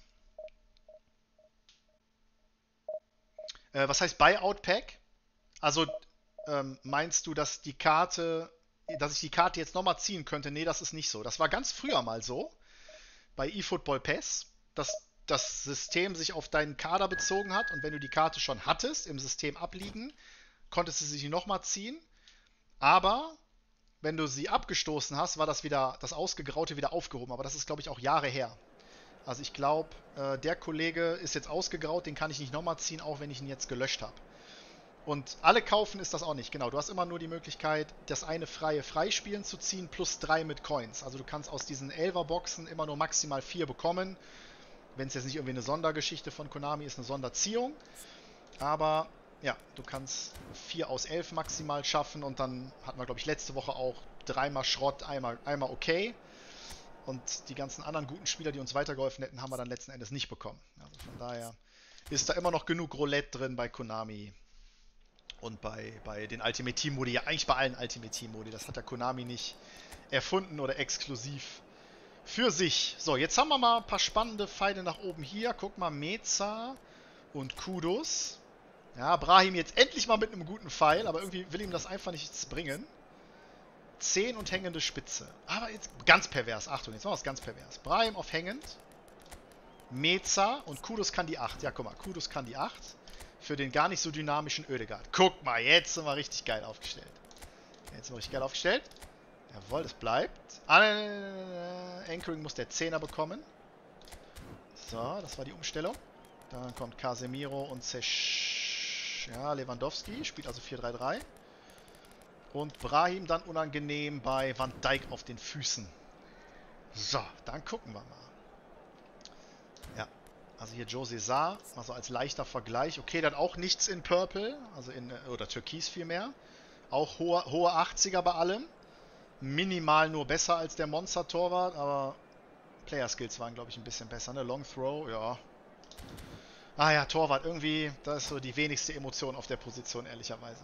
Äh, was heißt Buyout Pack? Also, ähm, meinst du, dass die Karte, dass ich die Karte jetzt nochmal ziehen könnte? Nee, das ist nicht so. Das war ganz früher mal so, bei eFootball P E S, dass das System sich auf deinen Kader bezogen hat und wenn du die Karte schon hattest, im System abliegen, konntest du sie nochmal ziehen, aber wenn du sie abgestoßen hast, war das wieder, das Ausgegraute wieder aufgehoben, aber das ist, glaube ich, auch Jahre her. Also ich glaube, äh, der Kollege ist jetzt ausgegraut, den kann ich nicht nochmal ziehen, auch wenn ich ihn jetzt gelöscht habe. Und alle kaufen ist das auch nicht, genau. Du hast immer nur die Möglichkeit, das eine freie Freispielen zu ziehen, plus drei mit Coins. Also du kannst aus diesen Elfer-Boxen immer nur maximal vier bekommen. Wenn es jetzt nicht irgendwie eine Sondergeschichte von Konami ist, eine Sonderziehung. Aber ja, du kannst vier aus elf maximal schaffen und dann hatten wir, glaube ich, letzte Woche auch dreimal Schrott, einmal, einmal okay. Und die ganzen anderen guten Spieler, die uns weitergeholfen hätten, haben wir dann letzten Endes nicht bekommen. Also von daher ist da immer noch genug Roulette drin bei Konami und bei, bei den Ultimate Team Modi. Ja, eigentlich bei allen Ultimate Team Modi. Das hat der Konami nicht erfunden oder exklusiv für sich. So, jetzt haben wir mal ein paar spannende Pfeile nach oben hier. Guck mal, Meza und Kudos. Ja, Brahim jetzt endlich mal mit einem guten Pfeil, aber irgendwie will ihm das einfach nichts bringen. zehn und hängende Spitze. Aber jetzt ganz pervers. Achtung, jetzt machen wir es ganz pervers. Brahim auf hängend. Meza und Kudos kann die acht. Ja, guck mal, Kudos kann die acht. Für den gar nicht so dynamischen Oedegaard. Guck mal, jetzt sind wir richtig geil aufgestellt. Jetzt sind wir richtig geil aufgestellt. Jawohl, das bleibt. Ah, nein, nein, nein, nein. Anchoring muss der Zehner bekommen. So, das war die Umstellung. Dann kommt Casemiro und Zesch. Ja, Lewandowski spielt also vier drei drei. Und Brahim dann unangenehm bei Van Dijk auf den Füßen. So, dann gucken wir mal. Ja, also hier Joe César, also als leichter Vergleich. Okay, dann auch nichts in Purple, also in, oder Türkis vielmehr. Auch hohe, hohe achtziger bei allem. Minimal nur besser als der Monster-Torwart, aber Player Skills waren, glaube ich, ein bisschen besser, ne? Long Throw, ja. Ah ja, Torwart, irgendwie, das ist so die wenigste Emotion auf der Position, ehrlicherweise.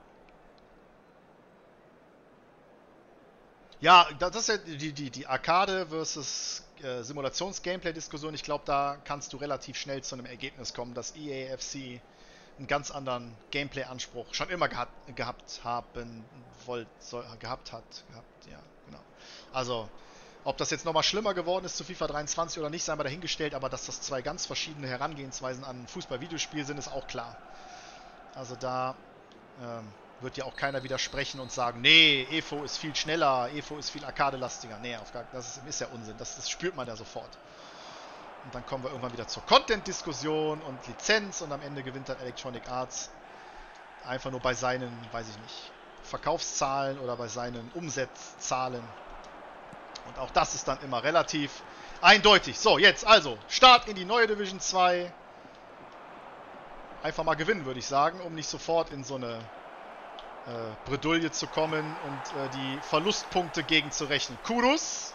Ja, das ist ja die, die, die Arcade versus äh, Simulations-Gameplay-Diskussion. Ich glaube, da kannst du relativ schnell zu einem Ergebnis kommen, dass E A F C einen ganz anderen Gameplay-Anspruch schon immer gehabt, gehabt haben wollt, soll, gehabt hat. Gehabt, ja, genau. Also, ob das jetzt nochmal schlimmer geworden ist zu FIFA dreiundzwanzig oder nicht, sei mal dahingestellt, aber dass das zwei ganz verschiedene Herangehensweisen an Fußball-Videospiel sind, ist auch klar. Also da ähm, wird ja auch keiner widersprechen und sagen, nee, E F O ist viel schneller, E F O ist viel arcade-lastiger. Nee, auf gar, das ist, ist ja Unsinn, das, das spürt man ja sofort. Und dann kommen wir irgendwann wieder zur Content-Diskussion und Lizenz und am Ende gewinnt dann Electronic Arts einfach nur bei seinen, weiß ich nicht, Verkaufszahlen oder bei seinen Umsatzzahlen. Und auch das ist dann immer relativ eindeutig. So, jetzt also, Start in die neue Division zwei. Einfach mal gewinnen, würde ich sagen, um nicht sofort in so eine äh, Bredouille zu kommen und äh, die Verlustpunkte gegenzurechnen. Kudos.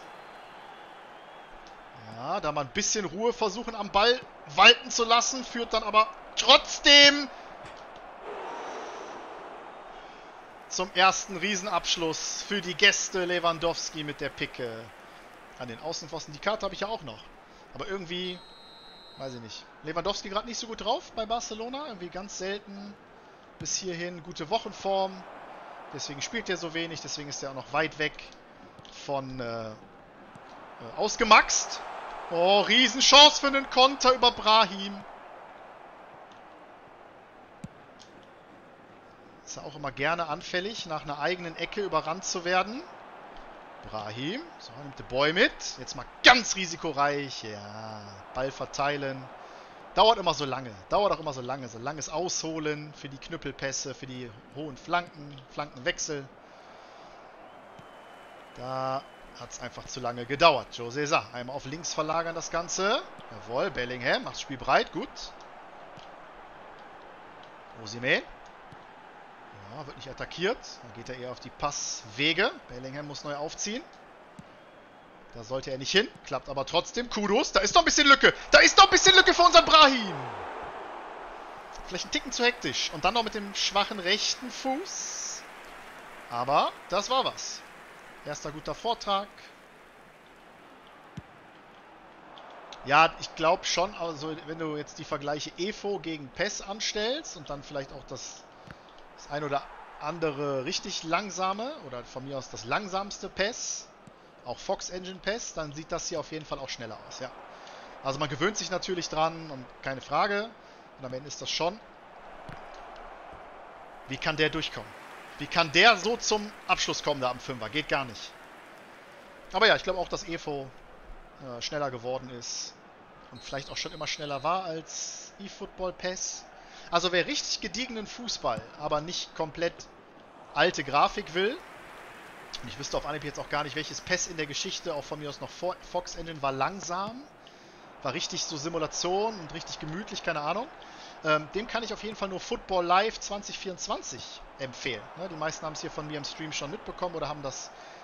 Ja, da mal ein bisschen Ruhe versuchen am Ball walten zu lassen, führt dann aber trotzdem zum ersten Riesenabschluss für die Gäste. Lewandowski mit der Picke an den Außenpfosten. Die Karte habe ich ja auch noch. Aber irgendwie, weiß ich nicht. Lewandowski gerade nicht so gut drauf bei Barcelona. Irgendwie ganz selten bis hierhin. Gute Wochenform. Deswegen spielt er so wenig. Deswegen ist er auch noch weit weg von äh, äh, ausgemaxt. Oh, Riesenchance für einen Konter über Brahim. Ist ja auch immer gerne anfällig, nach einer eigenen Ecke überrannt zu werden. Brahim. So, nimmt der Boy mit. Jetzt mal ganz risikoreich. Ja, Ball verteilen. Dauert immer so lange. Dauert auch immer so lange. So langes Ausholen für die Knüppelpässe, für die hohen Flanken, Flankenwechsel. Da hat es einfach zu lange gedauert. Joe César. Einmal auf links verlagern das Ganze. Jawohl, Bellingham macht das Spiel breit. Gut. Osimhen. Ja, wird nicht attackiert. Dann geht er eher auf die Passwege. Bellingham muss neu aufziehen. Da sollte er nicht hin. Klappt aber trotzdem. Kudos. Da ist noch ein bisschen Lücke. Da ist noch ein bisschen Lücke für unseren Brahim. Vielleicht ein Ticken zu hektisch. Und dann noch mit dem schwachen rechten Fuß. Aber das war was. Erster guter Vortrag. Ja, ich glaube schon, also wenn du jetzt die Vergleiche E F O gegen P E S anstellst und dann vielleicht auch das, das ein oder andere richtig langsame oder von mir aus das langsamste P E S, auch Fox Engine P E S, dann sieht das hier auf jeden Fall auch schneller aus, ja. Also man gewöhnt sich natürlich dran und keine Frage. Und am Ende ist das schon. Wie kann der durchkommen? Wie kann der so zum Abschluss kommen da am Fünfer? Geht gar nicht. Aber ja, ich glaube auch, dass E F O äh, schneller geworden ist. Und vielleicht auch schon immer schneller war als eFootball P E S. Also wer richtig gediegenen Fußball, aber nicht komplett alte Grafik will. Und ich wüsste auf Anhieb jetzt auch gar nicht, welches P E S in der Geschichte, auch von mir aus noch vor Fox Engine, war langsam. War richtig so Simulation und richtig gemütlich, keine Ahnung. Ähm, dem kann ich auf jeden Fall nur Football Live zwanzig vierundzwanzig empfehlen. Ne, die meisten haben es hier von mir im Stream schon mitbekommen oder haben das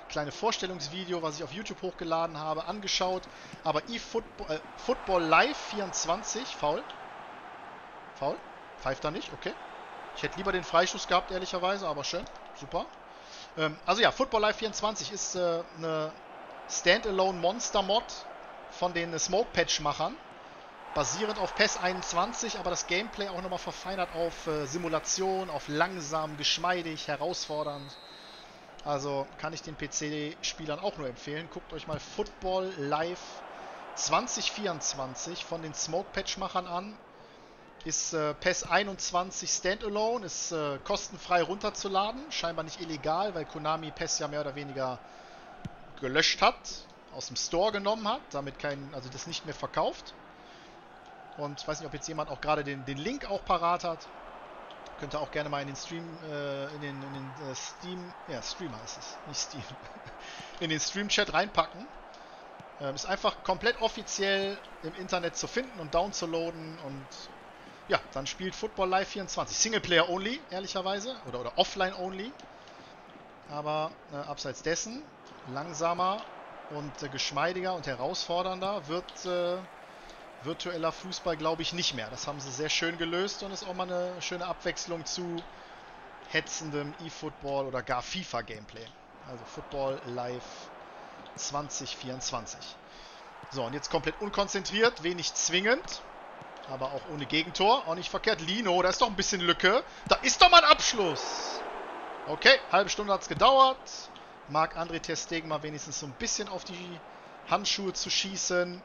kleine Vorstellungsvideo, was ich auf YouTube hochgeladen habe, angeschaut. Aber eFootball äh, Football Live vierundzwanzig, faul. Faul? Pfeift er nicht, okay. Ich hätte lieber den Freischuss gehabt, ehrlicherweise, aber schön, super. Ähm, also ja, Football Live vierundzwanzig ist äh, eine Standalone Monster Mod von den Smoke Patch Machern. Basierend auf PES einundzwanzig, aber das Gameplay auch nochmal verfeinert auf äh, Simulation, auf langsam, geschmeidig, herausfordernd. Also kann ich den P C-Spielern auch nur empfehlen. Guckt euch mal Football Live zwanzig vierundzwanzig von den Smoke Patch-Machern an. Ist äh, PES einundzwanzig Standalone, ist äh, kostenfrei runterzuladen. Scheinbar nicht illegal, weil Konami PES ja mehr oder weniger gelöscht hat, aus dem Store genommen hat, damit kein, also das nicht mehr verkauft. Und ich weiß nicht, ob jetzt jemand auch gerade den, den Link auch parat hat. Könnt ihr auch gerne mal in den Stream, äh, in den, in den äh, Steam, ja, Stream heißt es, nicht Steam, in den Stream-Chat reinpacken. Ähm, ist einfach komplett offiziell im Internet zu finden und downzuladen und ja, dann spielt Football Live vierundzwanzig. Singleplayer only, ehrlicherweise, oder, oder offline only. Aber äh, abseits dessen, langsamer und äh, geschmeidiger und herausfordernder wird äh, virtueller Fußball, glaube ich, nicht mehr. Das haben sie sehr schön gelöst und ist auch mal eine schöne Abwechslung zu hetzendem eFootball oder gar FIFA-Gameplay. Also Football Live zwanzig vierundzwanzig. So, und jetzt komplett unkonzentriert, wenig zwingend, aber auch ohne Gegentor. Auch nicht verkehrt. Lino, da ist doch ein bisschen Lücke. Da ist doch mal ein Abschluss. Okay, halbe Stunde hat es gedauert. Marc-André ter Stegen mal wenigstens so ein bisschen auf die Handschuhe zu schießen.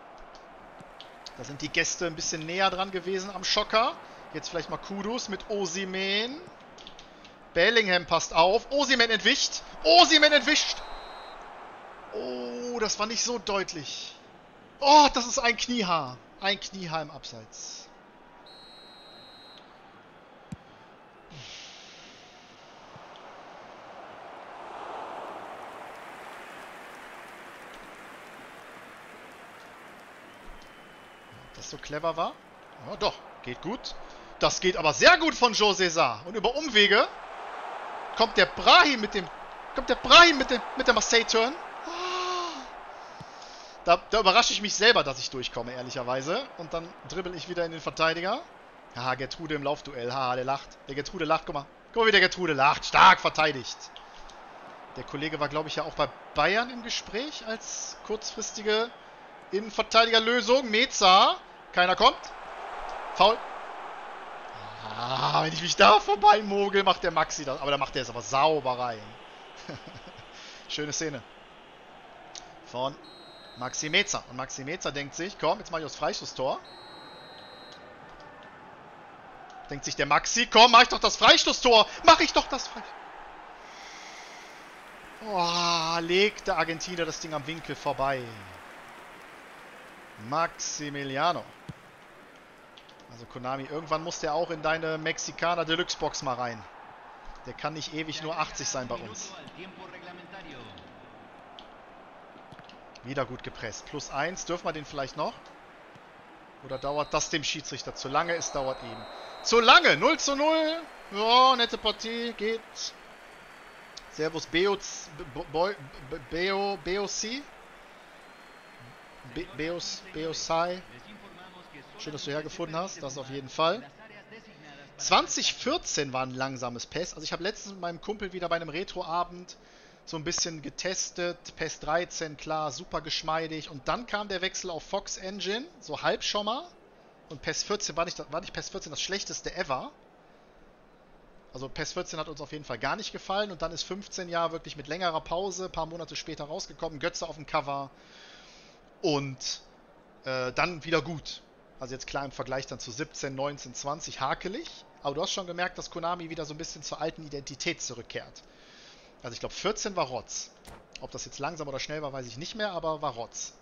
Da sind die Gäste ein bisschen näher dran gewesen am Schocker. Jetzt vielleicht mal Kudus mit Osimhen. Bellingham passt auf. Osimhen entwischt. Osimhen entwischt. Oh, das war nicht so deutlich. Oh, das ist ein Kniehaar. Ein Kniehaar im Abseits. Das so clever war? Ja, doch. Geht gut. Das geht aber sehr gut von José Sá. Und über Umwege kommt der Brahim mit dem... Kommt der Brahim mit dem, mit der Marseille-Turn. Da, da überrasche ich mich selber, dass ich durchkomme, ehrlicherweise. Und dann dribbel ich wieder in den Verteidiger. Haha, Gertrude im Laufduell. Haha, der lacht. Der Gertrude lacht. Guck mal. Guck mal, wie der Gertrude lacht. Stark verteidigt. Der Kollege war, glaube ich, ja auch bei Bayern im Gespräch als kurzfristige Innenverteidigerlösung. Meza. Keiner kommt. Foul. Ah, wenn ich mich da vorbei mogel, macht der Maxi das. Aber da macht er es aber sauber rein. Schöne Szene. Von Maxi Meza. Und Maxi Meza denkt sich, komm, jetzt mache ich das Freistoßtor. Denkt sich der Maxi, komm, mach ich doch das Freistoßtor. Mach ich doch das Freistoßtor. Oh, legt der Argentinier das Ding am Winkel vorbei. Maximiliano. Also Konami, irgendwann muss der auch in deine Mexikaner Deluxe Box mal rein. Der kann nicht ewig nur achtzig sein bei uns. Wieder gut gepresst. Plus eins. Dürfen wir den vielleicht noch? Oder dauert das dem Schiedsrichter zu lange? Es dauert ihm zu lange. null zu null. Ja, nette Partie. Geht. Servus Beo... Beo... Beosi. Beos... Beosai. Schön, dass du hergefunden hast. Das auf jeden Fall. zwanzig vierzehn war ein langsames PES. Also ich habe letztens mit meinem Kumpel wieder bei einem Retro-Abend so ein bisschen getestet. PES dreizehn, klar, super geschmeidig. Und dann kam der Wechsel auf Fox Engine, so halb schon mal. Und PES vierzehn war nicht, war nicht PES vierzehn das schlechteste ever. Also PES vierzehn hat uns auf jeden Fall gar nicht gefallen. Und dann ist fünfzehn ja wirklich mit längerer Pause, ein paar Monate später rausgekommen. Götze auf dem Cover. Und äh, dann wieder gut. Also jetzt klar im Vergleich dann zu siebzehn, neunzehn, zwanzig hakelig. Aber du hast schon gemerkt, dass Konami wieder so ein bisschen zur alten Identität zurückkehrt. Also ich glaube vierzehn war Rotz. Ob das jetzt langsam oder schnell war, weiß ich nicht mehr, aber war Rotz.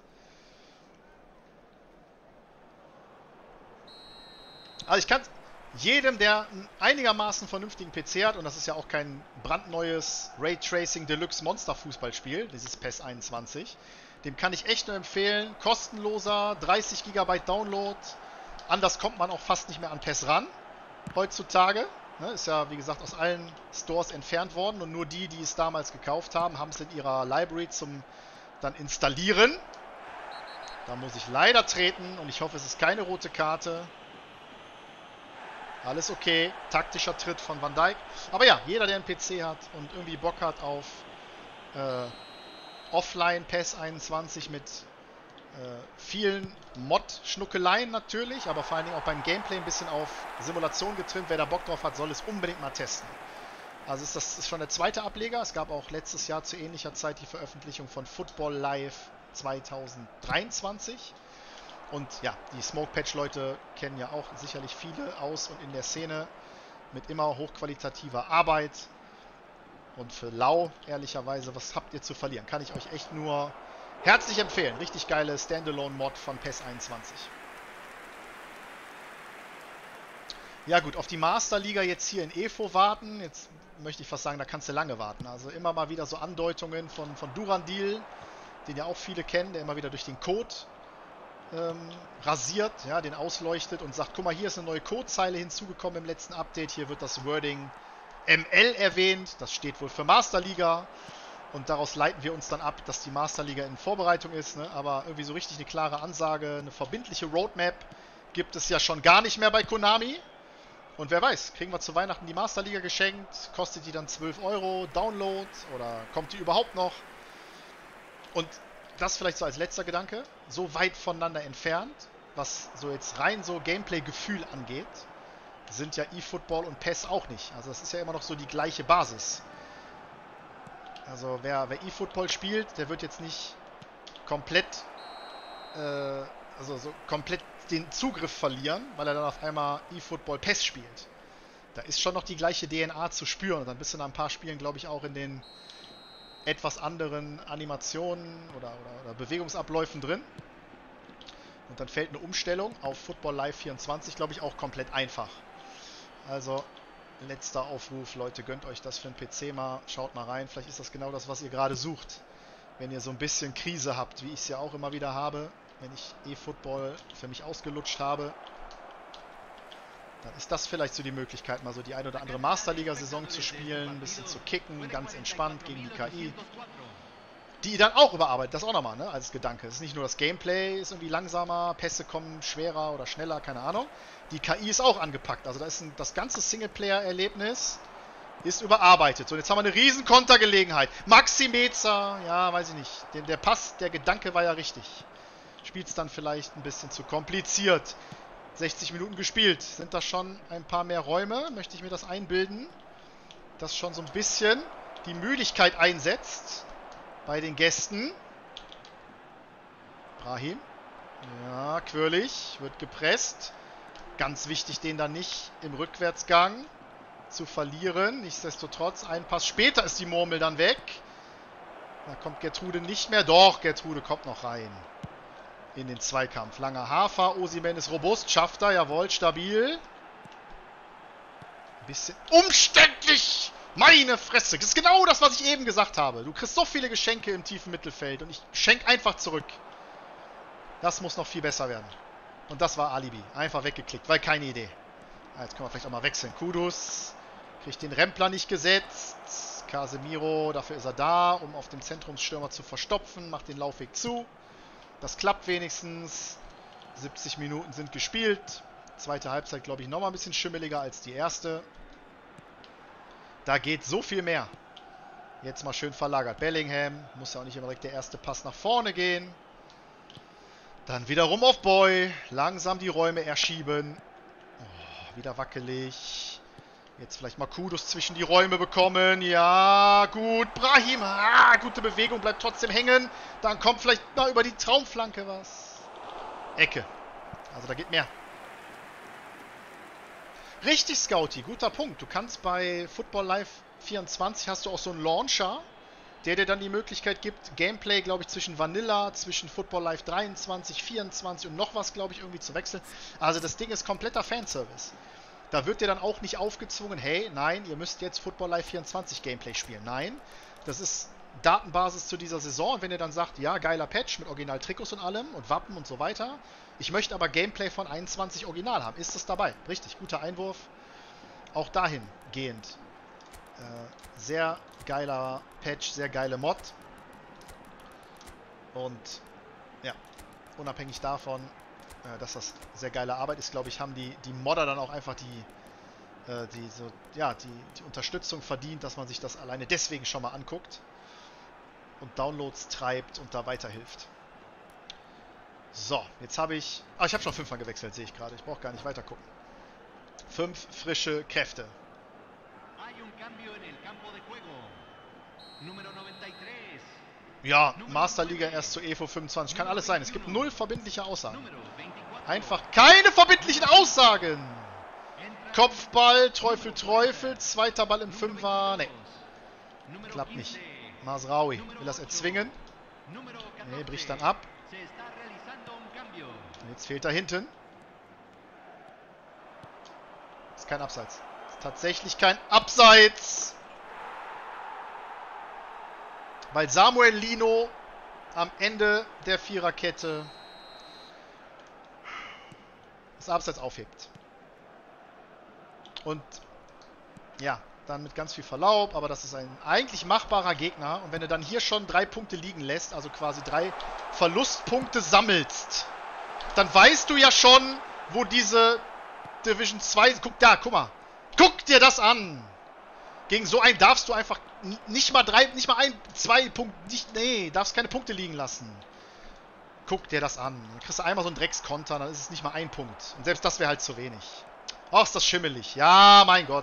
Also ich kann jedem, der einen einigermaßen vernünftigen P C hat, und das ist ja auch kein brandneues Raytracing Deluxe Monster Fußballspiel, dieses PES einundzwanzig, dem kann ich echt nur empfehlen, kostenloser, dreißig Gigabyte Download. Anders kommt man auch fast nicht mehr an PES ran, heutzutage. Ne, ist ja, wie gesagt, aus allen Stores entfernt worden und nur die, die es damals gekauft haben, haben es in ihrer Library zum dann installieren. Da muss ich leider treten und ich hoffe, es ist keine rote Karte. Alles okay. Taktischer Tritt von Van Dijk. Aber ja, jeder, der einen P C hat und irgendwie Bock hat auf äh, Offline P E S einundzwanzig mit äh, vielen Mod-Schnuckeleien natürlich, aber vor allen Dingen auch beim Gameplay ein bisschen auf Simulation getrimmt. Wer da Bock drauf hat, soll es unbedingt mal testen. Also ist das ist schon der zweite Ableger. Es gab auch letztes Jahr zu ähnlicher Zeit die Veröffentlichung von Football Live zwanzig dreiundzwanzig. Und ja, die Smoke Patch-Leute kennen ja auch sicherlich viele aus und in der Szene mit immer hochqualitativer Arbeit. Und für Lau, ehrlicherweise, was habt ihr zu verlieren? Kann ich euch echt nur herzlich empfehlen. Richtig geile Standalone-Mod von P E S einundzwanzig. Ja gut, auf die Masterliga jetzt hier in E F O warten. Jetzt möchte ich fast sagen, da kannst du lange warten. Also immer mal wieder so Andeutungen von, von Durandil, den ja auch viele kennen, der immer wieder durch den Code ähm, rasiert, ja, den ausleuchtet und sagt, guck mal, hier ist eine neue Codezeile hinzugekommen im letzten Update. Hier wird das Wording M L erwähnt. Das steht wohl für Masterliga. Und daraus leiten wir uns dann ab, dass die Masterliga in Vorbereitung ist. Ne? Aber irgendwie so richtig eine klare Ansage, eine verbindliche Roadmap gibt es ja schon gar nicht mehr bei Konami. Und wer weiß, kriegen wir zu Weihnachten die Masterliga geschenkt, kostet die dann zwölf Euro, Download oder kommt die überhaupt noch? Und das vielleicht so als letzter Gedanke, so weit voneinander entfernt, was so jetzt rein so Gameplay-Gefühl angeht, sind ja eFootball und P E S auch nicht. Also das ist ja immer noch so die gleiche Basis. Also wer, wer eFootball spielt, der wird jetzt nicht komplett, äh, also so komplett den Zugriff verlieren, weil er dann auf einmal eFootball P E S spielt. Da ist schon noch die gleiche D N A zu spüren. Und dann bist du nach ein paar Spielen, glaube ich, auch in den etwas anderen Animationen oder, oder, oder Bewegungsabläufen drin. Und dann fällt eine Umstellung auf Football Live vierundzwanzig, glaube ich, auch komplett einfach. Also, letzter Aufruf, Leute, gönnt euch das für den P C mal, schaut mal rein. Vielleicht ist das genau das, was ihr gerade sucht. Wenn ihr so ein bisschen Krise habt, wie ich es ja auch immer wieder habe, wenn ich eFootball für mich ausgelutscht habe, dann ist das vielleicht so die Möglichkeit, mal so die ein oder andere Masterliga-Saison zu spielen, ein bisschen zu kicken, ganz entspannt gegen die K I. Die dann auch überarbeitet, das auch nochmal, ne, als Gedanke. Es ist nicht nur das Gameplay, ist irgendwie langsamer, Pässe kommen schwerer oder schneller, keine Ahnung. Die K I ist auch angepackt, also da ist ein, das ganze Singleplayer-Erlebnis ist überarbeitet. So, jetzt haben wir eine riesen Kontergelegenheit. Maxi Meza, ja, weiß ich nicht. Der, der Pass, der Gedanke war ja richtig. Spielt es dann vielleicht ein bisschen zu kompliziert. sechzig Minuten gespielt. Sind da schon ein paar mehr Räume? Möchte ich mir das einbilden? Dass schon so ein bisschen die Müdigkeit einsetzt bei den Gästen. Brahim. Ja, Quirlig. Wird gepresst. Ganz wichtig, den dann nicht im Rückwärtsgang zu verlieren. Nichtsdestotrotz, ein Pass später ist die Murmel dann weg. Da kommt Gertrude nicht mehr. Doch, Gertrude kommt noch rein. In den Zweikampf. Langer Hafer. Osimhen ist robust. Schafft er. Jawohl, stabil. Ein bisschen umständlich. Meine Fresse. Das ist genau das, was ich eben gesagt habe. Du kriegst so viele Geschenke im tiefen Mittelfeld. Und ich schenke einfach zurück. Das muss noch viel besser werden. Und das war Alibi. Einfach weggeklickt. Weil keine Idee. Jetzt können wir vielleicht auch mal wechseln. Kudus. Kriegt den Rempler nicht gesetzt. Casemiro. Dafür ist er da, um auf dem Zentrumsstürmer zu verstopfen. Macht den Laufweg zu. Das klappt wenigstens. siebzig Minuten sind gespielt. Zweite Halbzeit, glaube ich, nochmal ein bisschen schimmeliger als die erste. Da geht so viel mehr. Jetzt mal schön verlagert. Bellingham. Muss ja auch nicht immer direkt der erste Pass nach vorne gehen. Dann wiederum auf Boy. Langsam die Räume erschieben. Oh, wieder wackelig. Jetzt vielleicht mal Kudus zwischen die Räume bekommen. Ja, gut. Brahim. Ah, gute Bewegung. Bleibt trotzdem hängen. Dann kommt vielleicht mal über die Traumflanke was. Ecke. Also da geht mehr. Richtig, Scouty. Guter Punkt. Du kannst bei Football Live vierundzwanzig hast du auch so einen Launcher, der dir dann die Möglichkeit gibt, Gameplay, glaube ich, zwischen Vanilla, zwischen Football Live dreiundzwanzig, vierundzwanzig und noch was, glaube ich, irgendwie zu wechseln. Also das Ding ist kompletter Fanservice. Da wird dir dann auch nicht aufgezwungen, hey, nein, ihr müsst jetzt Football Live vierundzwanzig Gameplay spielen. Nein, das ist Datenbasis zu dieser Saison. Und wenn ihr dann sagt, ja, geiler Patch mit Original-Trikots und allem und Wappen und so weiter, ich möchte aber Gameplay von einundzwanzig Original haben, ist das dabei. Richtig, guter Einwurf. auch dahingehend. Äh, sehr geiler Patch, sehr geile Mod. Und ja, unabhängig davon, äh, dass das sehr geile Arbeit ist, glaube ich, haben die, die Modder dann auch einfach die, äh, die, so, ja, die, die Unterstützung verdient, dass man sich das alleine deswegen schon mal anguckt und Downloads treibt und da weiterhilft. So, jetzt habe ich... Ah, ich habe schon fünfmal gewechselt, sehe ich gerade. Ich brauche gar nicht weiter gucken. Fünf frische Kräfte. Ja, Masterliga erst zu Evo fünfundzwanzig. Kann alles sein. Es gibt null verbindliche Aussagen. Einfach keine verbindlichen Aussagen. Kopfball, Teufel, Teufel. Zweiter Ball im Fünfer. Nee. Klappt nicht. Masraoui will das erzwingen. Nee, bricht dann ab. Und jetzt fehlt da hinten. Ist kein Abseits. Ist tatsächlich kein Abseits. Weil Samuel Lino am Ende der Viererkette das Abseits aufhebt. Und ja, dann mit ganz viel Verlaub, aber das ist ein eigentlich machbarer Gegner. Und wenn du dann hier schon drei Punkte liegen lässt, also quasi drei Verlustpunkte sammelst, dann weißt du ja schon, wo diese Division zwei... Guck da, guck mal. Guck dir das an. Gegen so einen darfst du einfach nicht mal drei, nicht mal ein, zwei Punkte, nicht, nee, darfst keine Punkte liegen lassen. Guck dir das an. Dann kriegst du einmal so einen Dreckskonter, dann ist es nicht mal ein Punkt. Und selbst das wäre halt zu wenig. Ach, ist das schimmelig. Ja, mein Gott.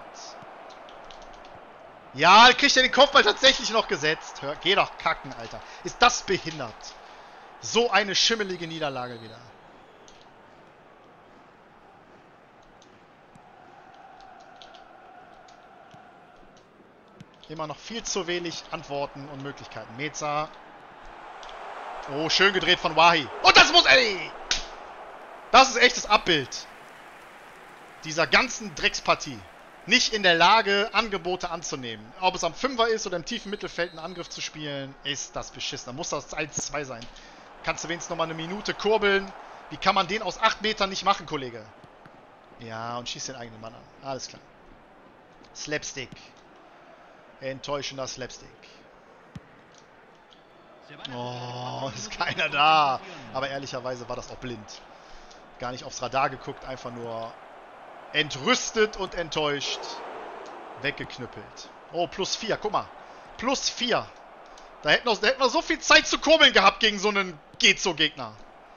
Ja, kriegt er den Kopfball tatsächlich noch gesetzt. Hör, geh doch kacken, Alter. Ist das behindert? So eine schimmelige Niederlage wieder. Immer noch viel zu wenig Antworten und Möglichkeiten. Meza. Oh, schön gedreht von Wahi. Und das muss Eddie! Das ist echtes Abbild dieser ganzen Dreckspartie. Nicht in der Lage, Angebote anzunehmen. Ob es am Fünfer ist oder im tiefen Mittelfeld einen Angriff zu spielen, ist das beschissen. Da muss das eins zwei sein. Kannst du wenigstens nochmal eine Minute kurbeln. Wie kann man den aus acht Metern nicht machen, Kollege? Ja, und schießt den eigenen Mann an. Alles klar. Slapstick. Enttäuschender Slapstick. Oh, ist keiner da. Aber ehrlicherweise war das auch blind. Gar nicht aufs Radar geguckt, einfach nur entrüstet und enttäuscht. Weggeknüppelt. Oh, plus vier, guck mal. Plus vier. Da hätten wir, da hätten wir so viel Zeit zu kurbeln gehabt gegen so einen Geht-so-Gegner.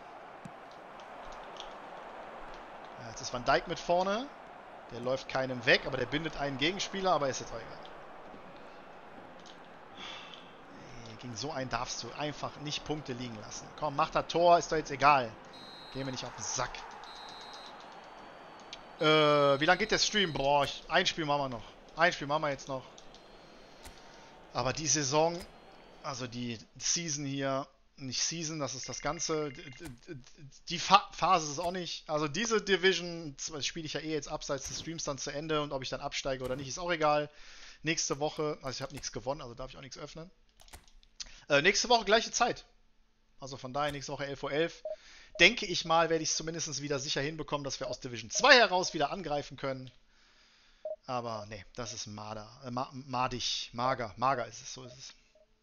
Ja, jetzt ist Van Dijk mit vorne. Der läuft keinem weg, aber der bindet einen Gegenspieler, aber ist jetzt auch egal. Gegen so einen darfst du einfach nicht Punkte liegen lassen. Komm, mach das Tor, ist doch jetzt egal. Gehen wir nicht auf den Sack. Äh, wie lange geht der Stream? Boah, ich, ein Spiel machen wir noch. Ein Spiel machen wir jetzt noch. Aber die Saison, also die Season hier, nicht Season, das ist das Ganze. Die Fa Phase ist es auch nicht. Also diese Division spiele ich ja eh jetzt abseits des Streams dann zu Ende und ob ich dann absteige oder nicht, ist auch egal. Nächste Woche, also ich habe nichts gewonnen, also darf ich auch nichts öffnen. Äh, nächste Woche gleiche Zeit. Also von daher nächste Woche elf Uhr elf. Denke ich mal, werde ich es zumindest wieder sicher hinbekommen, dass wir aus Division zwei heraus wieder angreifen können. Aber nee, das ist mader. Äh, ma madig. Mager. Mager ist es. So ist es.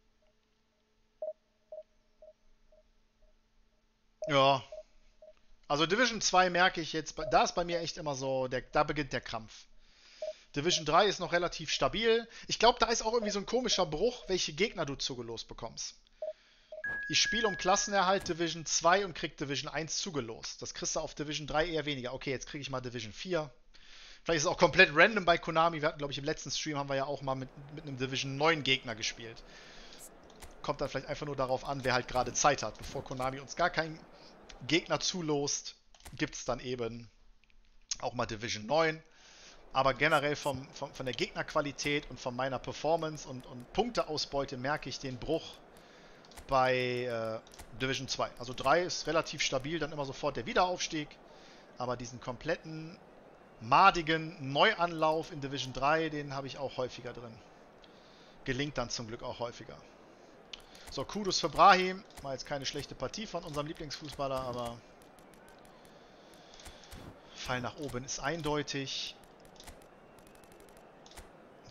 Ja. Also Division zwei merke ich jetzt, da ist bei mir echt immer so, der, da beginnt der Krampf. Division drei ist noch relativ stabil. Ich glaube, da ist auch irgendwie so ein komischer Bruch, welche Gegner du zugelost bekommst. Ich spiele um Klassenerhalt Division zwei und krieg Division eins zugelost. Das kriegst du auf Division drei eher weniger. Okay, jetzt kriege ich mal Division vier. Vielleicht ist es auch komplett random bei Konami. Wir hatten, glaube ich, im letzten Stream haben wir ja auch mal mit, mit einem Division neun Gegner gespielt. Kommt dann vielleicht einfach nur darauf an, wer halt gerade Zeit hat. Bevor Konami uns gar keinen Gegner zulost, gibt es dann eben auch mal Division neun. Aber generell vom, vom, von der Gegnerqualität und von meiner Performance und, und Punkteausbeute merke ich den Bruch bei äh, Division zwei. Also drei ist relativ stabil, dann immer sofort der Wiederaufstieg. Aber diesen kompletten, madigen Neuanlauf in Division drei, den habe ich auch häufiger drin. Gelingt dann zum Glück auch häufiger. So, Kudos für Brahim. War jetzt keine schlechte Partie von unserem Lieblingsfußballer, aber Fall nach oben ist eindeutig.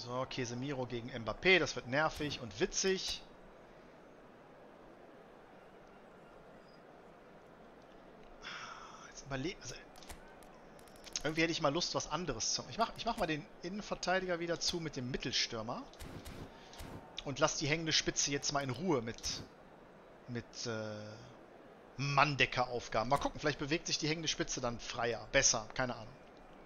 So, Casemiro gegen Mbappé. Das wird nervig und witzig. Jetzt überlegen. Also, irgendwie hätte ich mal Lust, was anderes zu machen. Ich mach, ich mach mal den Innenverteidiger wieder zu mit dem Mittelstürmer. Und lass die hängende Spitze jetzt mal in Ruhe mit, mit äh, Manndecker-Aufgaben. Mal gucken, vielleicht bewegt sich die hängende Spitze dann freier, besser, keine Ahnung.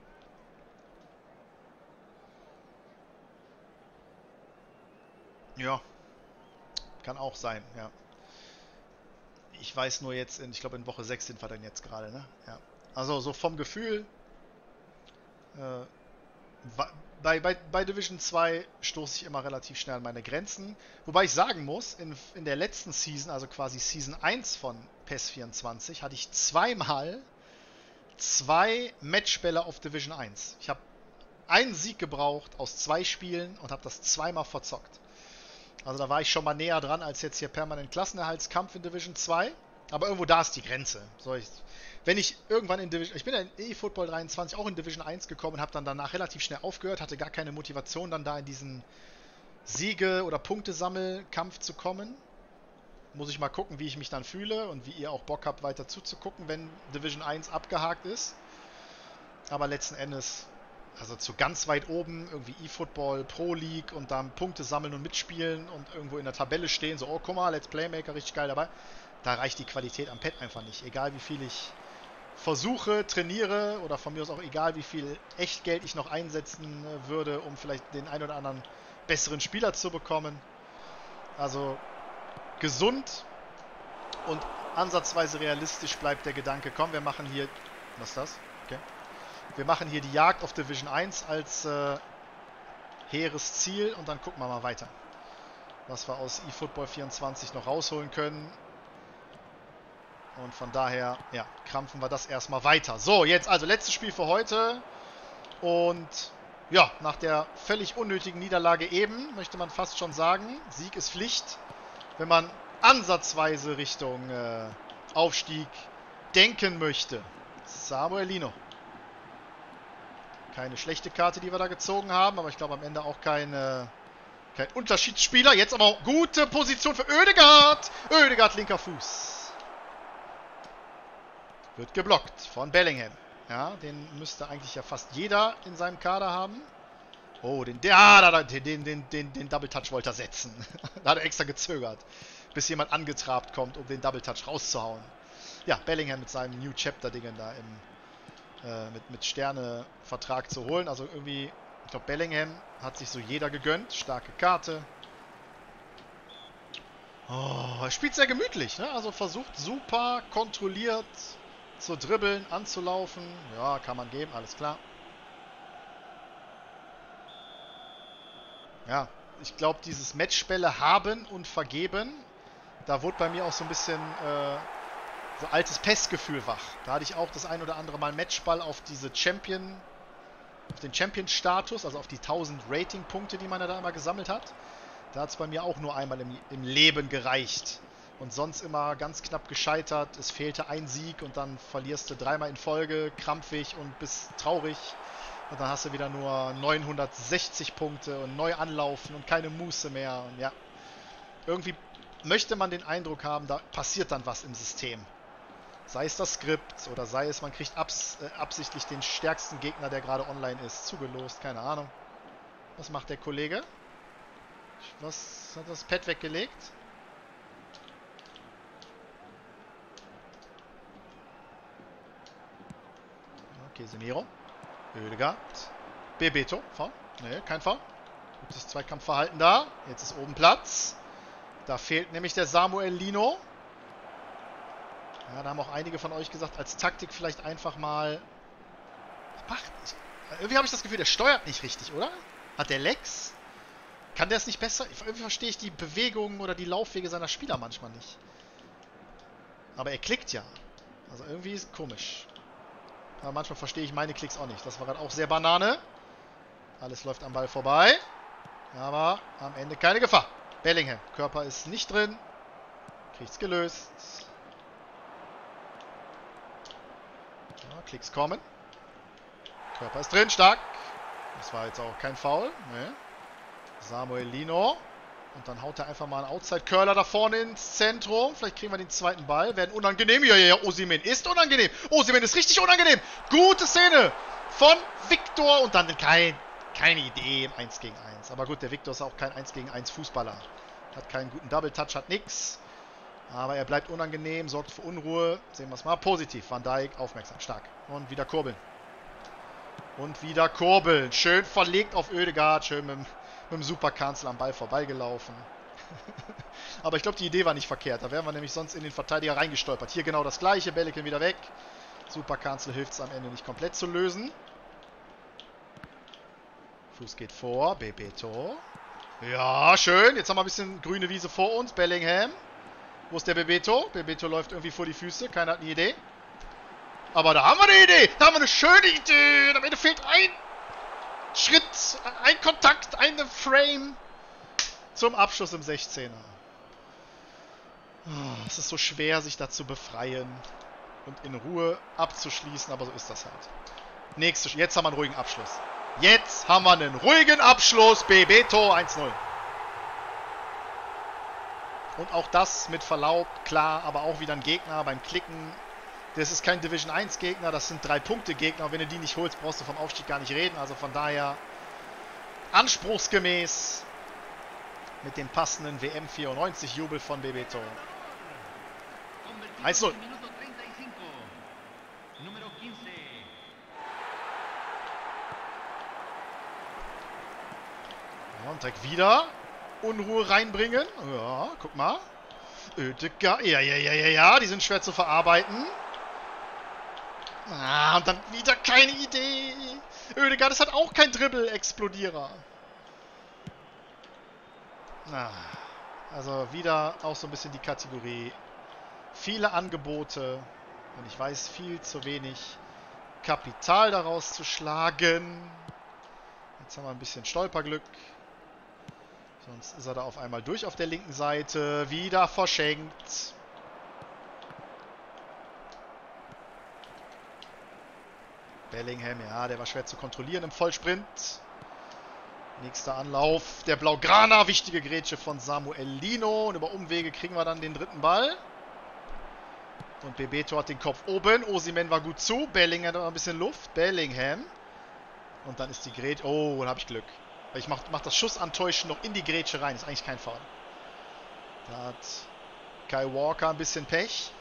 Ja, kann auch sein, ja. Ich weiß nur jetzt, in, ich glaube in Woche sechs sind wir dann jetzt gerade, ne? Ja. Also so vom Gefühl, äh, bei, bei, bei Division zwei stoße ich immer relativ schnell an meine Grenzen. Wobei ich sagen muss, in, in der letzten Season, also quasi Season eins von PES vierundzwanzig, hatte ich zweimal zwei Matchbälle auf Division eins. Ich habe einen Sieg gebraucht aus zwei Spielen und habe das zweimal verzockt. Also da war ich schon mal näher dran als jetzt hier permanent Klassenerhaltskampf in Division zwei. Aber irgendwo da ist die Grenze. So, ich, wenn ich irgendwann in Division... Ich bin ja in eFootball dreiundzwanzig auch in Division eins gekommen und habe dann danach relativ schnell aufgehört, hatte gar keine Motivation, dann da in diesen Siege- oder Punktesammelkampf zu kommen. Muss ich mal gucken, wie ich mich dann fühle und wie ihr auch Bock habt, weiter zuzugucken, wenn Division eins abgehakt ist. Aber letzten Endes... Also zu ganz weit oben, irgendwie eFootball, Pro League und dann Punkte sammeln und mitspielen und irgendwo in der Tabelle stehen, so, oh, guck mal, Let's Playmaker, richtig geil dabei. Da reicht die Qualität am Pad einfach nicht. Egal wie viel ich versuche, trainiere oder von mir aus auch egal wie viel Echtgeld ich noch einsetzen würde, um vielleicht den ein oder anderen besseren Spieler zu bekommen. Also gesund und ansatzweise realistisch bleibt der Gedanke, komm, wir machen hier... Was ist das? Okay. Wir machen hier die Jagd auf Division eins als äh, hehres Ziel und dann gucken wir mal weiter, was wir aus eFootball vierundzwanzig noch rausholen können. Und von daher, ja, krampfen wir das erstmal weiter. So, jetzt also letztes Spiel für heute. Und ja, nach der völlig unnötigen Niederlage eben, möchte man fast schon sagen, Sieg ist Pflicht, wenn man ansatzweise Richtung äh, Aufstieg denken möchte. Samuelino. Keine schlechte Karte, die wir da gezogen haben, aber ich glaube am Ende auch kein, äh, kein Unterschiedsspieler. Jetzt aber auch gute Position für Oedegaard. Oedegaard, linker Fuß. Wird geblockt von Bellingham. Ja, den müsste eigentlich ja fast jeder in seinem Kader haben. Oh, den, ja, den, den, den, den, den Double Touch wollte er setzen. Da hat er extra gezögert, bis jemand angetrabt kommt, um den Double Touch rauszuhauen. Ja, Bellingham mit seinem New Chapter-Dingen da im Äh, mit, mit Sterne-Vertrag zu holen. Also irgendwie, ich glaube, Bellingham hat sich so jeder gegönnt. Starke Karte. Oh, er spielt sehr gemütlich, ne? Also versucht super kontrolliert zu dribbeln, anzulaufen. Ja, kann man geben, alles klar. Ja, ich glaube, dieses Matchbälle haben und vergeben, da wurde bei mir auch so ein bisschen... Äh, so altes PES-Gefühl wach. Da hatte ich auch das ein oder andere Mal Matchball auf diese Champion, auf den Champion-Status, also auf die tausend Rating-Punkte, die man da immer gesammelt hat. Da hat es bei mir auch nur einmal im, im Leben gereicht. Und sonst immer ganz knapp gescheitert. Es fehlte ein Sieg und dann verlierst du dreimal in Folge, krampfig und bist traurig. Und dann hast du wieder nur neunhundertsechzig Punkte und neu anlaufen und keine Muße mehr. Und ja, irgendwie möchte man den Eindruck haben, da passiert dann was im System. Sei es das Skript oder sei es, man kriegt abs äh, absichtlich den stärksten Gegner, der gerade online ist, zugelost. Keine Ahnung. Was macht der Kollege? Was hat das Pad weggelegt? Okay, Casemiro. Oedegaard. Bebeto. Foul? Ne, kein Foul. Gutes Zweikampfverhalten da. Jetzt ist oben Platz. Da fehlt nämlich der Samuelino. Ja, da haben auch einige von euch gesagt, als Taktik vielleicht einfach mal... Ach, ich, irgendwie habe ich das Gefühl, der steuert nicht richtig, oder? Hat der Lex? Kann der es nicht besser? Irgendwie verstehe ich die Bewegungen oder die Laufwege seiner Spieler manchmal nicht. Aber er klickt ja. Also irgendwie ist es komisch. Aber manchmal verstehe ich meine Klicks auch nicht. Das war gerade auch sehr Banane. Alles läuft am Ball vorbei. Aber am Ende keine Gefahr. Bellingham. Körper ist nicht drin. Kriegt's gelöst. Ja, Klicks kommen. Körper ist drin, stark. Das war jetzt auch kein Foul. Nee. Samuel Lino. Und dann haut er einfach mal einen Outside-Curler da vorne ins Zentrum. Vielleicht kriegen wir den zweiten Ball. Werden unangenehm. Ja, ja, ja, Osimhen ist unangenehm. Osimhen ist richtig unangenehm. Gute Szene von Victor. Und dann kein, keine Idee im eins gegen eins. Aber gut, der Victor ist auch kein eins gegen eins Fußballer. Hat keinen guten Double-Touch, hat nix. Aber er bleibt unangenehm, sorgt für Unruhe. Sehen wir es mal. Positiv. Van Dijk, aufmerksam, stark. Und wieder kurbeln. Und wieder kurbeln. Schön verlegt auf Oedegaard. Schön mit dem, mit dem Superkanzler am Ball vorbeigelaufen. Aber ich glaube, die Idee war nicht verkehrt. Da wären wir nämlich sonst in den Verteidiger reingestolpert. Hier genau das gleiche. Bellingham wieder weg. Superkanzler hilft es am Ende nicht komplett zu lösen. Fuß geht vor. Bebeto. Ja, schön. Jetzt haben wir ein bisschen grüne Wiese vor uns. Bellingham. Wo ist der Bebeto? Bebeto läuft irgendwie vor die Füße. Keiner hat eine Idee. Aber da haben wir eine Idee. Da haben wir eine schöne Idee. Am Ende fehlt ein Schritt, ein Kontakt, eine Frame zum Abschluss im sechzehner. Es ist so schwer, sich da zu befreien und in Ruhe abzuschließen, aber so ist das halt. Nächste, jetzt haben wir einen ruhigen Abschluss. Jetzt haben wir einen ruhigen Abschluss. Bebeto eins null. Und auch das mit Verlaub, klar, aber auch wieder ein Gegner beim Klicken. Das ist kein Division eins Gegner, das sind drei Punkte Gegner. Und wenn du die nicht holst, brauchst du vom Aufstieg gar nicht reden. Also von daher anspruchsgemäß mit dem passenden W M vierundneunzig Jubel von Bebeto. eins null. Ja, und direkt wieder Unruhe reinbringen. Ja, guck mal. Oedegaard. Ja, ja, ja, ja, ja. Die sind schwer zu verarbeiten. Ah, und dann wieder keine Idee. Oedegaard ist halt auch kein Dribbel-Explodierer. Ah, also wieder auch so ein bisschen die Kategorie. Viele Angebote. Und ich weiß viel zu wenig Kapital daraus zu schlagen. Jetzt haben wir ein bisschen Stolperglück. Sonst ist er da auf einmal durch auf der linken Seite. Wieder verschenkt. Bellingham, ja, der war schwer zu kontrollieren im Vollsprint. Nächster Anlauf. Der Blaugrana. Wichtige Grätsche von Samuel Lino. Und über Umwege kriegen wir dann den dritten Ball. Und Bebeto hat den Kopf oben. Osimhen war gut zu. Bellingham hat noch ein bisschen Luft. Bellingham. Und dann ist die Grätsche. Oh, dann habe ich Glück. Ich mache mach das Schussantäuschen noch in die Grätsche rein. Ist eigentlich kein Foul. Da hat Kyle Walker ein bisschen Pech.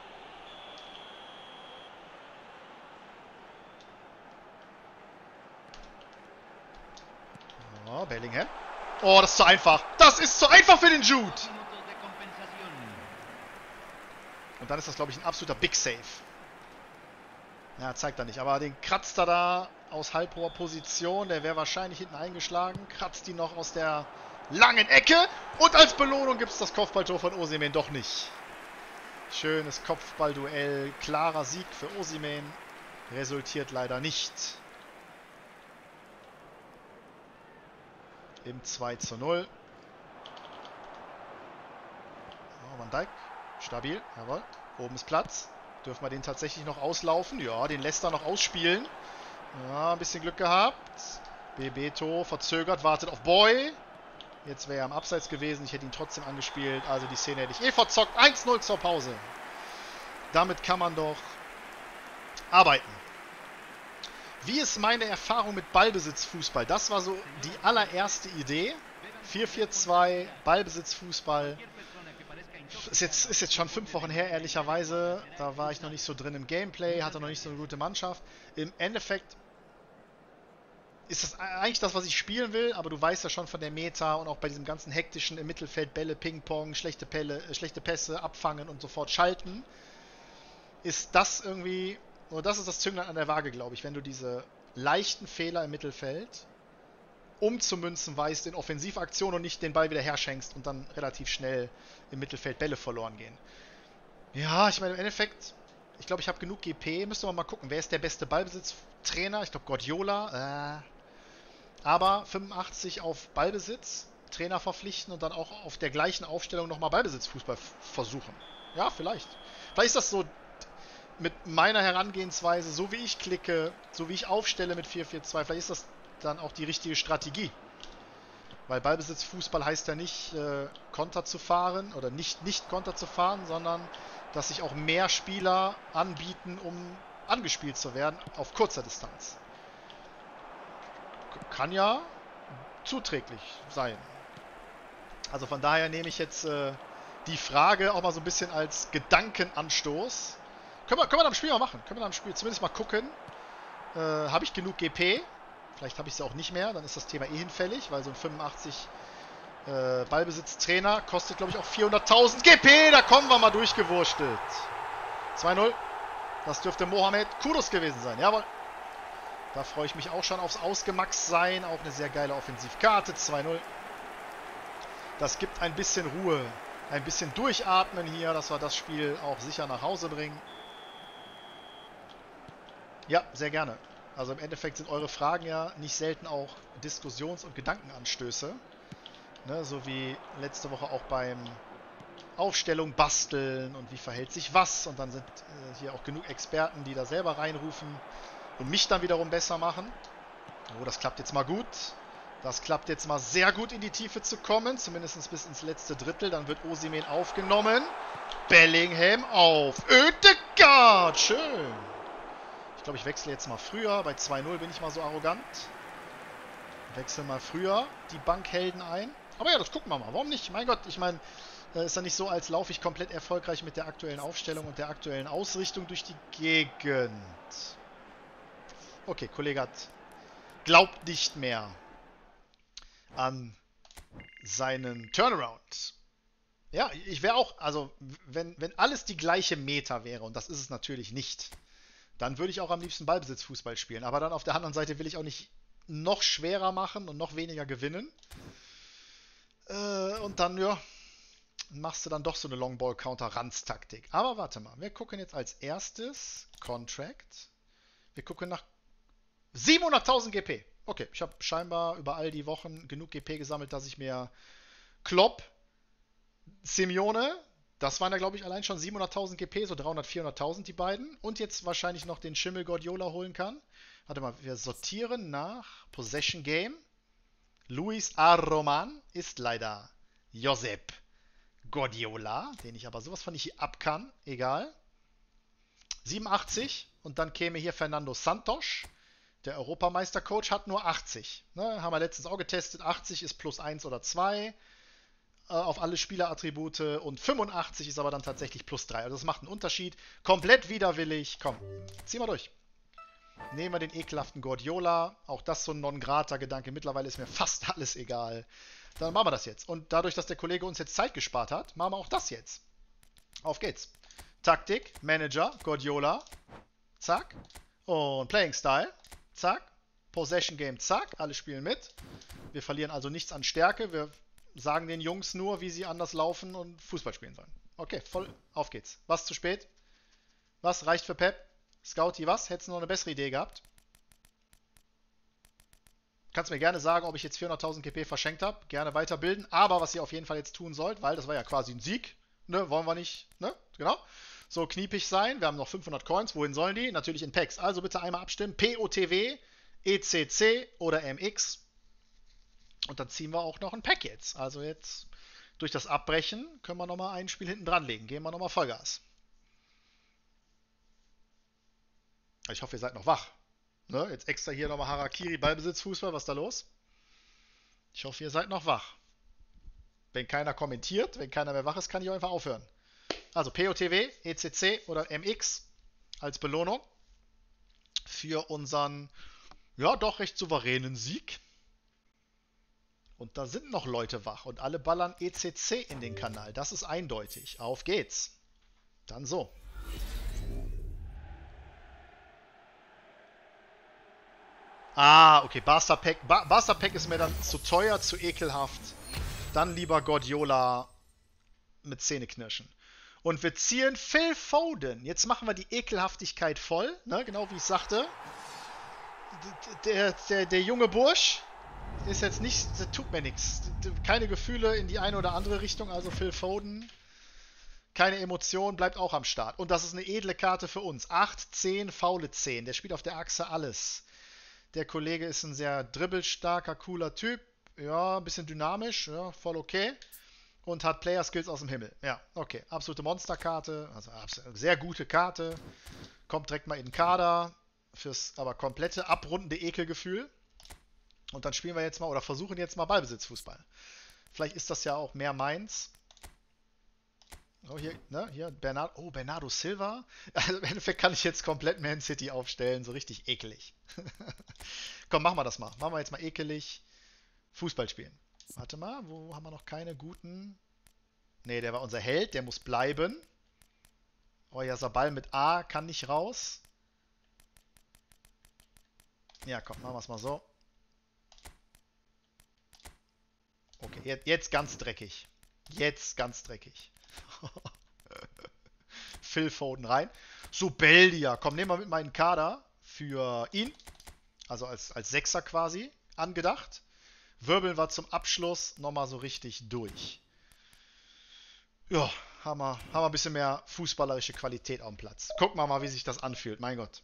Oh, Bellingham. Oh, das ist zu einfach. Das ist zu einfach für den Jude. Und dann ist das, glaube ich, ein absoluter Big Save. Ja, zeigt er nicht. Aber den kratzt er da aus halbhoher Position. Der wäre wahrscheinlich hinten eingeschlagen. Kratzt ihn noch aus der langen Ecke. Und als Belohnung gibt es das Kopfballtor von Osimhen doch nicht. Schönes Kopfballduell. Klarer Sieg für Osimhen. Resultiert leider nicht. Im zwei zu null. Oh, Van Dijk. Stabil. Jawohl. Oben ist Platz. Dürfen wir den tatsächlich noch auslaufen? Ja, den lässt er noch ausspielen. Ja, ein bisschen Glück gehabt. Bebeto verzögert, wartet auf Boy. Jetzt wäre er am Abseits gewesen. Ich hätte ihn trotzdem angespielt. Also die Szene hätte ich eh verzockt. eins null zur Pause. Damit kann man doch arbeiten. Wie ist meine Erfahrung mit Ballbesitzfußball? Das war so die allererste Idee. vier vier zwei, Ballbesitzfußball. Ist jetzt, ist jetzt schon fünf Wochen her, ehrlicherweise. Da war ich noch nicht so drin im Gameplay, hatte noch nicht so eine gute Mannschaft. Im Endeffekt ist das eigentlich das, was ich spielen will, aber du weißt ja schon von der Meta und auch bei diesem ganzen hektischen im Mittelfeld, Bälle, Ping-Pong, schlechte, Pelle, äh, schlechte Pässe, abfangen und sofort schalten, ist das irgendwie, oder das ist das Zünglein an der Waage, glaube ich, wenn du diese leichten Fehler im Mittelfeld umzumünzen weißt in Offensivaktion und nicht den Ball wieder herschenkst und dann relativ schnell im Mittelfeld Bälle verloren gehen. Ja, ich meine, im Endeffekt, ich glaube, ich habe genug G P. Müsste man mal gucken, wer ist der beste Ballbesitztrainer? Ich glaube, Guardiola. Äh, aber fünfundachtzig auf Ballbesitz, Trainer verpflichten und dann auch auf der gleichen Aufstellung nochmal Ballbesitzfußball versuchen. Ja, vielleicht. Vielleicht ist das so mit meiner Herangehensweise, so wie ich klicke, so wie ich aufstelle mit vier vier zwei, vielleicht ist das dann auch die richtige Strategie. Weil Ballbesitzfußball heißt ja nicht, äh, Konter zu fahren oder nicht nicht Konter zu fahren, sondern dass sich auch mehr Spieler anbieten, um angespielt zu werden auf kurzer Distanz. Kann ja zuträglich sein. Also von daher nehme ich jetzt äh, die Frage auch mal so ein bisschen als Gedankenanstoß. Können wir, können wir am Spiel mal machen. Können wir am Spiel zumindest mal gucken. Äh, habe ich genug G P? Vielleicht habe ich es auch nicht mehr. Dann ist das Thema eh hinfällig, weil so ein fünfundachtzig äh, Ballbesitztrainer kostet, glaube ich, auch vierhunderttausend G P. Da kommen wir mal durchgewurstelt. zwei null. Das dürfte Mohamed Kudus gewesen sein. Jawohl. Da freue ich mich auch schon aufs Ausgemaxt-Sein. Auch eine sehr geile Offensivkarte. zwei null. Das gibt ein bisschen Ruhe. Ein bisschen durchatmen hier, dass wir das Spiel auch sicher nach Hause bringen. Ja, sehr gerne. Also im Endeffekt sind eure Fragen ja nicht selten auch Diskussions- und Gedankenanstöße. Ne, so wie letzte Woche auch beim Aufstellung basteln und wie verhält sich was. Und dann sind äh, hier auch genug Experten, die da selber reinrufen und mich dann wiederum besser machen. Oh, das klappt jetzt mal gut. Das klappt jetzt mal sehr gut in die Tiefe zu kommen. Zumindest bis ins letzte Drittel. Dann wird Osimhen aufgenommen. Bellingham auf Ødegaard. Schön. Ich glaube, ich wechsle jetzt mal früher. Bei zwei null bin ich mal so arrogant. Wechsel mal früher die Bankhelden ein. Aber ja, das gucken wir mal. Warum nicht? Mein Gott, ich meine, ist ja nicht so, als laufe ich komplett erfolgreich mit der aktuellen Aufstellung und der aktuellen Ausrichtung durch die Gegend. Okay, Kollege hat glaubt nicht mehr an seinen Turnaround. Ja, ich wäre auch, also wenn, wenn alles die gleiche Meta wäre, und das ist es natürlich nicht, dann würde ich auch am liebsten Ballbesitzfußball spielen. Aber dann auf der anderen Seite will ich auch nicht noch schwerer machen und noch weniger gewinnen. Äh, und dann, ja, machst du dann doch so eine Longball-Counter-Ranz-Taktik. Aber warte mal, wir gucken jetzt als erstes Contract. Wir gucken nach siebenhunderttausend G P. Okay, ich habe scheinbar über all die Wochen genug G P gesammelt, dass ich mir Klopp, Simeone, das waren ja, glaube ich, allein schon siebenhunderttausend G P, so dreihundert, vierhunderttausend die beiden. Und jetzt wahrscheinlich noch den Schimmel Guardiola holen kann. Warte mal, wir sortieren nach Possession Game. Luis A. Roman ist leider Josep Guardiola, den ich aber sowas von nicht hier ab kann. Egal. siebenundachtzig. Und dann käme hier Fernando Santos. Der Europameister-Coach hat nur achtzig. Ne, haben wir letztens auch getestet. achtzig ist plus eins oder zwei äh, auf alle Spielerattribute. Und fünfundachtzig ist aber dann tatsächlich plus drei. Also das macht einen Unterschied. Komplett widerwillig. Komm, zieh mal durch. Nehmen wir den ekelhaften Guardiola. Auch das so ein Non-Grata-Gedanke. Mittlerweile ist mir fast alles egal. Dann machen wir das jetzt. Und dadurch, dass der Kollege uns jetzt Zeit gespart hat, machen wir auch das jetzt. Auf geht's. Taktik, Manager, Guardiola. Zack. Und Playing Style. Zack. Possession Game, zack. Alle spielen mit. Wir verlieren also nichts an Stärke. Wir sagen den Jungs nur, wie sie anders laufen und Fußball spielen sollen. Okay, voll. Auf geht's. Was zu spät? Was reicht für Pep? Scouty, was? Hättest du noch eine bessere Idee gehabt? Kannst mir gerne sagen, ob ich jetzt vierhunderttausend G P verschenkt habe. Gerne weiterbilden. Aber was ihr auf jeden Fall jetzt tun sollt, weil das war ja quasi ein Sieg. Ne, wollen wir nicht, ne? Genau. So kniepig sein. Wir haben noch fünfhundert Coins. Wohin sollen die? Natürlich in Packs. Also bitte einmal abstimmen. P O T W, E C C oder M X. Und dann ziehen wir auch noch ein Pack jetzt. Also jetzt durch das Abbrechen können wir nochmal ein Spiel hinten dran legen. Gehen wir nochmal Vollgas. Ich hoffe, ihr seid noch wach. Ne? Jetzt extra hier nochmal Harakiri, Ballbesitzfußball. Was ist da los? Ich hoffe, ihr seid noch wach. Wenn keiner kommentiert, wenn keiner mehr wach ist, kann ich auch einfach aufhören. Also P O T W, E C C oder M X als Belohnung für unseren, ja, doch recht souveränen Sieg. Und da sind noch Leute wach und alle ballern E C C in den Kanal. Das ist eindeutig. Auf geht's. Dann so. Ah, okay. Barca Pack. Ba Barca Pack ist mir dann zu teuer, zu ekelhaft. Dann lieber Guardiola mit Zähneknirschen. Und wir ziehen Phil Foden. Jetzt machen wir die Ekelhaftigkeit voll. Ne? Genau wie ich sagte. Der, der, der junge Bursch ist jetzt nicht, das tut mir nichts. Keine Gefühle in die eine oder andere Richtung. Also Phil Foden, keine Emotion, bleibt auch am Start. Und das ist eine edle Karte für uns. acht, zehn, faule zehn. Der spielt auf der Achse alles. Der Kollege ist ein sehr dribbelstarker, cooler Typ. ja, ein bisschen dynamisch, ja, voll okay. Und hat Player Skills aus dem Himmel. Ja, okay. Absolute Monsterkarte, also sehr gute Karte. Kommt direkt mal in den Kader. Fürs aber komplette abrundende Ekelgefühl. Und dann spielen wir jetzt mal, oder versuchen jetzt mal Ballbesitzfußball. Vielleicht ist das ja auch mehr meins. Oh, hier, ne, hier, Bernardo, oh, Bernardo Silva. Also im Endeffekt kann ich jetzt komplett Man City aufstellen, so richtig ekelig. Komm, machen wir das mal. Machen wir jetzt mal ekelig Fußball spielen. Warte mal, wo haben wir noch keine guten? Ne, der war unser Held, der muss bleiben. Oh ja, Sabal mit A kann nicht raus. Ja, komm, machen wir es mal so. Okay, jetzt, jetzt ganz dreckig. Jetzt ganz dreckig. Phil Foden rein. So, Beldia. Komm, nehmen wir mit meinen Kader für ihn. Also als, als Sechser quasi angedacht. Wirbeln wir zum Abschluss nochmal so richtig durch. Ja, haben wir, haben wir ein bisschen mehr fußballerische Qualität auf dem Platz. Gucken wir mal, wie sich das anfühlt. Mein Gott.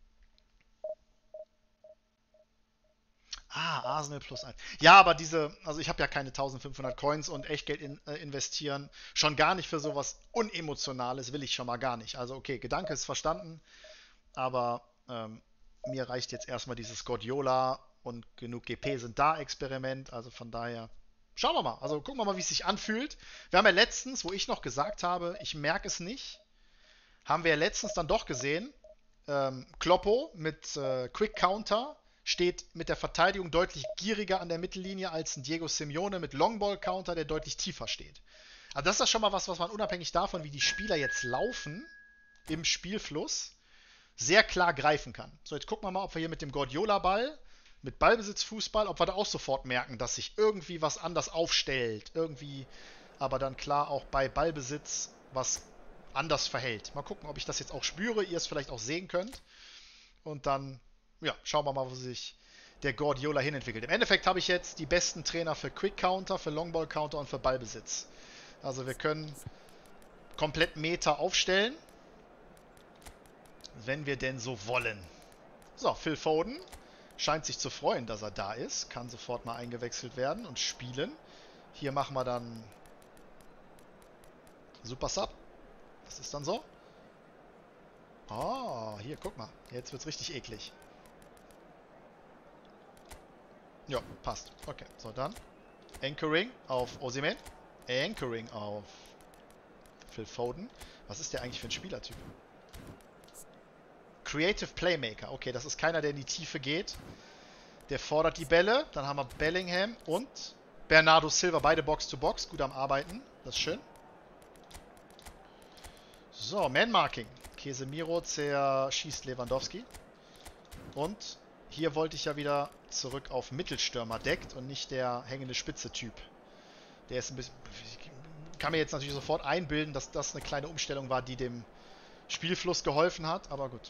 Ah, Arsenal plus eins. Ja, aber diese, also ich habe ja keine eintausendfünfhundert Coins und Echtgeld in, äh, investieren. Schon gar nicht für sowas Unemotionales will ich schon mal gar nicht. Also okay, Gedanke ist verstanden, aber ähm, mir reicht jetzt erstmal dieses Guardiola und genug G P sind da Experiment. Also von daher, schauen wir mal. Also gucken wir mal, wie es sich anfühlt. Wir haben ja letztens, wo ich noch gesagt habe, ich merke es nicht, haben wir ja letztens dann doch gesehen, ähm, Kloppo mit äh, Quick Counter steht mit der Verteidigung deutlich gieriger an der Mittellinie als ein Diego Simeone mit Longball-Counter, der deutlich tiefer steht. Also das ist ja schon mal was, was man unabhängig davon, wie die Spieler jetzt laufen im Spielfluss, sehr klar greifen kann. So, jetzt gucken wir mal, ob wir hier mit dem Guardiola-Ball, mit Ballbesitzfußball, ob wir da auch sofort merken, dass sich irgendwie was anders aufstellt. Irgendwie, aber dann klar auch bei Ballbesitz was anders verhält. Mal gucken, ob ich das jetzt auch spüre, ihr es vielleicht auch sehen könnt. Und dann ja, schauen wir mal, wo sich der Guardiola hinentwickelt. Im Endeffekt habe ich jetzt die besten Trainer für Quick Counter, für Longball Counter und für Ballbesitz. Also wir können komplett Meta aufstellen, wenn wir denn so wollen. So, Phil Foden scheint sich zu freuen, dass er da ist. Kann sofort mal eingewechselt werden und spielen. Hier machen wir dann Super Sub. Das ist dann so. Oh, hier, guck mal. Jetzt wird es richtig eklig. Ja, passt. Okay, so dann. Anchoring auf Osimhen. Anchoring auf Phil Foden. Was ist der eigentlich für ein Spielertyp? Creative Playmaker. Okay, das ist keiner, der in die Tiefe geht. Der fordert die Bälle. Dann haben wir Bellingham und Bernardo Silva. Beide Box-to-Box. Gut am Arbeiten. Das ist schön. So, Man-Marking. Casemiro zerschießt Lewandowski. Und hier wollte ich ja wieder zurück auf Mittelstürmer deckt und nicht der hängende Spitze-Typ. Der ist ein bisschen... Ich kann mir jetzt natürlich sofort einbilden, dass das eine kleine Umstellung war, die dem Spielfluss geholfen hat, aber gut.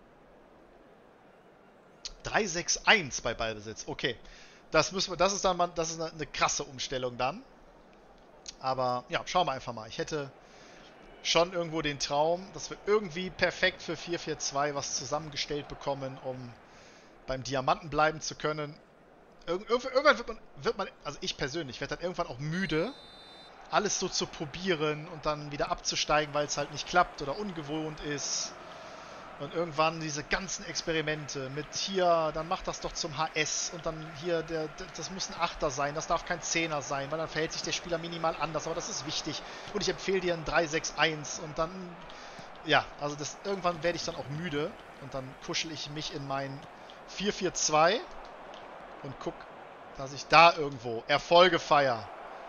drei sechs eins bei Ballbesitz. Okay. Das müssen wir, das ist dann mal, das ist eine, eine krasse Umstellung dann. Aber ja, schauen wir einfach mal. Ich hätte schon irgendwo den Traum, dass wir irgendwie perfekt für vier vier zwei was zusammengestellt bekommen, um beim Diamanten bleiben zu können. Irg irgendwann wird man, wird man, also ich persönlich, werde dann irgendwann auch müde, alles so zu probieren und dann wieder abzusteigen, weil es halt nicht klappt oder ungewohnt ist. Und irgendwann diese ganzen Experimente mit hier, dann mach das doch zum H S und dann hier, der, das muss ein Achter sein, das darf kein Zehner sein, weil dann verhält sich der Spieler minimal anders, aber das ist wichtig. Und ich empfehle dir ein drei sechs eins und dann, ja, also das, irgendwann werde ich dann auch müde und dann kuschel ich mich in mein vier vier zwei und guck, dass ich da irgendwo Erfolge feiere.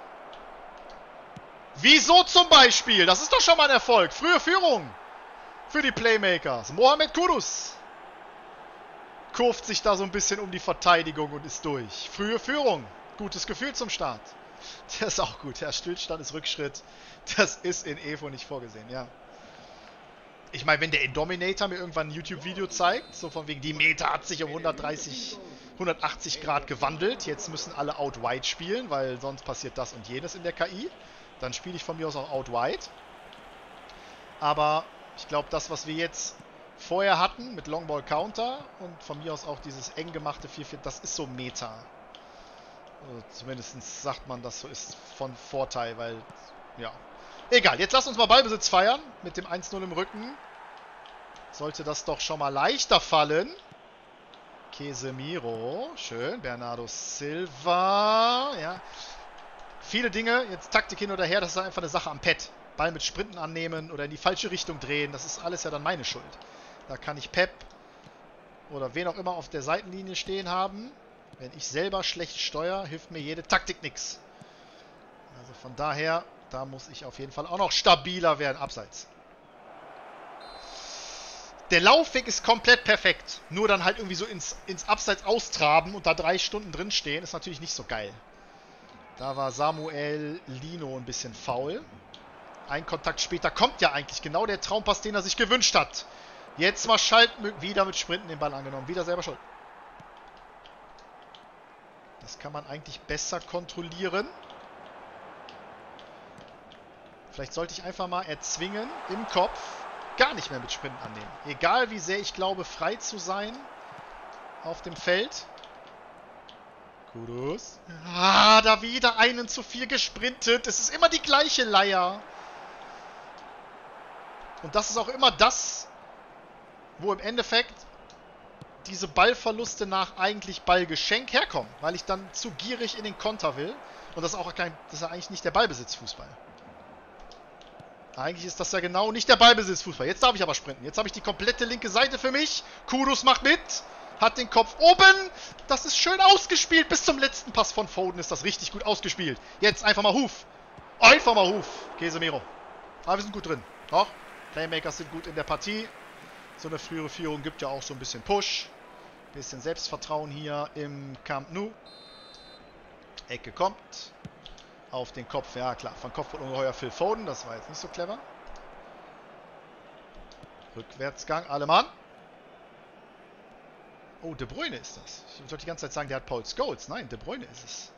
Wieso zum Beispiel? Das ist doch schon mal ein Erfolg. Frühe Führung für die Playmakers. Mohamed Kudus kurft sich da so ein bisschen um die Verteidigung und ist durch. Frühe Führung. Gutes Gefühl zum Start. Der ist auch gut. Der Stillstand ist Rückschritt. Das ist in Evo nicht vorgesehen, ja. Ich meine, wenn der Indominator mir irgendwann ein YouTube-Video zeigt, so von wegen, die Meta hat sich um hundertdreißig, hundertachtzig Grad gewandelt, jetzt müssen alle Out-Wide spielen, weil sonst passiert das und jenes in der K I, dann spiele ich von mir aus auch Out-Wide. Aber ich glaube, das, was wir jetzt vorher hatten mit Longball Counter und von mir aus auch dieses eng gemachte vier vier, das ist so Meta. Also zumindest sagt man, das so ist von Vorteil, weil, ja. Egal, jetzt lasst uns mal Ballbesitz feiern. Mit dem eins null im Rücken. Sollte das doch schon mal leichter fallen. Casemiro, schön. Bernardo Silva, ja. Viele Dinge, jetzt Taktik hin oder her, das ist einfach eine Sache am Pad. Ball mit Sprinten annehmen oder in die falsche Richtung drehen, das ist alles ja dann meine Schuld. Da kann ich Pep oder wen auch immer auf der Seitenlinie stehen haben. Wenn ich selber schlecht steuere, hilft mir jede Taktik nichts. Also von daher, da muss ich auf jeden Fall auch noch stabiler werden, abseits. Der Laufweg ist komplett perfekt. Nur dann halt irgendwie so ins, ins Abseits austraben und da drei Stunden drin stehen, ist natürlich nicht so geil. Da war Samuel Lino ein bisschen faul. Ein Kontakt später kommt ja eigentlich genau der Traumpass, den er sich gewünscht hat. Jetzt mal Schalten, wieder mit Sprinten den Ball angenommen. Wieder selber schuld. Das kann man eigentlich besser kontrollieren. Vielleicht sollte ich einfach mal erzwingen, im Kopf gar nicht mehr mit Sprinten annehmen. Egal wie sehr ich glaube, frei zu sein auf dem Feld. Kudus. Ah, da wieder einen zu viel gesprintet. Es ist immer die gleiche Leier. Und das ist auch immer das, wo im Endeffekt diese Ballverluste nach eigentlich Ballgeschenk herkommen. Weil ich dann zu gierig in den Konter will. Und das ist auch kein, das ist ja eigentlich nicht der Ballbesitzfußball. Eigentlich ist das ja genau nicht der Ballbesitzfußball. Jetzt darf ich aber sprinten. Jetzt habe ich die komplette linke Seite für mich. Kudus macht mit. Hat den Kopf oben. Das ist schön ausgespielt. Bis zum letzten Pass von Foden ist das richtig gut ausgespielt. Jetzt einfach mal Huf. Einfach mal Huf. Casemiro. Aber wir sind gut drin. Doch. Playmakers sind gut in der Partie. So eine frühere Führung gibt ja auch so ein bisschen Push. Bisschen Selbstvertrauen hier im Camp Nou. Ecke kommt. Auf den Kopf, ja klar, von Kopf und ungeheuer Phil Foden, das war jetzt nicht so clever. Rückwärtsgang, Alemann. Oh, De Bruyne ist das. Ich wollte die ganze Zeit sagen, der hat Paul Scholes. Nein, De Bruyne ist es.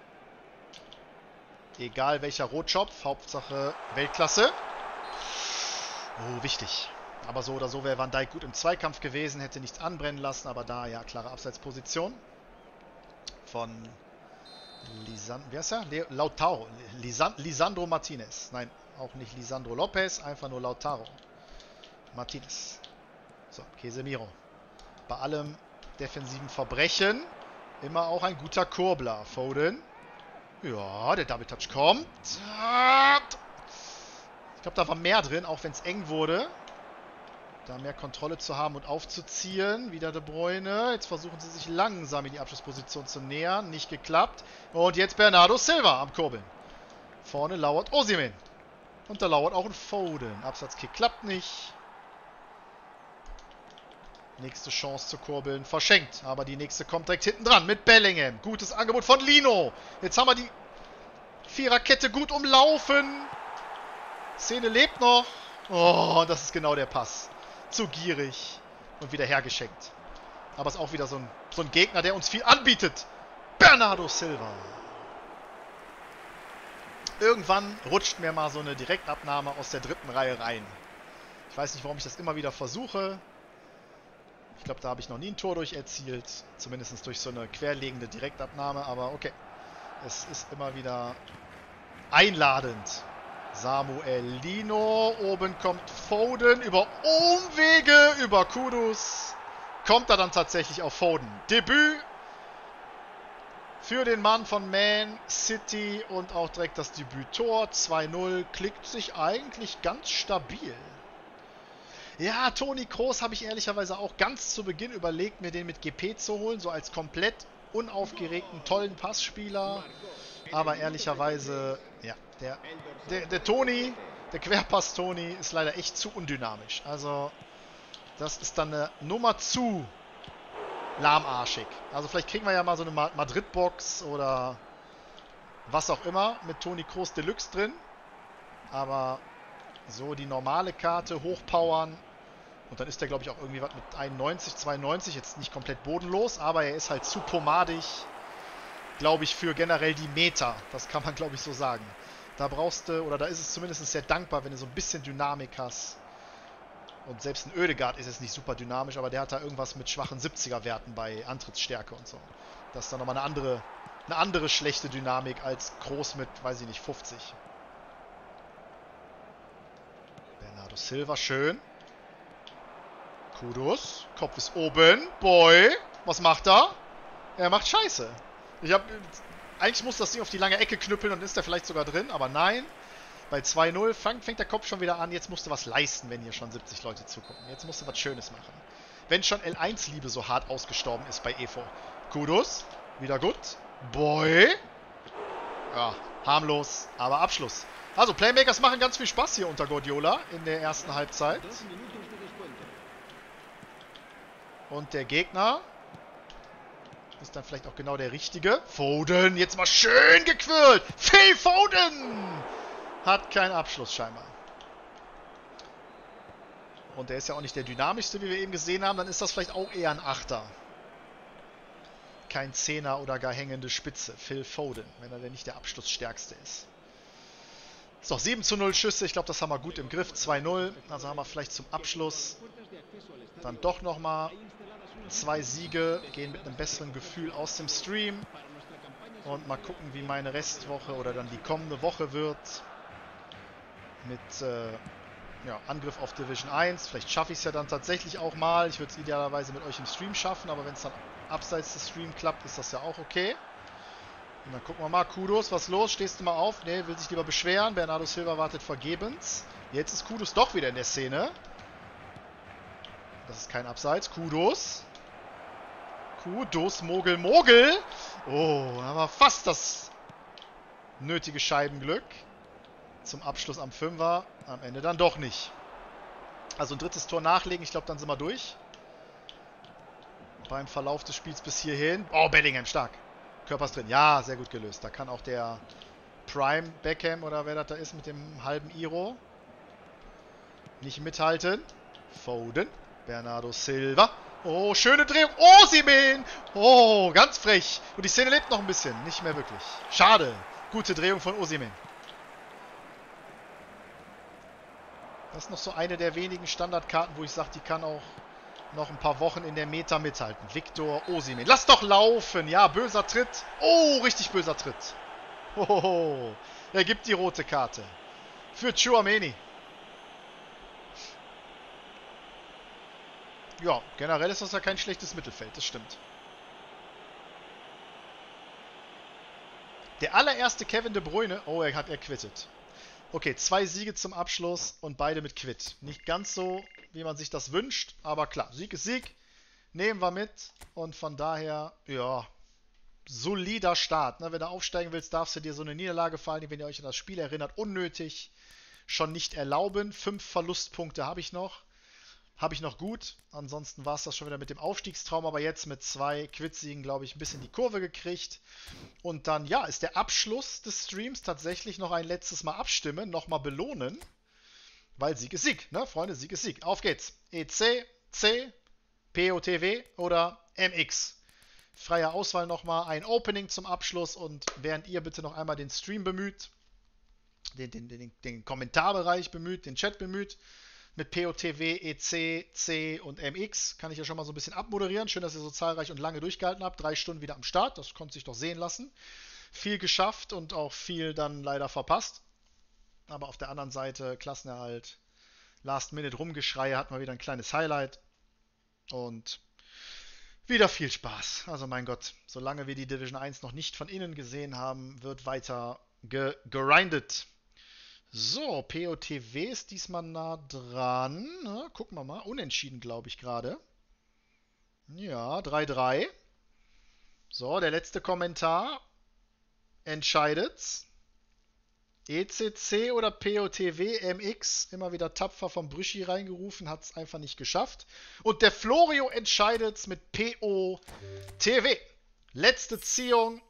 Egal welcher Rotschopf, Hauptsache Weltklasse. Oh, wichtig. Aber so oder so wäre Van Dijk gut im Zweikampf gewesen, hätte nichts anbrennen lassen, aber da, ja, klare Abseitsposition. Von Lisan, wie heißt er? Le Lautaro. Lisan Lisandro Martinez. Nein, auch nicht Lisandro Lopez, einfach nur Lautaro Martinez. So, Casemiro. Bei allem defensiven Verbrechen immer auch ein guter Kurbler. Foden. Ja, der Double Touch kommt. Ich glaube, da war mehr drin, auch wenn es eng wurde. Da mehr Kontrolle zu haben und aufzuziehen. Wieder De Bruyne. Jetzt versuchen sie sich langsam in die Abschlussposition zu nähern. Nicht geklappt. Und jetzt Bernardo Silva am Kurbeln. Vorne lauert Osimhen. Und da lauert auch ein Foden. Absatzkick klappt nicht. Nächste Chance zu kurbeln. Verschenkt. Aber die nächste kommt direkt hinten dran mit Bellingham. Gutes Angebot von Lino. Jetzt haben wir die Viererkette gut umlaufen. Szene lebt noch. Oh, das ist genau der Pass. Zu gierig und wieder hergeschenkt. Aber es ist auch wieder so ein, so ein Gegner, der uns viel anbietet. Bernardo Silva. Irgendwann rutscht mir mal so eine Direktabnahme aus der dritten Reihe rein. Ich weiß nicht, warum ich das immer wieder versuche. Ich glaube, da habe ich noch nie ein Tor durch erzielt. Zumindest durch so eine querlegende Direktabnahme. Aber okay. Es ist immer wieder einladend. Samuel Lino, oben kommt Foden, über Umwege, über Kudus, kommt er dann tatsächlich auf Foden. Debüt für den Mann von Man City und auch direkt das Debüttor, zwei null, klickt sich eigentlich ganz stabil. Ja, Toni Kroos habe ich ehrlicherweise auch ganz zu Beginn überlegt, mir den mit G P zu holen, so als komplett unaufgeregten, tollen Passspieler. Aber ehrlicherweise, ja, der, der, der Toni, der Querpass-Toni ist leider echt zu undynamisch. Also, das ist dann eine Nummer zu lahmarschig. Also vielleicht kriegen wir ja mal so eine Madrid-Box oder was auch immer mit Toni Kroos Deluxe drin. Aber so die normale Karte, hochpowern. Und dann ist der, glaube ich, auch irgendwie was mit einundneunzig, zweiundneunzig. Jetzt nicht komplett bodenlos, aber er ist halt zu pomadig. Glaube ich, für generell die Meta. Das kann man, glaube ich, so sagen. Da brauchst du, oder da ist es zumindest sehr dankbar, wenn du so ein bisschen Dynamik hast. Und selbst ein Oedegaard ist jetzt nicht super dynamisch, aber der hat da irgendwas mit schwachen siebziger Werten bei Antrittsstärke und so. Das ist dann nochmal eine andere eine andere schlechte Dynamik als Groß mit, weiß ich nicht, fünfzig. Bernardo Silva, schön. Kudus, Kopf ist oben. Boy, was macht er? Er macht Scheiße. Ich hab, eigentlich muss das Ding auf die lange Ecke knüppeln und ist er vielleicht sogar drin, aber nein. Bei zwei null fängt, fängt der Kopf schon wieder an. Jetzt musst du was leisten, wenn hier schon siebzig Leute zugucken. Jetzt musst du was Schönes machen. Wenn schon L eins Liebe so hart ausgestorben ist bei Evo. Kudus, wieder gut. Boy. Ja, harmlos, aber Abschluss. Also, Playmakers machen ganz viel Spaß hier unter Guardiola in der ersten Halbzeit. Und der Gegner ist dann vielleicht auch genau der richtige. Foden, jetzt mal schön gequirlt. Phil Foden hat keinen Abschluss scheinbar. Und der ist ja auch nicht der dynamischste, wie wir eben gesehen haben. Dann ist das vielleicht auch eher ein Achter. Kein Zehner oder gar hängende Spitze. Phil Foden, wenn er denn nicht der Abschlussstärkste ist. So, sieben zu null Schüsse. Ich glaube, das haben wir gut im Griff. zwei null. Also haben wir vielleicht zum Abschluss dann doch nochmal zwei Siege. Gehen mit einem besseren Gefühl aus dem Stream. Und mal gucken, wie meine Restwoche oder dann die kommende Woche wird. Mit äh, ja, Angriff auf Division eins. Vielleicht schaffe ich es ja dann tatsächlich auch mal. Ich würde es idealerweise mit euch im Stream schaffen. Aber wenn es dann abseits des Streams klappt, ist das ja auch okay. Und dann gucken wir mal. Kudus, was los? Stehst du mal auf? Ne, will sich lieber beschweren. Bernardo Silva wartet vergebens. Jetzt ist Kudus doch wieder in der Szene. Das ist kein Abseits. Kudus. Kudus, Mogel, Mogel. Oh, aber fast das nötige Scheibenglück. Zum Abschluss am Fünfer. Am Ende dann doch nicht. Also ein drittes Tor nachlegen. Ich glaube, dann sind wir durch. Beim Verlauf des Spiels bis hierhin. Oh, Bellingham, stark. Körper ist drin. Ja, sehr gut gelöst. Da kann auch der Prime Beckham oder wer das da ist mit dem halben Iro nicht mithalten. Foden. Bernardo Silva. Oh, schöne Drehung. Oh, Osimhen. Oh, ganz frech. Und die Szene lebt noch ein bisschen. Nicht mehr wirklich. Schade. Gute Drehung von Osimhen. Das ist noch so eine der wenigen Standardkarten, wo ich sage, die kann auch noch ein paar Wochen in der Meta mithalten. Victor Osimhen. Lass doch laufen. Ja, böser Tritt. Oh, richtig böser Tritt. Hohoho. Er gibt die rote Karte. Für Tchouaméni. Ja, generell ist das ja kein schlechtes Mittelfeld. Das stimmt. Der allererste Kevin De Bruyne. Oh, er hat er quittet. Okay, zwei Siege zum Abschluss und beide mit Quit. Nicht ganz so, wie man sich das wünscht, aber klar, Sieg ist Sieg. Nehmen wir mit und von daher, ja, solider Start. Ne? Wenn du aufsteigen willst, darfst du dir so eine Niederlage fallen, wenn ihr euch an das Spiel erinnert, unnötig, schon nicht erlauben. Fünf Verlustpunkte habe ich noch. Habe ich noch gut. Ansonsten war es das schon wieder mit dem Aufstiegstraum, aber jetzt mit zwei Quit-Siegen, glaube ich, ein bisschen die Kurve gekriegt. Und dann, ja, ist der Abschluss des Streams tatsächlich noch ein letztes Mal abstimmen, nochmal belohnen. Weil Sieg ist Sieg, ne, Freunde? Sieg ist Sieg. Auf geht's. E C, C, P O T W oder M X. Freie Auswahl nochmal. Ein Opening zum Abschluss und während ihr bitte noch einmal den Stream bemüht, den, den, den, den Kommentarbereich bemüht, den Chat bemüht, mit P O T W, E C, C und M X kann ich ja schon mal so ein bisschen abmoderieren. Schön, dass ihr so zahlreich und lange durchgehalten habt. Drei Stunden wieder am Start. Das konnte sich doch sehen lassen. Viel geschafft und auch viel dann leider verpasst. Aber auf der anderen Seite Klassenerhalt, Last-Minute Rumgeschreie, hat mal wieder ein kleines Highlight. Und wieder viel Spaß. Also mein Gott, solange wir die Division eins noch nicht von innen gesehen haben, wird weiter ge gerindet. So, P O T W ist diesmal nah dran. Na, gucken wir mal. Unentschieden, glaube ich, gerade. Ja, drei drei. So, der letzte Kommentar. Entscheidet's. E C C oder P O T W, M X. Immer wieder tapfer vom Brüschi reingerufen. Hat es einfach nicht geschafft. Und der Florio entscheidet's mit P O T W. Letzte Ziehung.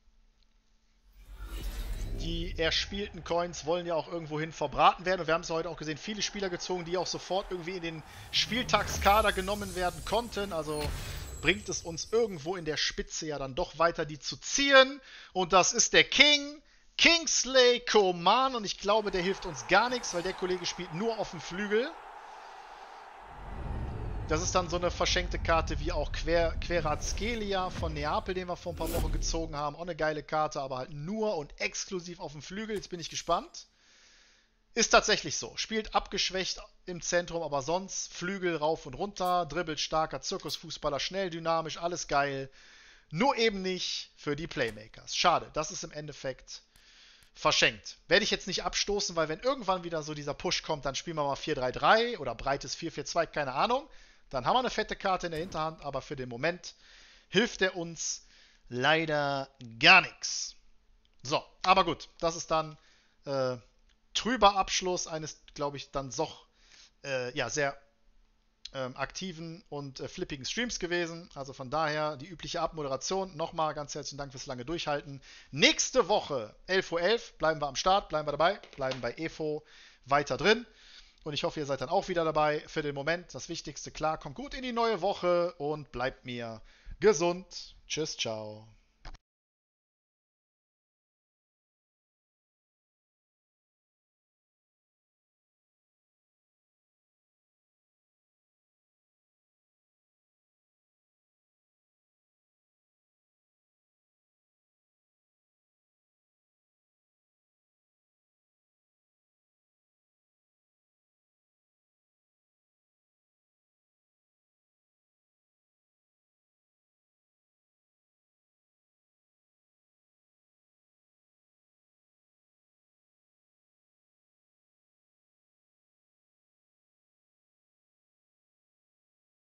Die erspielten Coins wollen ja auch irgendwohin verbraten werden. Und wir haben es heute auch gesehen, viele Spieler gezogen, die auch sofort irgendwie in den Spieltagskader genommen werden konnten. Also bringt es uns irgendwo in der Spitze ja dann doch weiter, die zu ziehen. Und das ist der King, Kingsley Coman. Und ich glaube, der hilft uns gar nichts, weil der Kollege spielt nur auf dem Flügel. Das ist dann so eine verschenkte Karte wie auch Quer, Queratskelia von Neapel, den wir vor ein paar Wochen gezogen haben. Auch eine geile Karte, aber halt nur und exklusiv auf dem Flügel. Jetzt bin ich gespannt. Ist tatsächlich so. Spielt abgeschwächt im Zentrum, aber sonst Flügel rauf und runter. Dribbelt starker Zirkusfußballer, schnell, dynamisch, alles geil. Nur eben nicht für die Playmakers. Schade, das ist im Endeffekt verschenkt. Werde ich jetzt nicht abstoßen, weil wenn irgendwann wieder so dieser Push kommt, dann spielen wir mal vier drei drei oder breites vier vier zwei, keine Ahnung. Dann haben wir eine fette Karte in der Hinterhand, aber für den Moment hilft er uns leider gar nichts. So, aber gut, das ist dann äh, trüber Abschluss eines, glaube ich, dann doch äh, ja, sehr ähm, aktiven und äh, flippigen Streams gewesen. Also von daher die übliche Abmoderation. Nochmal ganz herzlichen Dank fürs lange Durchhalten. Nächste Woche, elf Uhr elf, bleiben wir am Start, bleiben wir dabei, bleiben bei E F O weiter drin. Und ich hoffe, ihr seid dann auch wieder dabei. Für den Moment das Wichtigste klar. Kommt gut in die neue Woche und bleibt mir gesund. Tschüss, ciao.